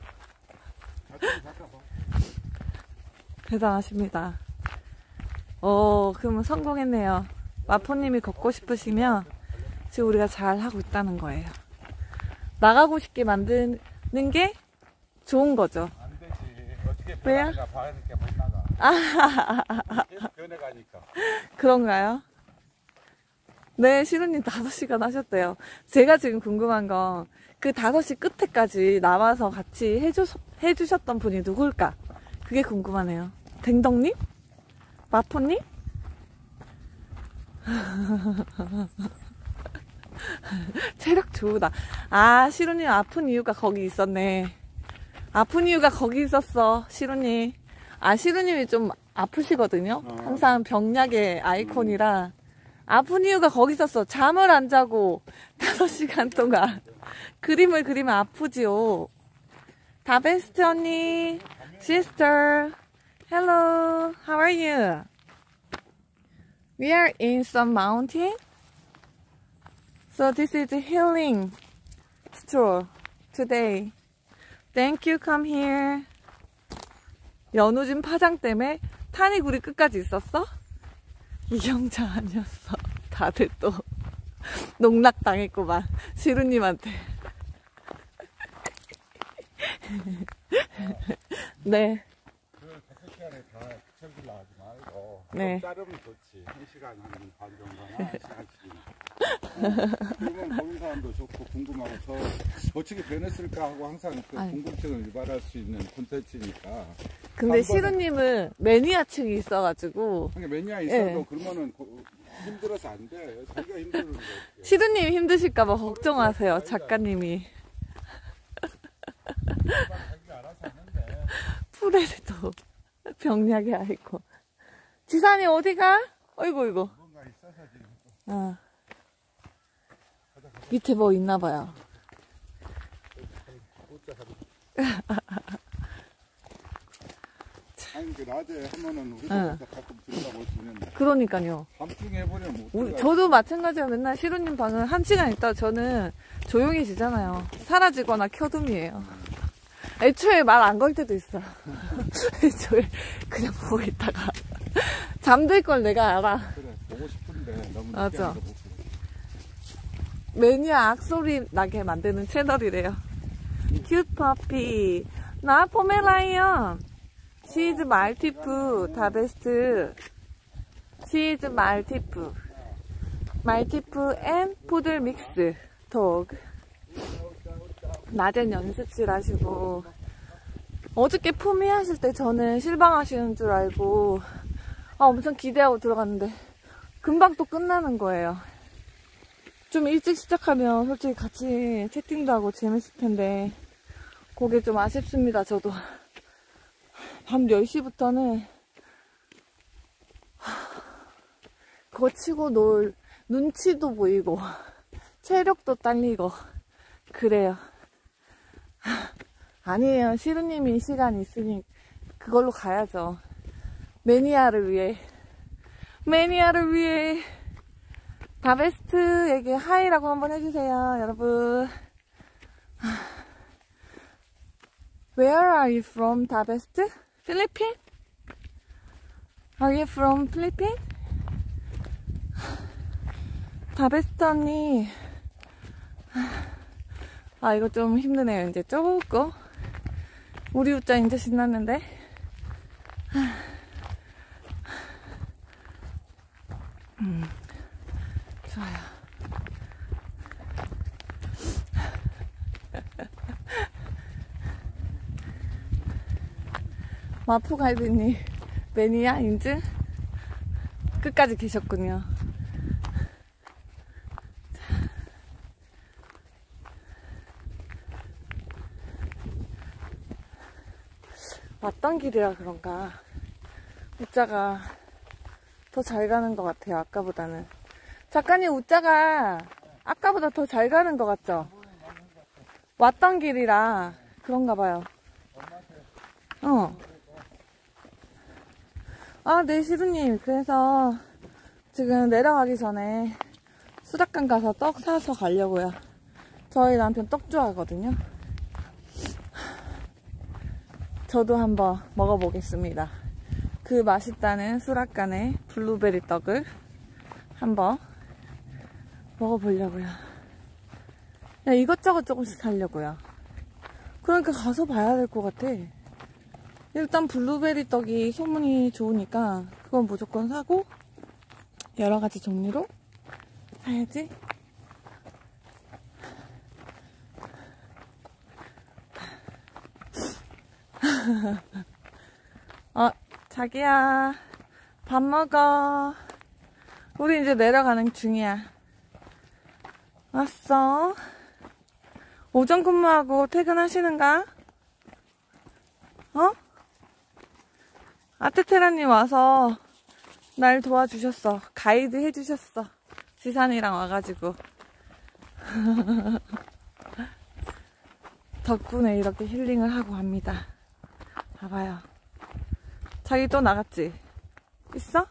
대단하십니다. 어, 그러면 성공했네요. 마포님이 걷고 싶으시면 지금 우리가 잘 하고 있다는 거예요. 나가고 싶게 만드는 게 좋은 거죠. 안 되지. 어떻게 왜요? 변화가 봐야니까 못 나가. 아, 계속 변해가니까. 그런가요? 네, 시루님 다섯 시간 하셨대요. 제가 지금 궁금한 건 그 다섯 시 끝에까지 남아서 같이 해주, 해주셨던 분이 누굴까? 그게 궁금하네요. 댕덕님? 마포님? 체력 좋으다. 아, 시루님 아픈 이유가 거기 있었네. 아픈 이유가 거기 있었어, 시루님. 아, 시루님이 좀 아프시거든요. 항상 병약의 아이콘이라. 아픈 이유가 거기 있었어. 잠을 안 자고 다섯 시간 동안 그림을 그리면 아프지요. 다베스트 언니, sister, hello, how are you? We are in some mountain. So this is a healing stroll today. Thank you, come here. 연우진 파장 때문에 탄이구리 끝까지 있었어? 이경자 아니었어. 다들 또 농락당했구만. 시루님한테. 네. 그 다섯 시간에 다 채우려 하지 말고. 네. 좀 자르면 좋지. 한 시간 한 반 정도나 한 시간씩. 그러면 보는 사람도 좋고 궁금하고 저 어떻게 변했을까 하고 항상 그 아니. 궁금증을 유발할 수 있는 콘텐츠니까. 근데 한 번은- 시루님은 매니아층이 있어가지고 그러니까 매니아 있어도 네. 그러면은 고- 힘들어서 안 돼. 자기가 힘드는 거. 시루님 힘드실까봐 걱정하세요. 작가님이. 자기가 알아서 하는데. 푸레도 병약의 아이콘. 지산이 어디가? 어이구 이거. 뭔가 있어서 지금. 어. 밑에 뭐 있나봐요. 아니 그 낮에 하면은 우리도 응. 가끔 들어가 볼 수 있는데 그러니까요. 밤중에 해보면 못 우리, 들어가. 저도 마찬가지로 맨날 시루님 방은 한 시간 있다 저는 조용해지잖아요. 사라지거나 켜둠이에요. 애초에 말 안 걸 때도 있어. 애초에 그냥 보고 있다가 잠들 걸 내가 알아. 그래 보고 싶은데 너무 맞아. 늦게 하니까 못 보고. 매니아 악소리 나게 만드는 채널이래요. 큐트 퍼피. 나 포메라이언. 시즈 말티프 다베스트. 시즈 말티프. 말티푸 앤 푸들 믹스 도그. 낮엔 연습실 하시고, 어저께 품위 하실 때 저는 실방 하시는 줄 알고 아, 엄청 기대하고 들어갔는데 금방 또 끝나는 거예요. 좀 일찍 시작하면 솔직히 같이 채팅도 하고 재밌을 텐데 그게 좀 아쉽습니다. 저도 밤 열 시부터는 그거 치고 놀 눈치도 보이고 체력도 딸리고 그래요. 아니에요. 시루님이 이 시간 있으니 그걸로 가야죠. 매니아를 위해. 매니아를 위해. 다베스트에게 하이라고 한번 해주세요, 여러분. Where are you from, 다베스트? Philippines? Are you from Philippines? 다베스트 언니. 아, 이거 좀 힘드네요, 이제 조금. 우리 우짜 이제 신났는데. 음, 좋아요. 마포갈비님, 매니아 인증? 끝까지 계셨군요. 왔던 길이라 그런가 우짜가 더 잘 가는 것 같아요. 아까보다는. 작가님 우짜가 아까보다 더 잘 가는 것 같죠? 왔던 길이라 그런가 봐요. 어. 아, 네, 시루님. 그래서 지금 내려가기 전에 수락관 가서 떡 사서 가려고요. 저희 남편 떡 좋아하거든요. 저도 한번 먹어보겠습니다. 그 맛있다는 수락관의 블루베리 떡을 한번 먹어보려고요. 야, 이것저것 조금씩 사려고요. 그러니까 가서 봐야 될 것 같아. 일단 블루베리 떡이 소문이 좋으니까 그건 무조건 사고 여러 가지 종류로 사야지. 어, 자기야, 밥 먹어. 우리 이제 내려가는 중이야. 왔어? 오전 근무하고 퇴근하시는가? 어? 아테테라님 와서 날 도와주셨어. 가이드 해주셨어. 지산이랑 와가지고. 덕분에 이렇게 힐링을 하고 갑니다. 봐봐요. 자기 또 나갔지? 있어?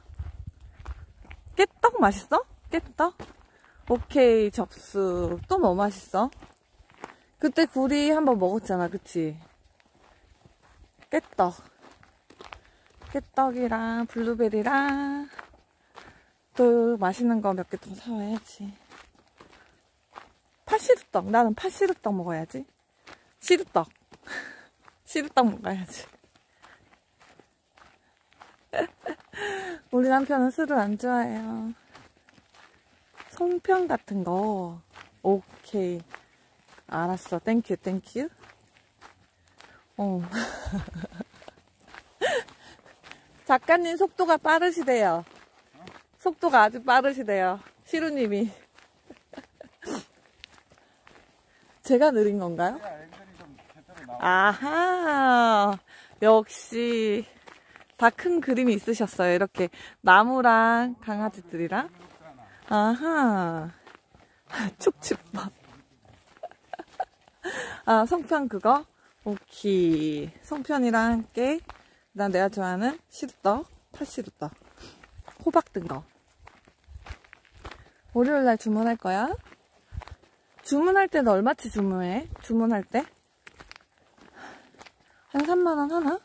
깨떡 맛있어? 깨떡? 오케이, 접수. 또 뭐 맛있어? 그때 구리 한번 먹었잖아, 그치? 깨떡. 깨떡이랑 블루베리랑 또 맛있는 거 몇 개 더 사와야지. 팥시루떡. 나는 팥시루떡 먹어야지. 시루떡. 시루떡 먹어야지. 우리 남편은 술을 안 좋아해요. 송편 같은 거. 오케이. 알았어. 땡큐, 땡큐. 어. 작가님 속도가 빠르시대요. 속도가 아주 빠르시대요. 시루님이. 제가 느린 건가요? 아하. 역시. 다 큰 그림이 있으셨어요. 이렇게 나무랑 강아지들이랑. 아하. 축축밥. 아, 송편 그거? 오케이. 송편이랑 깨. 난 내가 좋아하는 시루떡. 팥시루떡. 호박 든 거. 월요일날 주문할 거야? 주문할 때는 얼마치 주문해? 주문할 때? 한 삼만 원 하나?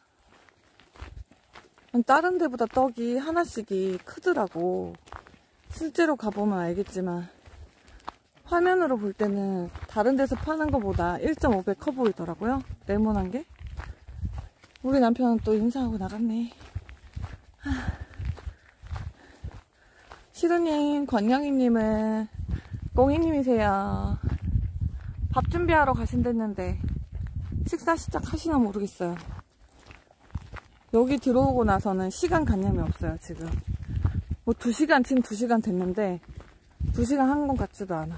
다른 데보다 떡이 하나씩이 크더라고. 실제로 가보면 알겠지만 화면으로 볼 때는 다른 데서 파는 것보다 일 점 오 배 커 보이더라고요. 네모난 게. 우리 남편은 또 인사하고 나갔네. 시루님, 권영희님은 꽁이님이세요. 밥 준비하러 가신댔는데 식사 시작하시나 모르겠어요. 여기 들어오고 나서는 시간 관념이 없어요, 지금. 뭐 두 시간, 지금 두 시간 됐는데 두 시간 한 것 같지도 않아.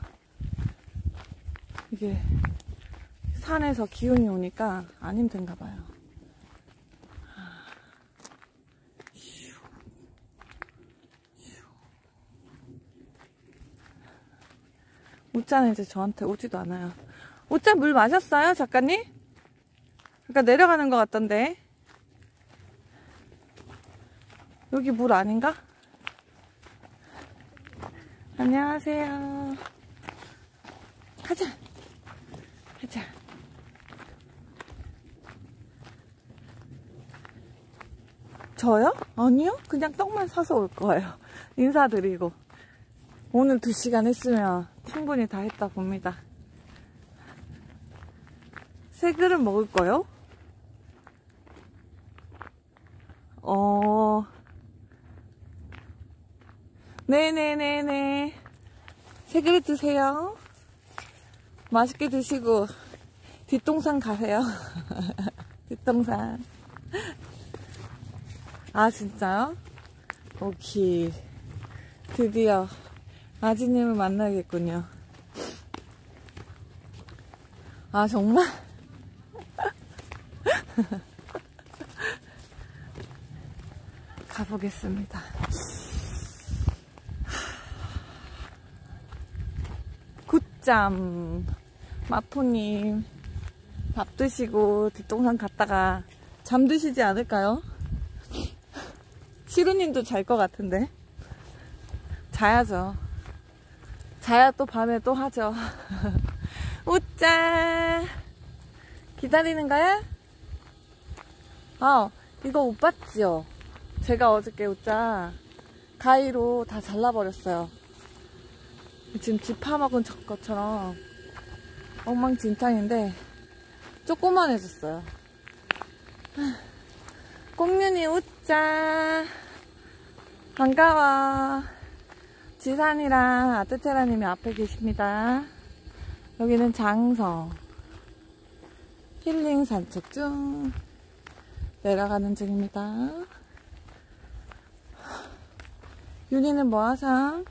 이게 산에서 기운이 오니까 안 힘든가 봐요. 우짜는 이제 저한테 오지도 않아요. 우짜 물 마셨어요, 작가님? 그러니까 내려가는 것 같던데. 여기 물 아닌가? 안녕하세요. 가자. 가자. 저요? 아니요. 그냥 떡만 사서 올 거예요. 인사드리고. 오늘 두 시간 했으면 충분히 다 했다 봅니다. 세 그릇 먹을 거요? 어... 네네네네. 세 그릇 드세요. 맛있게 드시고 뒷동산 가세요. 뒷동산. 아 진짜요? 오케이. 드디어 아지님을 만나겠군요. 아 정말? 가보겠습니다. 굿잠. 마포님 밥 드시고 뒷동산 갔다가 잠드시지 않을까요? 시루님도 잘 것 같은데. 자야죠. 자야 또 밤에 또 하죠. 우짜 기다리는 거야? 아 이거 못 봤지요? 제가 어저께 우짜 가위로 다 잘라버렸어요. 지금 집 파먹은 것처럼 엉망진창인데 조그만해졌어요. 꽁윤이 우짜 반가워. 지산이랑 아뜨테라님이 앞에 계십니다. 여기는 장성 힐링 산책 중 내려가는 중입니다. 윤희는 뭐하삼?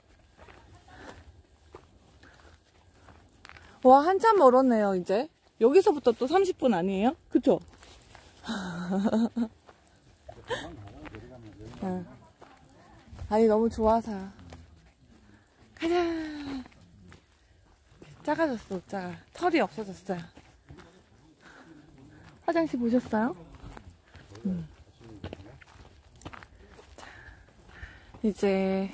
와 한참 멀었네요. 이제 여기서부터 또 삼십 분 아니에요? 그쵸? 응. 아니 너무 좋아서 가자. 작아졌어. 작아. 털이 없어졌어요. 화장실 보셨어요? 음. 자, 이제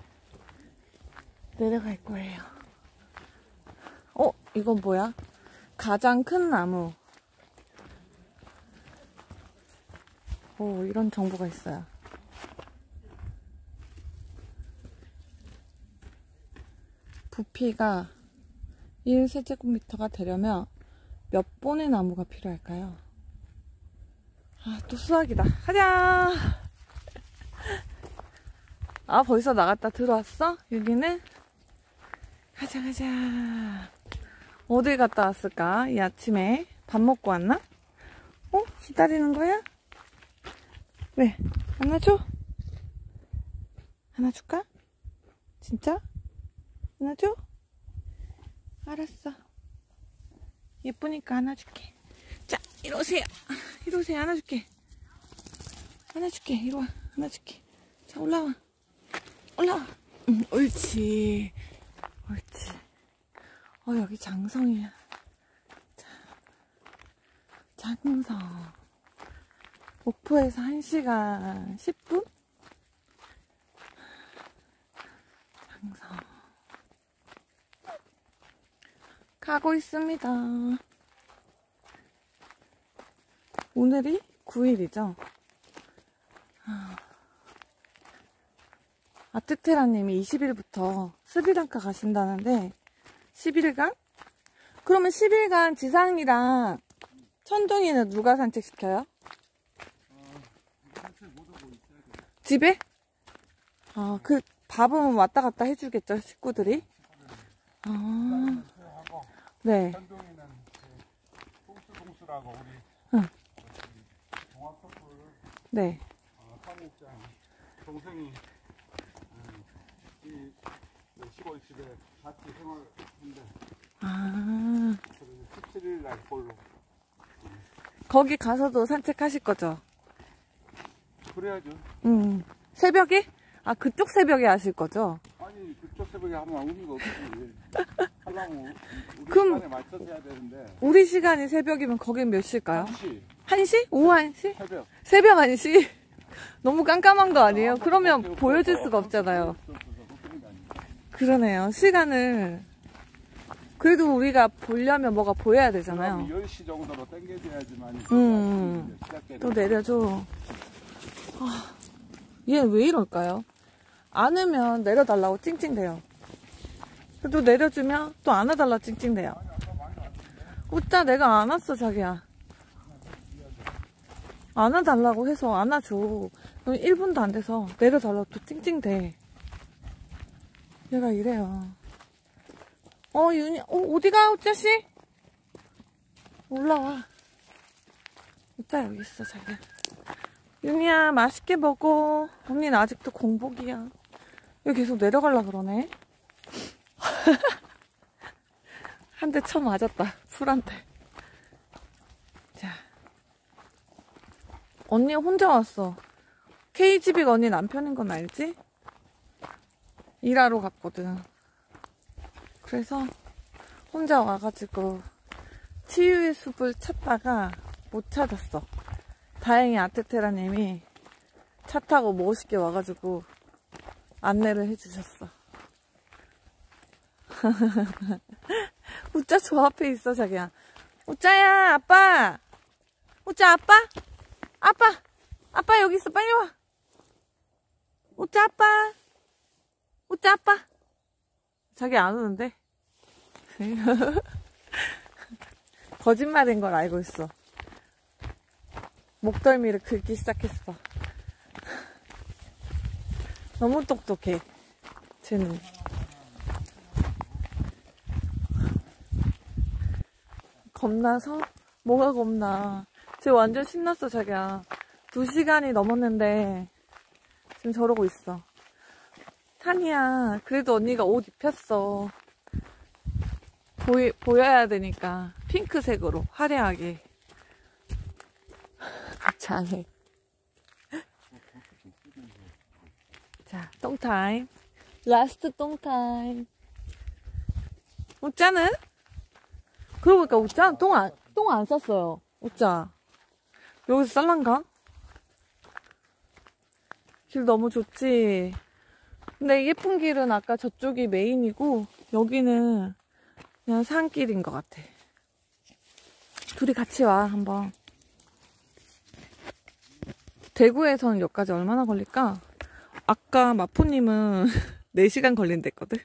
내려갈 거예요. 어? 이건 뭐야? 가장 큰 나무. 오, 이런 정보가 있어요. 부피가 일 세제곱미터가 되려면 몇 본의 나무가 필요할까요? 아, 또 수학이다. 가자! 아, 벌써 나갔다 들어왔어? 여기는? 가자, 가자. 어딜 갔다 왔을까? 이 아침에 밥 먹고 왔나? 어? 기다리는 거야? 왜? 하나 줘? 하나 줄까? 진짜? 하나 줘? 알았어. 예쁘니까 하나 줄게. 자, 이리 오세요. 이리 오세요. 하나 줄게. 하나 줄게. 이리 와. 하나 줄게. 자, 올라와. 올라와. 응, 옳지. 옳지. 어, 여기 장성이야. 자, 장성. 목포에서 한 시간 십 분? 장성. 가고 있습니다. 오늘이 구 일이죠. 아뜨테라님이 이십 일부터 스리랑카 가신다는데 십 일간? 그러면 십 일간 지상이랑 천둥이는 누가 산책시켜요? 집에? 아, 그 밥은 왔다 갔다 해주겠죠, 식구들이? 아, 네. 현동이는 동수동수라고 우리 응. 종합커플 네. 어, 사무장 동생이 음, 이 시골 집에 같이 생활했는데 아, 십칠 일 날 볼로. 거기 가서도 산책하실 거죠? 그래야죠. 음. 새벽에? 아, 그쪽 새벽에 하실 거죠? 아니 그쪽 새벽에 하면 의미가 없지. 하려면 우리 그럼- 시간에 맞춰서 해야 되는데. 우리 시간이 새벽이면 거긴 몇 시일까요? 한 시 한 시? 오후 한 시? 새벽. 새벽 한 시? 너무 깜깜한 거 아니에요? 그러면 보여줄 수가 없잖아요. 그러네요. 시간을. 그래도 우리가 보려면 뭐가 보여야 되잖아요. 열 시 정도로 땡겨줘야지만. 음. 시작해야 또 돼. 내려줘. 아, 얘 왜 이럴까요? 안으면 내려달라고 찡찡대요. 또 내려주면 또 안아달라 찡찡대요. 웃자, 내가 안았어, 자기야. 안아달라고 해서 안아줘. 그럼 일 분도 안 돼서 내려달라고 또 찡찡대. 얘가 이래요. 어, 윤이, 어, 어디가, 우짜씨? 올라와. 우짜 여기 있어, 자기야. 윤이야, 맛있게 먹어. 언니는 아직도 공복이야. 여기 계속 내려가려고 그러네. 한 대 쳐 맞았다. 풀한테. 자. 언니 혼자 왔어. 케이지빅 언니 남편인 건 알지? 일하러 갔거든. 그래서 혼자 와가지고 치유의 숲을 찾다가 못 찾았어. 다행히 아테테라님이 차 타고 멋있게 와가지고 안내를 해주셨어. 우짜 저 앞에 있어, 자기야. 우짜야, 아빠. 우짜 아빠? 아빠. 아빠 여기 있어. 빨리 와. 우짜 아빠. 우짜 아빠. 자기 안 오는데? 거짓말인 걸 알고 있어. 목덜미를 긁기 시작했어. 너무 똑똑해. 쟤는. 겁나서? 뭐가 겁나. 쟤 완전 신났어, 자기야. 두 시간이 넘었는데 지금 저러고 있어. 탄이야, 그래도 언니가 옷 입혔어. 보이, 보여야 되니까 핑크색으로 화려하게. 잘해. 자, 똥타임. 라스트 똥타임. 우짜는? 그러고 보니까 우짜는 똥 안, 똥 안 쌌어요. 우짜. 여기서 쌀란가? 길 너무 좋지? 근데 예쁜 길은 아까 저쪽이 메인이고, 여기는 그냥 산길인 것 같아. 둘이 같이 와, 한번. 대구에서는 여기까지 얼마나 걸릴까? 아까 마포님은 네 시간 걸린댔거든?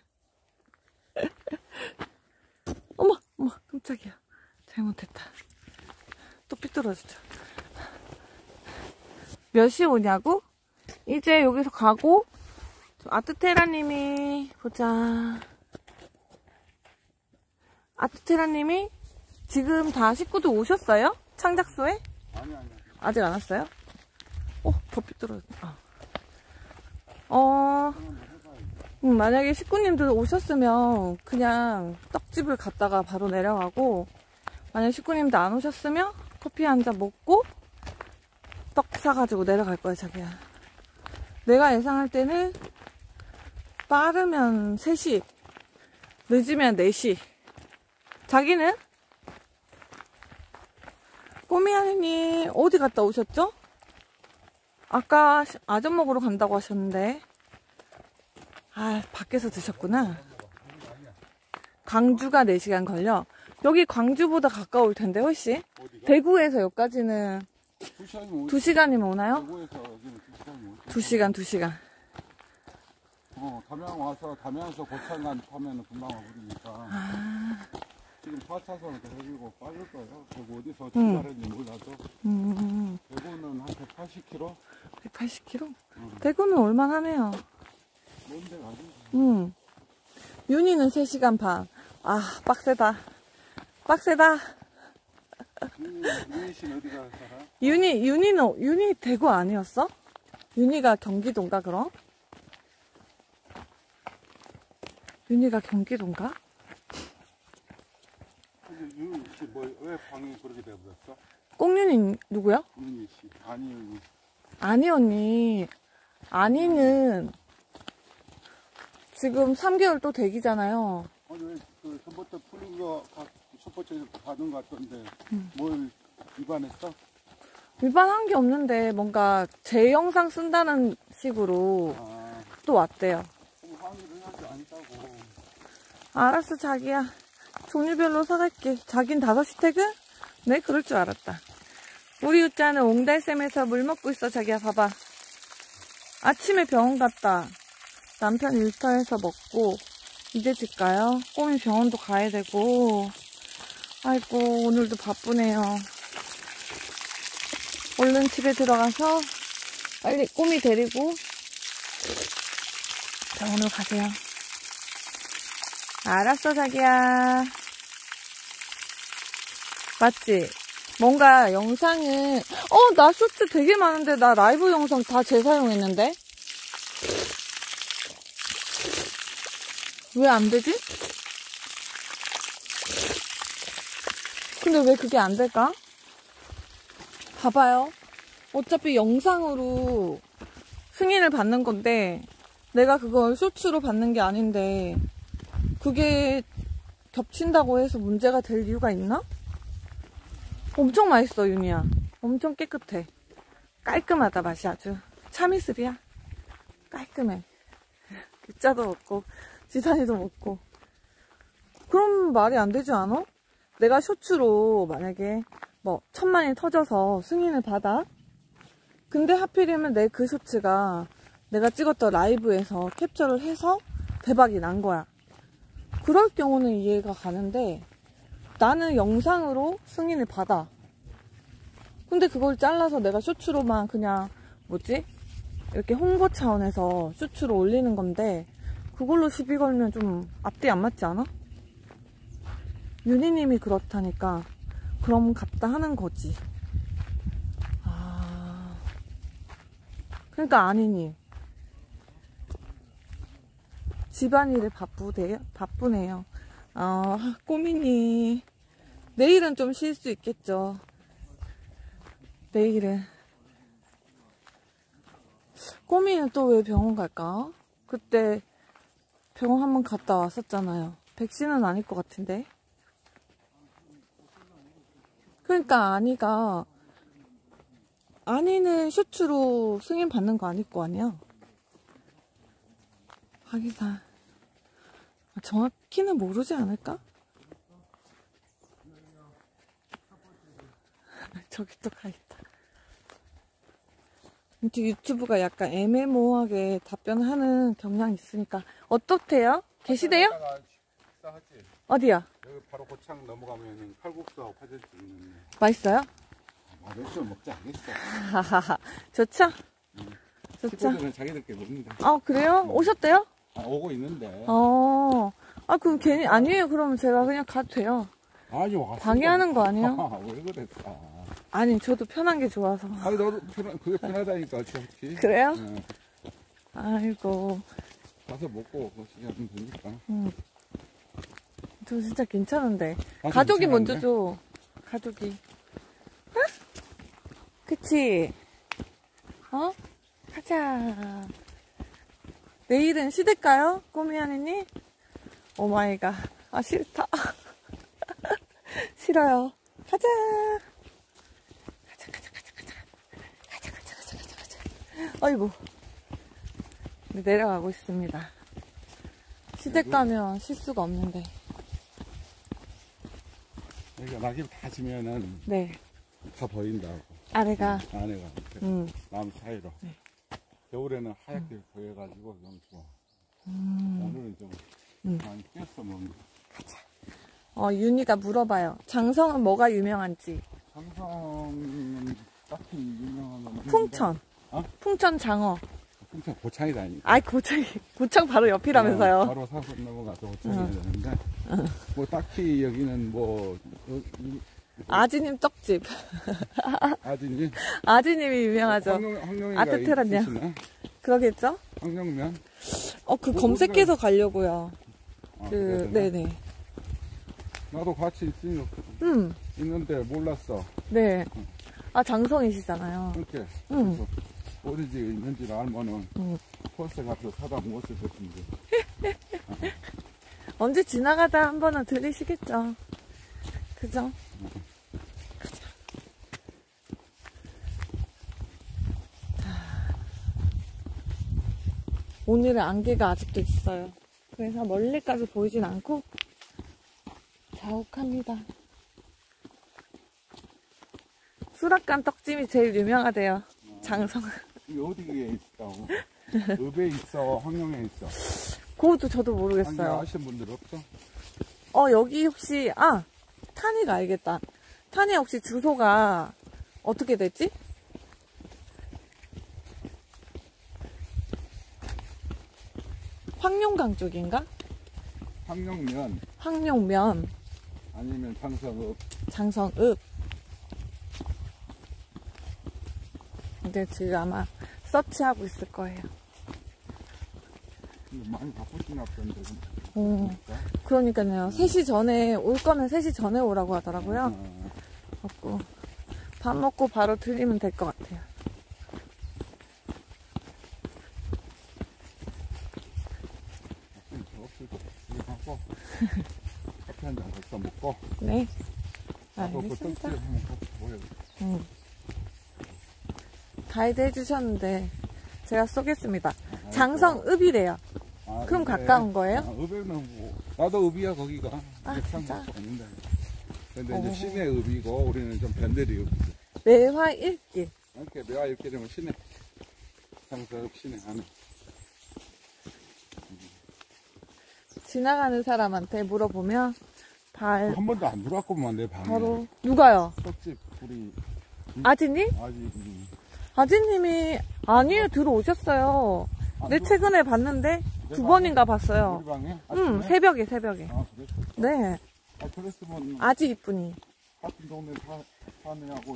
어머, 어머, 깜짝이야. 잘못했다. 또 삐뚤어지죠. 몇 시에 오냐고? 이제 여기서 가고, 아트테라님이, 보자. 아트테라님이 지금 다 식구들 오셨어요? 창작소에? 아니 아니. 아직 안 왔어요? 어, 더 삐뚤어졌다. 아. 어, 음, 만약에 식구님들 오셨으면 그냥 떡집을 갔다가 바로 내려가고, 만약 식구님들 안 오셨으면 커피 한 잔 먹고 떡 사가지고 내려갈 거야, 자기야. 내가 예상할 때는 빠르면 세 시, 늦으면 네 시. 자기는? 꼬미아님 어디 갔다 오셨죠? 아까 아점 먹으러 간다고 하셨는데. 아, 밖에서 드셨구나. 광주가 네 시간 걸려. 여기 광주보다 가까울 텐데 훨씬. 어디가? 대구에서 여기까지는 두 시간이면 두 시간이면 오나요? 대구에서 여기는 두 시간이면 오지. 두 시간, 두 시간. 어, 담양 와서 담양에서 고창간 타면은 금방 와버리니까. 아, 지금 사 차선을 해주고 빠질 거예요. 그리고 어디서 음. 출발했는지 몰라도. 음, 대구는 한 백팔십 킬로미터? 백팔십 킬로미터? 음. 대구는 올만하네요. 뭔데 가지? 응. 윤희는 세 시간 반. 아, 빡세다. 빡세다. 윤희 씨는 어디 가서 살아? 윤희, 윤희는, 윤희 대구 아니었어? 윤희가 경기도인가, 그럼? 윤희가 경기도인가? 근데 윤희 씨 뭐 왜 방이 그렇게 돼버렸어? 꽁윤희 누구야? 윤희 씨 아니 윤희. 아니, 언니. 아니는 지금 삼 개월 또 대기잖아요. 아니 왜그 전부터 풀린 거 슈퍼챗에서 받은 거 같던데 음. 뭘 위반했어? 위반한 게 없는데 뭔가 제 영상 쓴다는 식으로 아, 또 왔대요. 그럼 항의를 해야지 아니다고. 알았어, 자기야. 종류별로 사갈게. 자긴 다섯 시 퇴근? 네, 그럴 줄 알았다. 우리 우짜는 옹달샘에서 물 먹고 있어, 자기야. 봐봐. 아침에 병원 갔다. 남편 일터에서 먹고 이제 집 가요. 꼬미 병원도 가야 되고. 아이고, 오늘도 바쁘네요. 얼른 집에 들어가서 빨리 꼬미 데리고 병원으로 가세요. 알았어, 자기야. 맞지? 뭔가 영상은 어, 나 쇼츠 되게 많은데 나 라이브 영상 다 재사용했는데? 왜 안 되지? 근데 왜 그게 안 될까? 봐봐요. 어차피 영상으로 승인을 받는 건데 내가 그걸 쇼츠로 받는 게 아닌데 그게 겹친다고 해서 문제가 될 이유가 있나? 엄청 맛있어, 윤희야. 엄청 깨끗해. 깔끔하다, 맛이 아주. 참이슬이야. 깔끔해. 유자도 먹고 지산이도 먹고. 그럼 말이 안 되지 않아? 내가 쇼츠로 만약에 뭐 천만이 터져서 승인을 받아. 근데 하필이면 내 그 쇼츠가 내가 찍었던 라이브에서 캡처를 해서 대박이 난 거야. 그럴 경우는 이해가 가는데 나는 영상으로 승인을 받아. 근데 그걸 잘라서 내가 쇼츠로만 그냥 뭐지? 이렇게 홍보 차원에서 쇼츠로 올리는 건데 그걸로 시비 걸면 좀 앞뒤 안 맞지 않아? 윤희님이 그렇다니까 그럼 갔다 하는 거지. 아, 그러니까 아니니 집안일에 바쁘대요? 바쁘네요. 아, 꼬미니 내일은 좀 쉴 수 있겠죠. 내일은. 꼬미는 또 왜 병원 갈까? 그때 병원 한번 갔다 왔었잖아요. 백신은 아닐 것 같은데. 그러니까 아니가 아니는 쇼츠로 승인 받는 거 아닐 거 아니야. 하기사 정확히는 모르지 않을까? 저기 또 가있다. 유튜브가 약간 애매모호하게 답변하는 경향이 있으니까. 어떻대요? 계시대요? 식사하지? 어디요? 여기 바로 고창 넘어가면은 칼국수하고 파전집 있는데. 맛있어요? 맛있어 먹지 않겠어. 하하하. 좋죠? 응. 좋죠? 식구들은 자기들끼리 먹는다. 아, 그래요? 오셨대요? 아, 오고 있는데. 어. 아, 그럼 괜히, 아니에요. 그러면 제가 그냥 가도 돼요. 아니, 와. 방해하는 거 아니에요? 아, 왜 그랬어? 아니, 저도 편한 게 좋아서. 아니, 너도 편하, 그게 편하다니까, 어찌 그래요? 응. 아이고. 가서 먹고, 그것이 하면 되니까. 음. 저 진짜 괜찮은데. 아, 가족이 괜찮은데? 먼저 줘. 가족이. 응? 그치? 어? 가자. 내일은 시댁가요? 꼬미하느니? 오마이갓. 아, 싫다. 싫어요. 가자. 가자, 가자, 가자, 가자. 가자, 가자, 가자, 가자, 가자. 아이고. 네, 내려가고 있습니다. 시댁 가면 쉴 수가 없는데. 여기가 낙엽 다 지면은 네. 다 보인다고. 아래가. 안에가. 이렇게 음. 나무 사이로. 네. 겨울에는 하얗게 보여가지고 너무 좋아. 음. 오늘은 좀 음. 많이 깼어, 뭐. 어, 윤희가 물어봐요. 장성은 뭐가 유명한지. 삼성은 딱히 유명한 건 없는데. 풍천. 어? 풍천 장어. 풍천 고창이다니까. 아이, 고창, 고창 바로 옆이라면서요. 어, 바로 사서 넘어가서 고창이야 되는데, 뭐 딱히 여기는 뭐, 어, 이- 아지님 떡집. 아진이 아지님이 유명하죠. 황룡, 황룡이가 아트테란이요. 있으시나? 그러겠죠? 황룡면? 어, 그 뭐, 검색해서 가려고요. 아, 그, 그래야 되나? 네네. 나도 같이 있으니, 음, 있는데 몰랐어. 네. 아, 장성이시잖아요. 이렇게. 음. 그래서 어디 집에 있는지를 알면은, 음. 펄스 가서 사다 먹었을 것인데. 언제 지나가다 한 번은 들리시겠죠? 그죠? 가자. 자. 오늘은 안개가 아직도 있어요. 그래서 멀리까지 보이진 않고 자욱합니다. 수락관 떡찜이 제일 유명하대요. 장성. 이게 어디에 있어? 읍에 있어? 황룡에 있어? 그것도 저도 황룡 모르겠어요. 아시는 분들 없어? 어, 여기 혹시, 아, 탄이가 알겠다. 탄이 혹시 주소가 어떻게 되지? 황룡강 쪽인가? 황룡면 황룡면, 아니면 장성읍. 장성읍. 근데 지금 아마 서치하고 있을 거예요. 근데 많이 바쁘시나 보던데. 오, 그러니까요. 세 시 전에, 올 거면 세 시 전에 오라고 하더라고요. 어, 먹고, 밥 먹고 바로 들리면 될 것 같아요. 없을 거 하고 커피 한 잔 벌써 먹고 네. 나도 그 떡집 알겠습니다. 한번 같이 보여. 음. 가이드 해주셨는데 제가 쏘겠습니다. 장성읍이래요. 아, 그럼 읍에? 가까운 거예요? 아, 읍에는 뭐 나도 읍이야 거기가. 아, 이게 참 진짜? 수가 없는데. 근데 어. 이제 시내 읍이고 우리는 좀 변대리 읍이지. 매화 일길. 이렇게 내가 이렇게 되면 시내 장성읍 시내 안에. 지나가는 사람한테 물어보면 발 한 번도 안 들어왔구만 내 방에. 바로 누가요? 떡집 우리 아지님? 아직 음, 아지님이 아니에요, 들어오셨어요. 안 네, 들어- 최근에 봤는데 내 두 방에? 번인가 봤어요. 우리 방에? 응, 아침에? 새벽에 새벽에. 아 그랬어. 네, 아 그랬으면 아지 이쁜이. 같은 동네 사, 사느냐고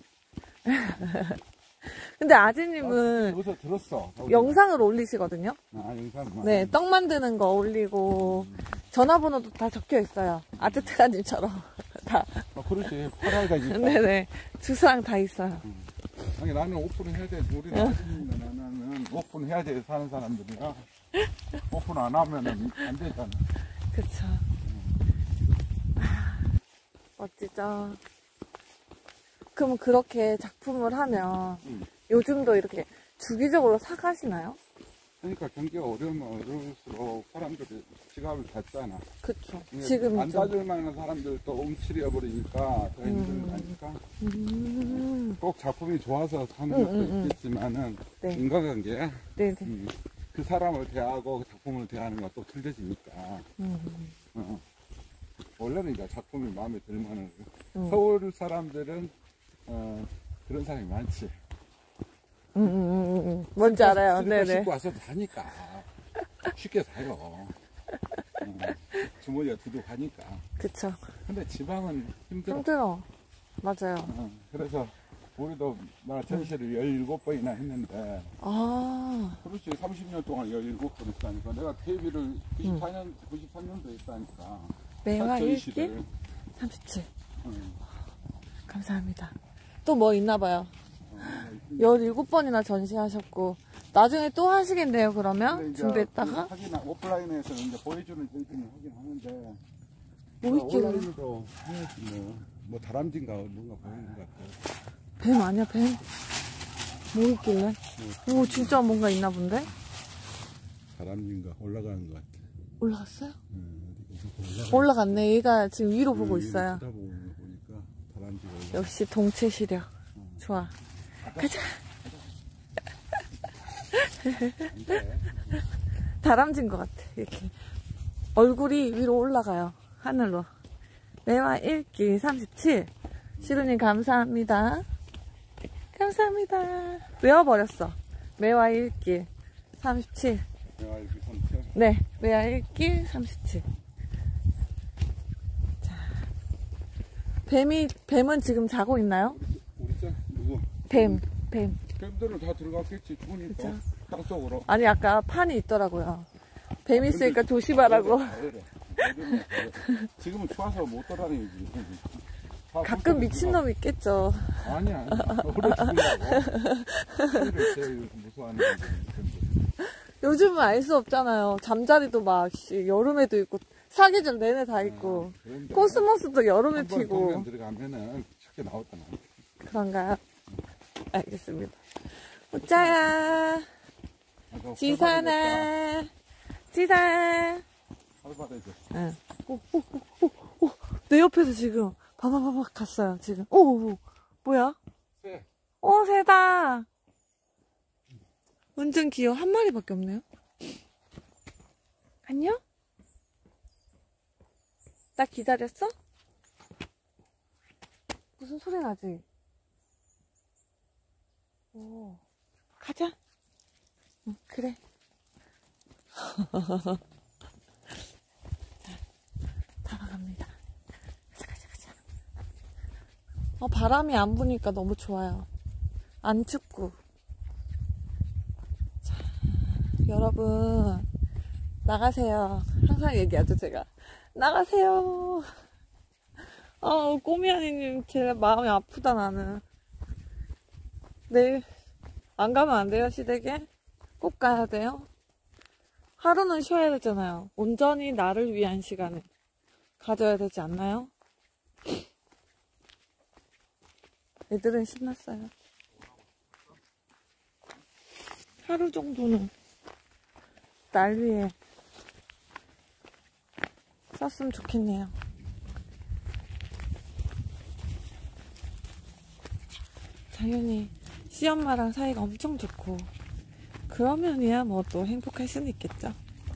근데 아지님은 여기서 들었어. 영상을 올리시거든요. 아 영상. 네, 떡 만드는 거 올리고 전화번호도 다 적혀 있어요. 아트테라님처럼 다. 아 그렇지. 팔아야 되니까. 네네, 주소랑 다 있어요. 아니 나는 오픈을 해야 돼. 우리 나중에 나는 오픈해야 돼 사는 사람들이라 오픈 안 하면은 안 되잖아. 그쵸. 아, 멋지죠. 그럼 그렇게 작품을 하면 응. 요즘도 이렇게 주기적으로 사가시나요? 그러니까 경기가 어려우면 어려울수록 사람들이 지갑을 닫잖아. 그쵸. 이게 지금 안 좀. 닫을 만한 사람들도 움츠려 버리니까 더 힘들다니까. 음, 꼭 작품이 좋아서 사는 응, 것도 응, 응. 있겠지만은 네. 인간관계야. 네네. 음, 그 사람을 대하고 그 작품을 대하는 것도 또 틀려지니까. 음, 어. 원래는 이제 작품이 마음에 들면은 음. 서울 사람들은 어, 그런 사람이 많지. 음, 음, 음, 음. 뭔지 알아요. 슬리퍼 네네. 신고 와서 사니까 쉽게 사요. 어, 주머니가 두둑하니까. 그쵸. 근데 지방은 힘들어. 힘들어. 맞아요. 어, 그래서 우리도 나 전시를 열일곱 번이나 했는데 아, 그렇지 삼십 년 동안 열일곱 번 했다니까. 내가 데뷔를 구십사 년, 구십삼 년도에 했다니까. 매화 전시를. 일길 삼십칠. 어, 감사합니다. 또 뭐 있나 봐요. 어, 열일곱 번이나 전시하셨고 나중에 또 하시겠네요. 근데 그러면 이제 준비했다가 그 하긴 오프라인에서는 이제 보여주는 저희들이 하긴 하는데 뭐 있길래? 온라인으로 해야지 뭐, 뭐 다람쥐인가 뭔가 보이는 것 같아요. 뱀 아니야 뱀? 뭐 있길래? 오 진짜 뭔가 있나 본데? 다람쥐인가 올라가는 것 같아. 올라갔어요? 음, 어디 올라가. 올라갔네. 얘가 지금 위로 보고 있어요. 쳐다보고 있는 거 보니까 다람쥐가 올라가. 역시 동체 시력. 좋아. 가자. 다람쥐인 것 같아. 이렇게 얼굴이 위로 올라가요. 하늘로. 매화 일길 삼십칠. 시루님 감사합니다. 감사합니다. 외워버렸어. 매화 일길 삼십칠. 내가 이렇게 삼십칠. 네, 외야 일 길 삼십칠. 자, 뱀이, 뱀은 지금 자고 있나요? 우리 쟤 누구? 뱀, 뱀. 뱀들은 다 들어갔겠지. 추우니까. 그쵸. 땅속으로. 아니, 아까 판이 있더라고요. 뱀 있으니까 조심하라고. 지금은 추워서 못 돌아다니지. 가끔 미친놈 있겠죠. 아니야. 오래 죽는다고. 제일 무서워하는 뱀들. 요즘은 알 수 없잖아요. 잠자리도 막, 씨, 여름에도 있고, 사계절 내내 다 있고, 그런데 코스모스도 여름에 한번 피고. 동면 들어가면은 쉽게 나왔잖아. 그런가요? 알겠습니다. 우짜야, 아까 지사나, 지사. 활발해졌어. 응. 오, 오, 오, 오, 오. 내 옆에서 지금, 바바바바 갔어요, 지금. 오, 오, 오. 뭐야? 새. 오, 새다. 완전 귀여워. 한 마리밖에 없네요. 안녕? 나 기다렸어? 무슨 소리 나지? 오, 가자. 응, 그래. 자, 다가갑니다. 가자, 가자, 가자. 어, 바람이 안 부니까 너무 좋아요. 안 춥고. 자, 여러분, 나가세요. 항상 얘기하죠, 제가. 나가세요. 어, 꼬미아니님, 제 마음이 아프다, 나는. 내일, 안 가면 안 돼요, 시댁에? 꼭 가야 돼요? 하루는 쉬어야 되잖아요. 온전히 나를 위한 시간을 가져야 되지 않나요? 애들은 신났어요. 하루 정도는 날 위해 썼으면 좋겠네요. 당연히 시엄마랑 사이가 엄청 좋고 그러면이야 뭐 또 행복할 수는 있겠죠.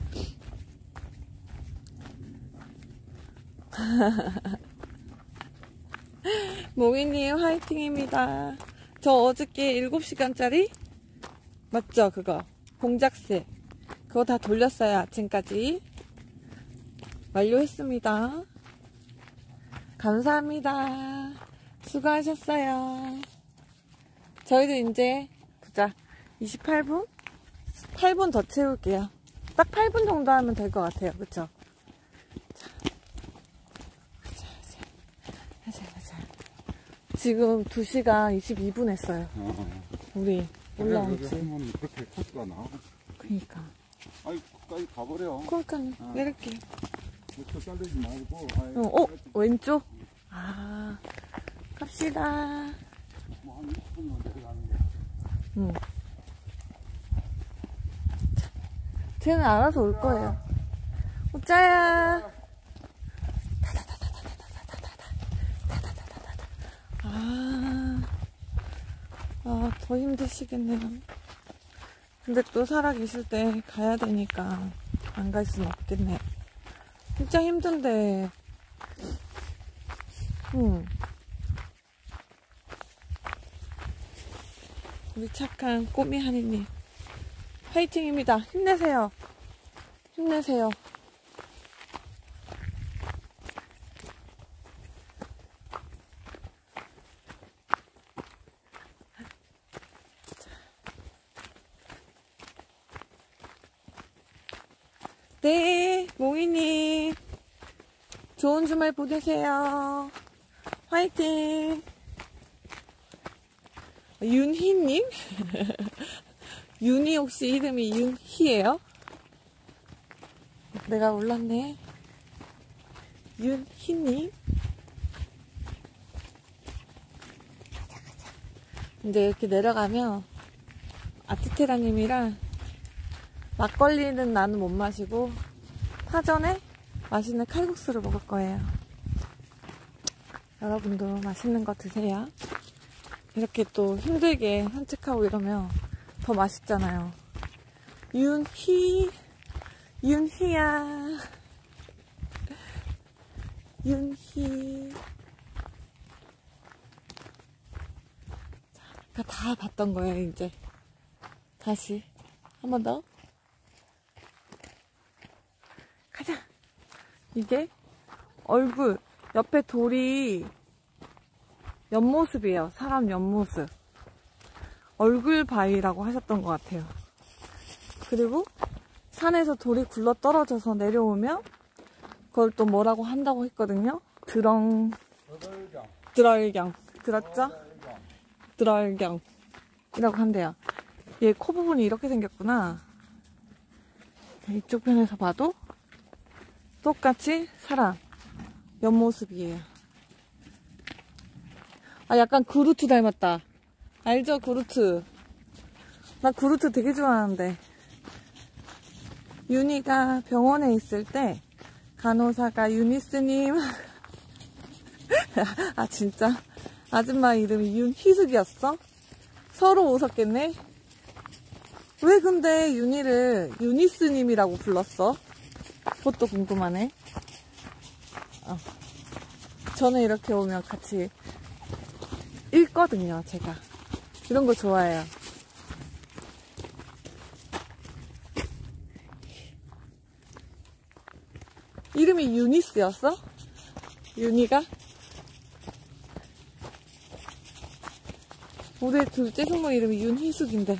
몽이님 화이팅입니다. 저 어저께 일곱 시간짜리 맞죠? 그거 공작새 그거 다 돌렸어요. 아침까지 완료했습니다. 감사합니다. 수고하셨어요. 저희도 이제 보자 이십팔 분? 팔 분 더 채울게요. 딱 팔 분 정도 하면 될 것 같아요. 그쵸? 자, 가자, 가자, 가자, 가자. 지금 두 시간 이십이 분 했어요. 어. 우리 올라온 지. 할머니 그렇게 코스가 나와? 그니까. 아이 가까이 가버려. 그러니까요. 어. 내릴게. 이렇게 자르지 말고. 아이, 어, 어? 왼쪽? 아, 갑시다. 뭐한 이십 분만 내려가는 게. 응. 쟤는 알아서 올 거예요. 우짜야. 아, 아, 더 힘드시겠네요. 근데 또 살아 계실 때 가야 되니까 안 갈 수는 없겠네요. 진짜 힘든데. 응. 우리 착한 꼬미 하니님 화이팅입니다. 힘내세요. 힘내세요. 네, 몽이님 좋은 주말 보내세요. 화이팅. 윤희님? 윤희 혹시 이름이 윤희예요? 내가 몰랐네. 윤희님? 이제 이렇게 내려가면 아티테라님이랑 막걸리는 나는 못 마시고 파전에 맛있는 칼국수를 먹을 거예요. 여러분도 맛있는 거 드세요. 이렇게 또 힘들게 산책하고 이러면 더 맛있잖아요. 윤희, 윤희야, 윤희. 자, 아까 다 봤던 거예요, 이제. 다시. 한 번 더. 이게 얼굴 옆에 돌이 옆모습이에요. 사람 옆모습. 얼굴 바위라고 하셨던 것 같아요. 그리고 산에서 돌이 굴러 떨어져서 내려오면 그걸 또 뭐라고 한다고 했거든요. 드렁 드럴경 들었죠? 드럴경 이라고 한대요. 얘 코 부분이 이렇게 생겼구나. 이쪽 편에서 봐도 똑같이 사람 옆모습이에요. 아, 약간 그루트 닮았다. 알죠? 그루트. 나 그루트 되게 좋아하는데. 윤희가 병원에 있을 때 간호사가 유니스님 아 진짜 아줌마 이름이 윤희숙이었어? 서로 웃었겠네. 왜 근데 윤희를 유니스님이라고 불렀어? 그것도 궁금하네. 어. 저는 이렇게 오면 같이 읽거든요. 제가 이런 거 좋아해요. 이름이 유니스였어? 윤희가? 우리 둘째 숙모 이름이 윤희숙인데.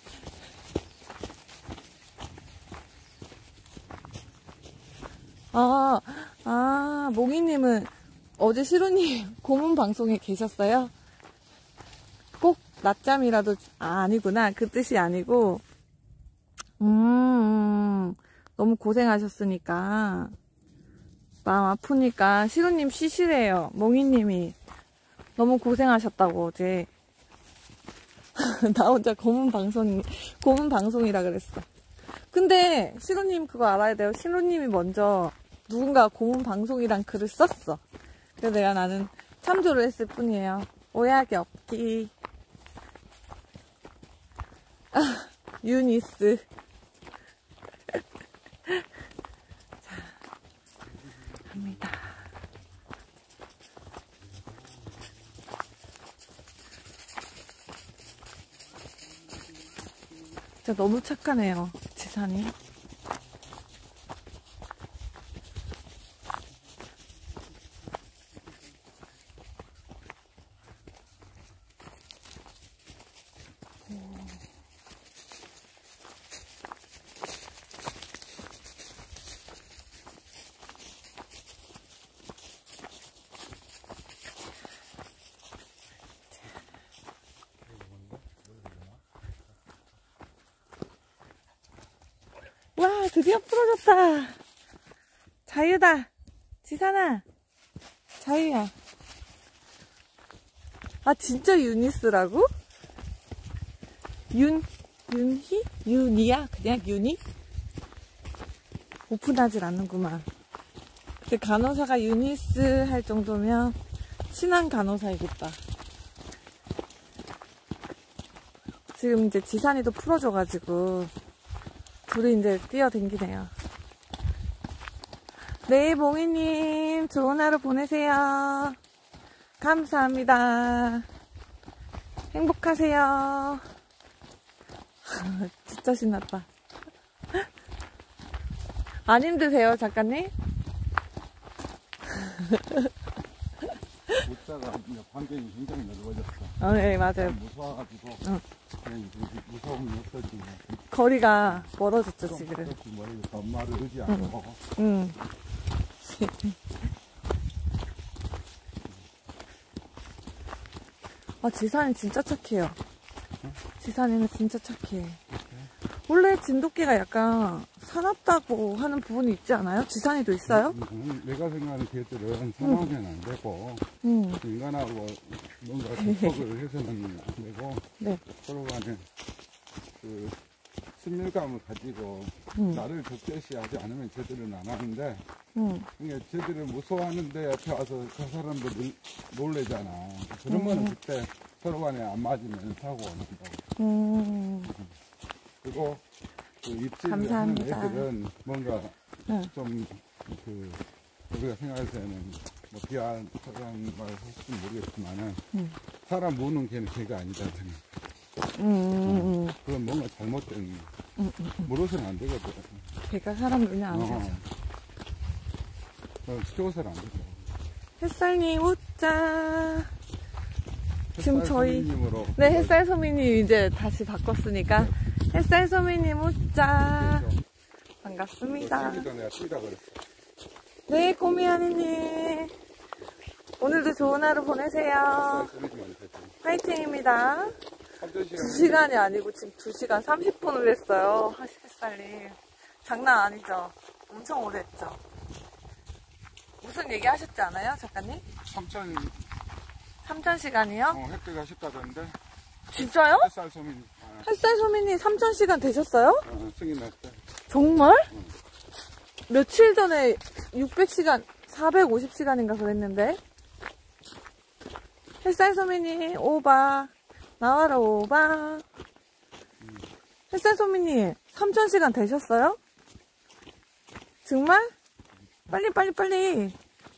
아, 아, 몽이님은 어제 시로님 고문 방송에 계셨어요? 꼭 낮잠이라도, 아, 아니구나. 그 뜻이 아니고, 음, 너무 고생하셨으니까, 마음 아프니까 시로님 쉬시래요. 몽이님이. 너무 고생하셨다고, 어제. 나 혼자 고문 방송, 고문 방송이라 그랬어. 근데 시로님 그거 알아야 돼요. 시로님이 먼저 누군가 고문 방송이란 글을 썼어. 그래서 내가 나는 참조를 했을 뿐이에요. 오해하기 없기. 아, 유니스. 자, 갑니다. 진짜 너무 착하네요, 지산이. 와, 드디어 풀어졌다. 자유다. 지산아, 자유야. 아, 진짜 유니스라고? 윤, 윤희? 윤이야? 그냥 윤희? 오픈하질 않는구만. 근데 간호사가 유니스 할 정도면 친한 간호사이겠다. 지금 이제 지산이도 풀어줘가지고 둘이 이제 뛰어댕기네요. 네, 몽이님 좋은 하루 보내세요. 감사합니다. 행복하세요. 진짜 신났다. 안 힘드세요, 작가님? 웃다가 환경이 굉장히 넓어졌어. 어, 네, 맞아요. 무서워가지고 응. 그냥 무서움이 없어지고 거리가 멀어졌죠, 지금. 머리 엄마를 의지하고 응. 아, 지산이 진짜 착해요. 지산이는 진짜 착해. 원래 진돗개가 약간 사납다고 하는 부분이 있지 않아요? 지산이도 있어요? 음, 내가 생각하는 개들은 사나우면 안 되고 응. 인간하고 뭔가 접촉을 해서는 안 되고 네. 서로 간에 그 친밀감을 가지고 음. 나를 적대시하지 않으면 쟤들은 안 하는데 응. 그러니까 쟤들을 무서워하는데 옆에 와서 저 사람도 놀, 놀래잖아. 그런 음. 거는 그때 서로 간에 안 맞으면 사고가 난다고. 음. 그리고 그 입질을 하는 감사합니다. 애들은 뭔가 응. 좀 그 우리가 생각할 때는 뭐 비하한 말 할지 모르겠지만은 음. 사람 무는 개는 개가 아니다. 음, 음, 그건 뭔가 잘못된 음, 음, 음. 물어서는 안 되거든. 걔가 사람 물면 안 어. 되죠. 그럼 키워서는 안 되죠. 햇살님 웃자. 지금 햇살 저희 소민님으로 네 햇살 소민님 이제 다시 바꿨으니까 햇살 소민님 웃자. 반갑습니다. 뛰기 전에 뛰다 그랬어. 네 꼬미하니님 오늘도 좋은 하루 보내세요. 햇살 소민님한테 좀 화이팅입니다. 삼천 두 시간 시간이 아니고 지금 두 시간 삼십 분을 했어요. 햇살님 장난 아니죠? 엄청 오래 했죠? 무슨 얘기 하셨지 않아요 작가님? 삼천 삼천 시간이요? 어, 획득하셨다던데. 진짜요? 햇살 소민 아, 햇살 소민님 삼천 시간 되셨어요? 어, 승인 났대. 정말? 며칠 전에 육백 시간, 사백오십 시간인가 그랬는데. 햇살 소민님, 오바. 나와라, 오바. 햇살 소민님, 삼천 시간 되셨어요? 정말? 빨리, 빨리, 빨리.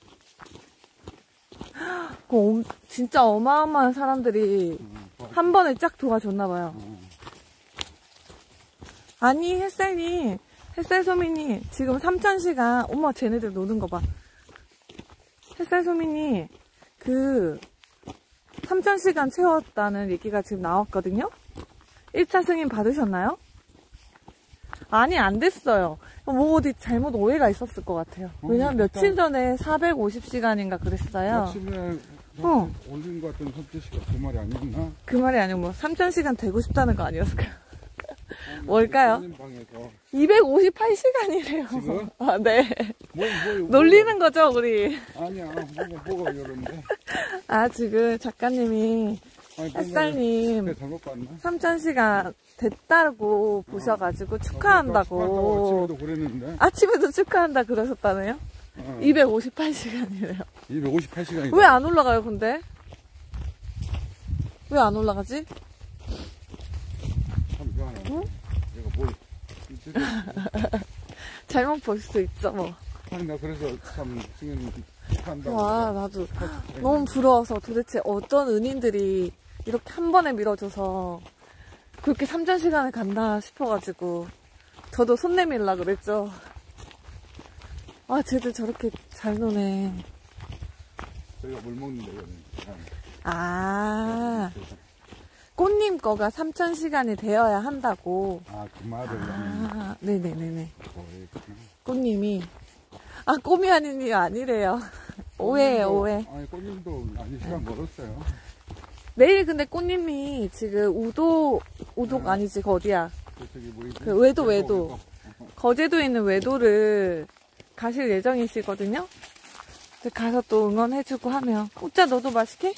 그 엄- 진짜 어마어마한 사람들이 한 번에 쫙 도와줬나봐요. 아니, 햇살님. 햇살 소민이 지금 삼천 시간, 엄마 쟤네들 노는 거 봐. 햇살 소민이 그 삼천 시간 채웠다는 얘기가 지금 나왔거든요? 일 차 승인 받으셨나요? 아니, 안 됐어요. 뭐 어디 잘못 오해가 있었을 것 같아요. 왜냐면 며칠 전에 사백오십 시간인가 그랬어요. 아침에 어. 올린 것 같은 삼천 시간 그 말이 아니었나? 그 말이 아니고 뭐 삼천 시간 되고 싶다는 거 아니었을까요? 뭘까요? 방에서 이백오십팔 시간이래요. 지금? 아, 네. 뭐, 뭐, 놀리는 거죠, 우리? 아니야, 뭐가, 뭐가 이러는데. 아, 지금 작가님이 아니, 햇살님 내가 잘못 봤나? 삼천 시간 됐다고 보셔가지고 축하한다고. 아침에도 그랬는데. 아침에도 축하한다 그러셨다네요? 어. 이백오십팔 시간이래요. 이백오십팔 시간이다. 왜 안 올라가요, 근데? 왜 안 올라가지? 참 미안해. 응? 내가 뭘. 잘못 볼 수도 있죠, 뭐. 아니, 나 그래서 참 승인 한다고. 와, 나도 너무 부러워서 도대체 어떤 은인들이 이렇게 한 번에 밀어줘서 그렇게 삼천 시간을 간다 싶어가지고 저도 손 내밀라 그랬죠. 아, 쟤들 저렇게 잘 노네. 저희가 물 먹는데, 이거는. 아, 꽃님 거가 삼천 시간이 되어야 한다고. 아, 그 말을. 아, 네네네네. 어, 꽃님이. 아, 꼬미아니님 아니래요. 오해예요, 오해. 아니, 꽃님도 아니, 시간 멀었어요. 내일 근데 꽃님이 지금 우도, 우도가 네. 아니지, 그 어디야. 저기 뭐지? 그 외도, 외도. 거제도에 있는 외도를 가실 예정이시거든요. 근데 가서 또 응원해주고 하면. 웃자, 너도 맛있게?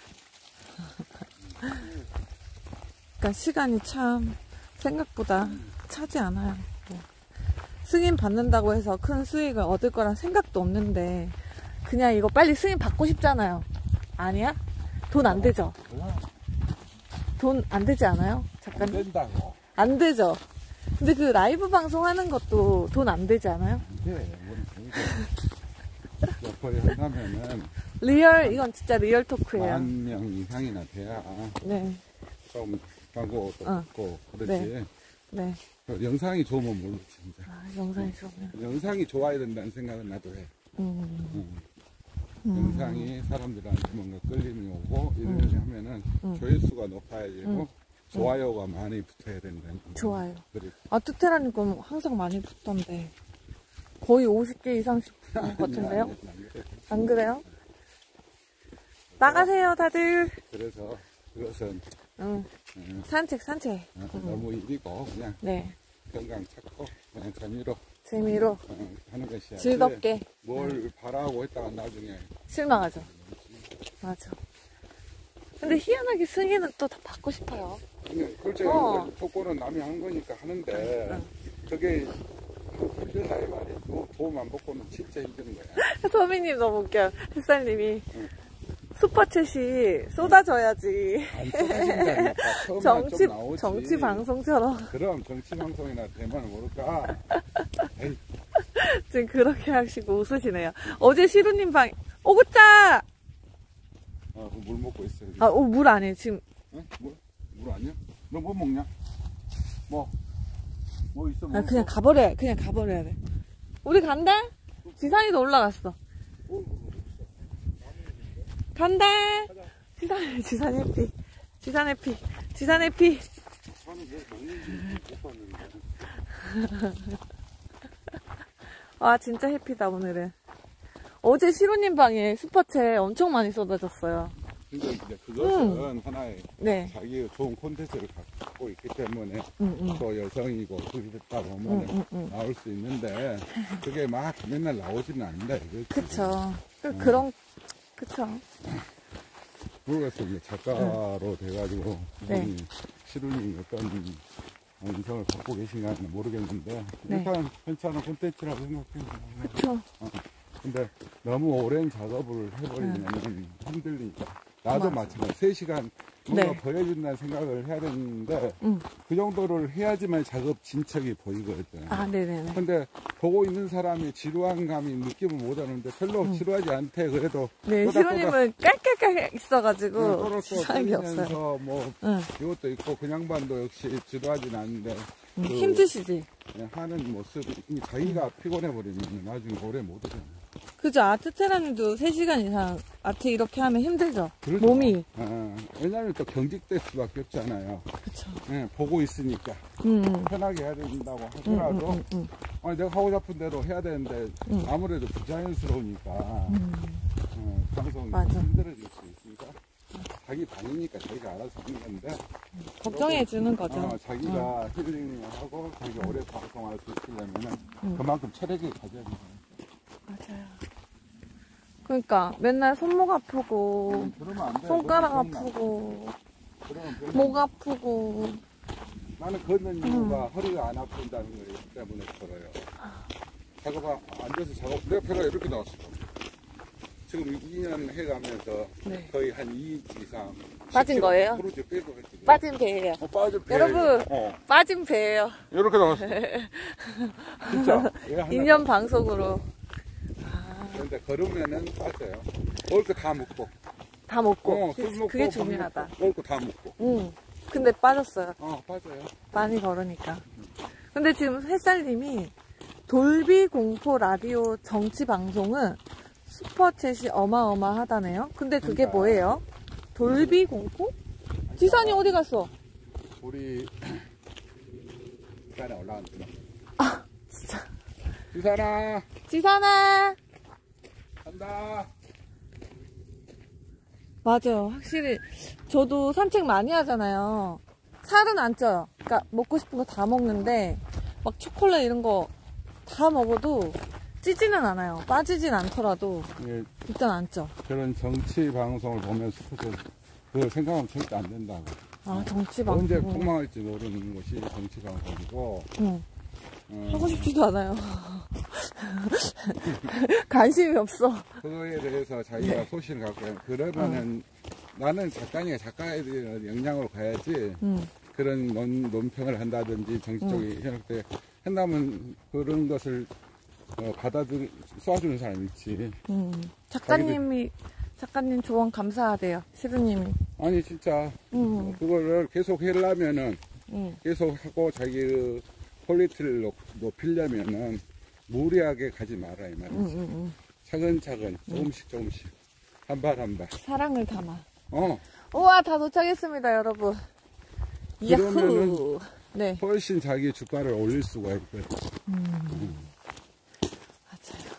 그러니까 시간이 참 생각보다 차지 않아요. 뭐. 승인 받는다고 해서 큰 수익을 얻을 거란 생각도 없는데 그냥 이거 빨리 승인 받고 싶잖아요. 아니야? 돈 안 되죠? 돈 안 되지 않아요? 작가님? 안 된다고. 안 되죠? 근데 그 라이브 방송 하는 것도 돈 안 되지 않아요? 네, 몇 번에 한다면은 리얼, 이건 진짜 리얼 토크예요. 만 명 이상이나 돼야 네, 좀 광고도 어. 있고 그렇지. 네. 네. 그 영상이 좋으면 모르지 진짜. 아, 영상이 좋으면. 영상이 좋아야 된다는 생각은 나도 해. 음, 응. 음. 영상이 사람들한테 뭔가 끌림이 오고 이러려고 하면은 음. 조회수가 높아야 되고 음. 좋아요가 많이 붙어야 된다는 거. 좋아요. 그래. 아, 투테라님 건 항상 많이 붙던데. 거의 오십 개 이상씩 붙는 것 같은데요? 아니, 아니, 아니, 그래. 안 그래요? 나가세요, 다들. 그래서 그것은 응. 응, 산책, 산책. 어, 응. 너무 일이고 그냥 네. 건강 찾고 그냥 재미로 재미로, 어, 하는 것이야. 즐겁게. 뭘 바라고 했다가 나중에 실망하죠. 맞아. 근데 희한하게 승희는 또 다 받고 싶어요. 그냥 그렇지. 어. 속고는 남이 하는 거니까 하는데 그게 힘들다 이 말이야. 뭐 도움 안 받고는 진짜 힘든 거야. 서민님 너무 웃겨요. 햇살님이 응. 슈퍼챗이 쏟아져야지. 안 쏟아진다니까. 처음에 정치, 좀 나오지. 정치 방송처럼. 그럼 정치 방송이나 되면 모를까. 에이, 지금 그렇게 하시고 웃으시네요. 어제 시루님 방, 오구짜! 어, 물 먹고 있어. 여기. 아, 오, 물 아니에요. 지금. 응? 물? 물 아니야? 너 뭐 먹냐? 뭐? 뭐 있어? 아, 뭐 그냥 있어? 가버려야, 그냥 가버려야 돼. 우리 간다? 지산이도 올라갔어. 간다. 지산, 지산 해피. 지산 해피. 지산 해피. 와, 진짜 해피다, 오늘은. 어제 시로님 방에 슈퍼챗 엄청 많이 쏟아졌어요. 근데 이제 그것은 음. 하나의 네. 자기의 좋은 콘텐츠를 갖고 있기 때문에 음, 음. 또 여성이고 그게 됐다 보면 음, 음, 음. 나올 수 있는데 그게 막 맨날 나오지는 않는다. 그쵸. 그, 음. 그런, 그쵸. 그래서 이제 작가로 돼가지고 네. 시루님 어떤 인성을 갖고 계신가는 모르겠는데 네. 일단 괜찮은 콘텐츠라고 생각해요. 그쵸. 어. 근데 너무 오랜 작업을 해버리면 음. 힘들니까 나도 맞아. 마찬가지 세 시간 뭔가 네. 보여준다는 생각을 해야 되는데 음. 그 정도를 해야지만 작업 진척이 보이거든. 아, 네네네. 근데 보고 있는 사람이 지루한 감이 느낌을 못 하는데 별로 음. 지루하지 않대. 그래도 네, 또닥또닥 시로님은 깔깔깔 있어가지고 또닥또닥 지상이 없어요. 떨리면서 뭐 응. 이것도 있고 그냥 반도 역시 지루하진 않은데 음, 그 힘드시지? 하는 모습이 자기가 피곤해버리면 나중에 오래 못 하잖아. 그죠? 아트 테라님도 세 시간 이상 아트 이렇게 하면 힘들죠? 그러죠. 몸이. 어, 왜냐면 또 경직될 수밖에 없잖아요. 그쵸. 예, 보고 있으니까 음, 음. 편하게 해야 된다고 음, 하더라도 음, 음, 아니, 내가 하고 싶은 대로 해야 되는데 음. 아무래도 부자연스러우니까 음. 어, 방송이 맞아. 힘들어질 수 있으니까 자기 반이니까 자기가 알아서 하는 건데 걱정해주는 거죠. 어, 자기가 힐링하고 자기 오래 방송할 수 있으려면 음. 그만큼 체력을 가져야 돼요. 맞아요. 그러니까 맨날 손목 아프고 그러면 안 돼. 손가락 그러면 기억나. 아프고 그러면 별로 목 아프고 나는 걷는 이유가 허리가 안 아픈다는 거 때문에 걸어요. 작업하, 앉아서 작업, 내 배가 이렇게 나왔어. 지금 이 년 해가면서 네. 거의 한 이 인치 이상. 빠진 거예요? 프로젝 빼고 했지. 빠진 배예요. 어, 빠진 배. 여러분 어, 빠진 배예요. 이렇게 나왔어. 진짜. 이 년 방송으로 그런데 걸으면은 빠져요. 먹을 거 다 먹고. 다 먹고 어, 술 먹고. 그게 밥 중요하다. 먹고, 먹을 거 다 먹고. 응. 근데 빠졌어요. 어, 빠져요. 많이 걸으니까. 근데 지금 햇살님이 돌비 공포 라디오 정치 방송은 슈퍼챗이 어마어마하다네요. 근데 그게 그러니까. 뭐예요? 돌비 공포? 지산이 어디 갔어? 우리 산에 올라왔구나. 아, 진짜. 지산아, 지산아! 간다. 맞아요. 확실히 저도 산책 많이 하잖아요. 살은 안 쪄요. 그러니까 먹고 싶은 거 다 먹는데 막 초콜릿 이런 거 다 먹어도 찌지는 않아요. 빠지진 않더라도 예, 일단 안 쪄. 그런 정치 방송을 보면 스포츠 그걸 생각하면 절대 안 된다고. 아, 정치 방송. 언제 폭망할지 모르는 것이 정치 방송이고. 응. 어, 하고 싶지도 않아요. 관심이 없어. 그거에 대해서 자기가 네. 소신을 갖고 해요. 그러면은 나는 작가니까 작가에 대한 역량으로 가야지. 응. 그런 논, 논평을 한다든지 정치 쪽에 현역때 한다면 그런 것을 어, 받아들 쏴주는 사람이 있지. 응. 작가님이 작가님 조언 감사하대요. 시루님이. 아니 진짜 응. 그거를 계속 하려면은 응. 계속 하고 자기 그 퀄리티를 높, 높이려면은 무리하게 가지 마라 이 말이지. 응, 응, 응. 차근차근 조금씩 조금씩 한 발 한 발. 사랑을 담아. 어 우와, 다 도착했습니다, 여러분. 야호. 그러면은 네. 훨씬 자기 주가를 올릴 수가 있거든. 맞아요.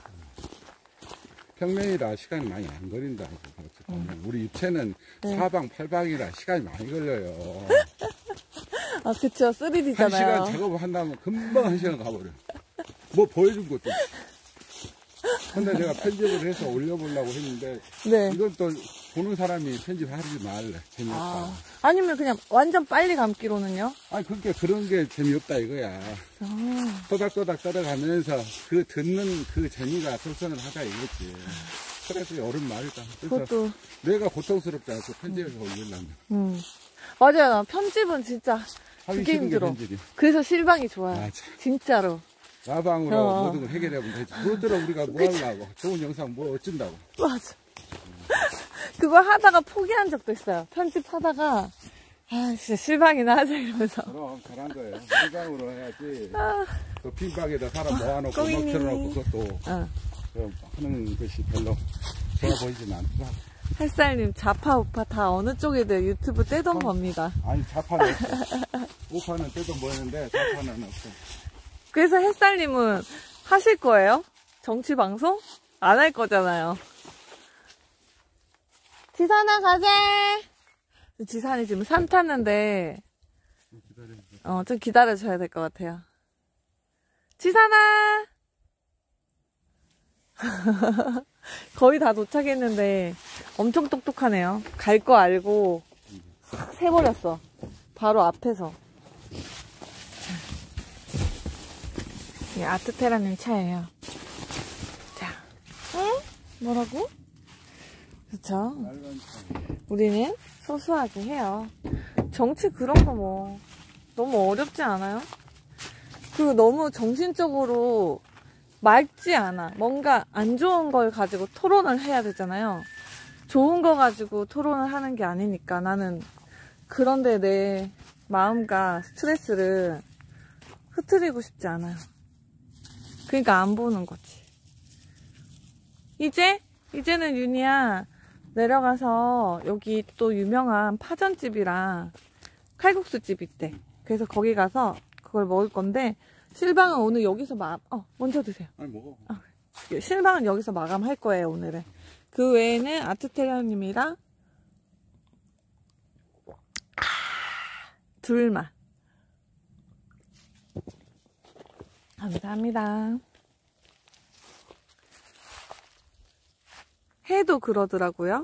평면이라 시간이 많이 안 걸린다. 음. 우리 유체는 네. 사방팔방이라 시간이 많이 걸려요. 아, 그쵸. 한 쓰리디잖아요. 시간 작업을 한다면 금방 한 시간 가버려. 뭐 보여준 것도 없어. 근데 내가 편집을 해서 올려보려고 했는데 네. 이건 또 보는 사람이 편집하지 말래. 재미없다. 아, 아니면 그냥 완전 빨리 감기로는요? 아니 그러니까 그런 게 재미없다 이거야. 아, 또닥또닥 따라가면서 그 듣는 그 재미가 솔선을 하자 이거지. 그래서 여름 말이다. 그래서 그것도, 내가 고통스럽지 않고 편집해서 올리려면 음. 맞아요. 편집은 진짜 하기 그게 싫은 게 힘들어. 편집이. 그래서 실방이 좋아요. 맞아. 진짜로. 라방으로 어. 모든 걸 해결해보면 되지. 그것들어 우리가 뭐 하려고. 좋은 영상 뭐 어쩐다고. 맞아. 그거 하다가 포기한 적도 있어요. 편집하다가, 아, 진짜 실방이나 하자 이러면서. 그럼 잘한 거예요. 시간으로 해야지. 아, 그 빈방에다 사람 모아놓고 꼬이니. 막 틀어놓고 그것도 어. 그 하는 것이 별로 좋아 보이지는 않더라. 햇살님 좌파 우파 다 어느 쪽이든 유튜브 떼던 겁니다. 아니 좌파는 없어. 우파는 때도 모였는데 좌파는 없어. 그래서 햇살님은 하실 거예요? 정치 방송? 안 할 거잖아요. 지산아 가재. 지산이 지금 산 탔는데 어, 좀 기다려줘야 될 것 같아요. 지산아. 거의 다 도착했는데 엄청 똑똑하네요. 갈 거 알고 싹 세버렸어. 바로 앞에서. 이 아트테라님 차예요. 자, 응? 뭐라고? 그쵸? 우리는 소소하게 해요. 정치 그런 거 뭐 너무 어렵지 않아요? 그 너무 정신적으로 맑지 않아. 뭔가 안 좋은 걸 가지고 토론을 해야 되잖아요. 좋은 거 가지고 토론을 하는 게 아니니까 나는 그런데 내 마음과 스트레스를 흐트리고 싶지 않아요. 그러니까 안 보는 거지. 이제? 이제는 윤희야 내려가서 여기 또 유명한 파전집이랑 칼국수집 있대. 그래서 거기 가서 그걸 먹을 건데 실방은 오늘 여기서 마, 어, 먼저 드세요. 아니 먹어. 어, 실방은 여기서 마감할 거예요, 오늘은. 그 외에는 아트테라님이랑 아, 둘만. 감사합니다. 해도 그러더라고요.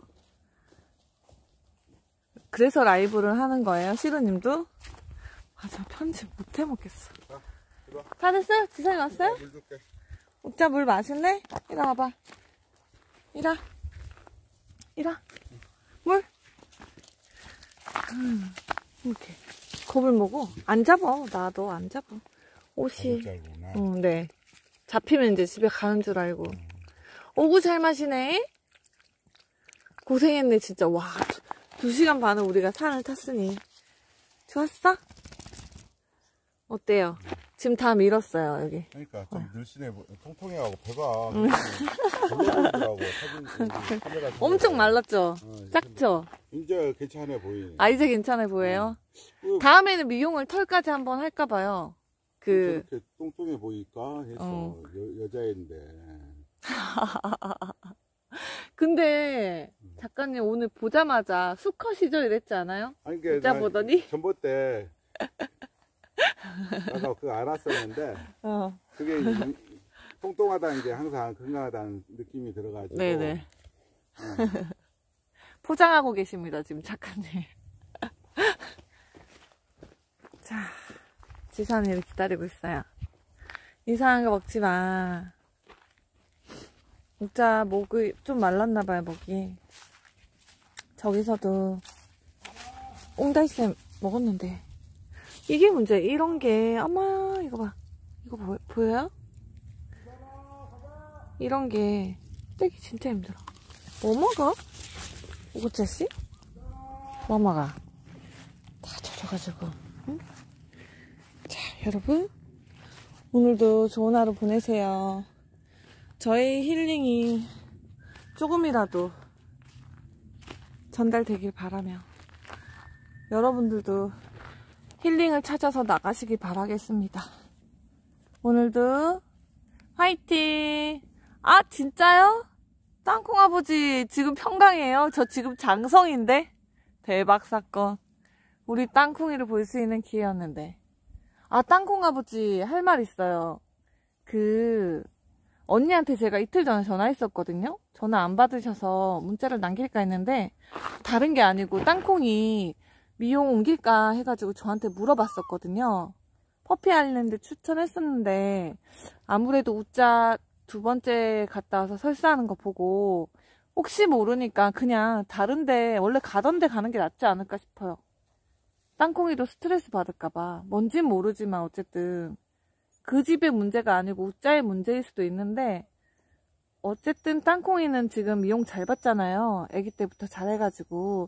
그래서 라이브를 하는 거예요, 시루님도? 아, 저 편집 못 해먹겠어. 다 됐어요? 지산이 왔어요? 물 줄게. 옥자 물 마실래? 이리 와봐. 이리 와. 이리 와. 물. 음, 이렇게. 겁을 먹어. 안 잡아. 나도 안 잡아. 옷이. 응, 네. 잡히면 이제 집에 가는 줄 알고. 음. 오구 잘 마시네? 고생했네, 진짜. 와. 두 시간 반을 우리가 산을 탔으니. 좋았어? 어때요? 지금 다 밀었어요, 여기. 그러니까 좀 늘씬해, 통통해하고 배가 별로 사진 카메라 엄청 말랐죠? 어, 작죠? 이제 괜찮아 보이네. 아, 이제 괜찮아 보여요? 음. 다음에는 미용을 털까지 한번 할까봐요. 그. 저렇게 똥똥해 보일까 해서 어. 여, 여자인데. 근데 작가님 오늘 보자마자 수컷이죠 이랬지 않아요? 아니, 진짜 보더니? 전봇 때 나도 그거 알았었는데 어. 그게 이, 똥똥하다는 게 항상 건강하다는 느낌이 들어가지고. 네네. 어. 포장하고 계십니다 지금 작가님. 자, 지산이를 기다리고 있어요. 이상한 거 먹지 마. 진짜 목이 좀 말랐나봐요, 목이. 저기서도 옹달샘 먹었는데 이게 문제. 이런 게 어머 이거 봐. 이거 보, 보여요? 이런 게 떼기 진짜 힘들어. 뭐 먹어? 오구짜씨? 뭐 먹어? 다 젖어가지고. 응? 자, 여러분 오늘도 좋은 하루 보내세요. 저의 힐링이 조금이라도 전달되길 바라며 여러분들도 힐링을 찾아서 나가시길 바라겠습니다. 오늘도 화이팅! 아, 진짜요? 땅콩 아버지 지금 평강이에요? 저 지금 장성인데? 대박 사건. 우리 땅콩이를 볼 수 있는 기회였는데. 아, 땅콩 아버지 할 말 있어요. 그 언니한테 제가 이틀 전에 전화했었거든요. 전화 안 받으셔서 문자를 남길까 했는데 다른 게 아니고 땅콩이 미용 옮길까 해가지고 저한테 물어봤었거든요. 퍼피 아일랜드 추천했었는데 아무래도 우짜 두 번째 갔다 와서 설사하는 거 보고 혹시 모르니까 그냥 다른데 원래 가던 데 가는 게 낫지 않을까 싶어요. 땅콩이도 스트레스 받을까봐. 뭔진 모르지만 어쨌든 그 집의 문제가 아니고 우짜의 문제일 수도 있는데 어쨌든 땅콩이는 지금 미용 잘 받잖아요. 아기 때부터 잘해가지고.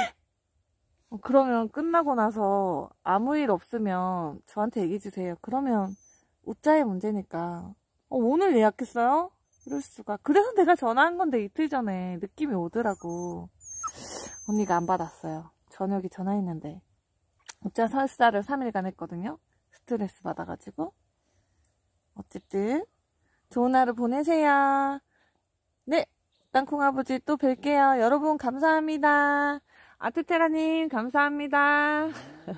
그러면 끝나고 나서 아무 일 없으면 저한테 얘기해 주세요. 그러면 우짜의 문제니까. 어, 오늘 예약했어요? 이럴 수가. 그래서 내가 전화한 건데 이틀 전에 느낌이 오더라고. 언니가 안 받았어요. 저녁에 전화했는데. 어째 설사를 삼 일간 했거든요. 스트레스 받아가지고. 어쨌든 좋은 하루 보내세요. 네, 땅콩아버지 또 뵐게요. 여러분 감사합니다. 아트테라님 감사합니다.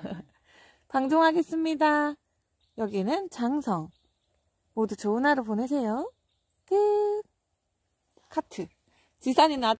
방종하겠습니다. 여기는 장성. 모두 좋은 하루 보내세요. 끝. 카트. 지산이나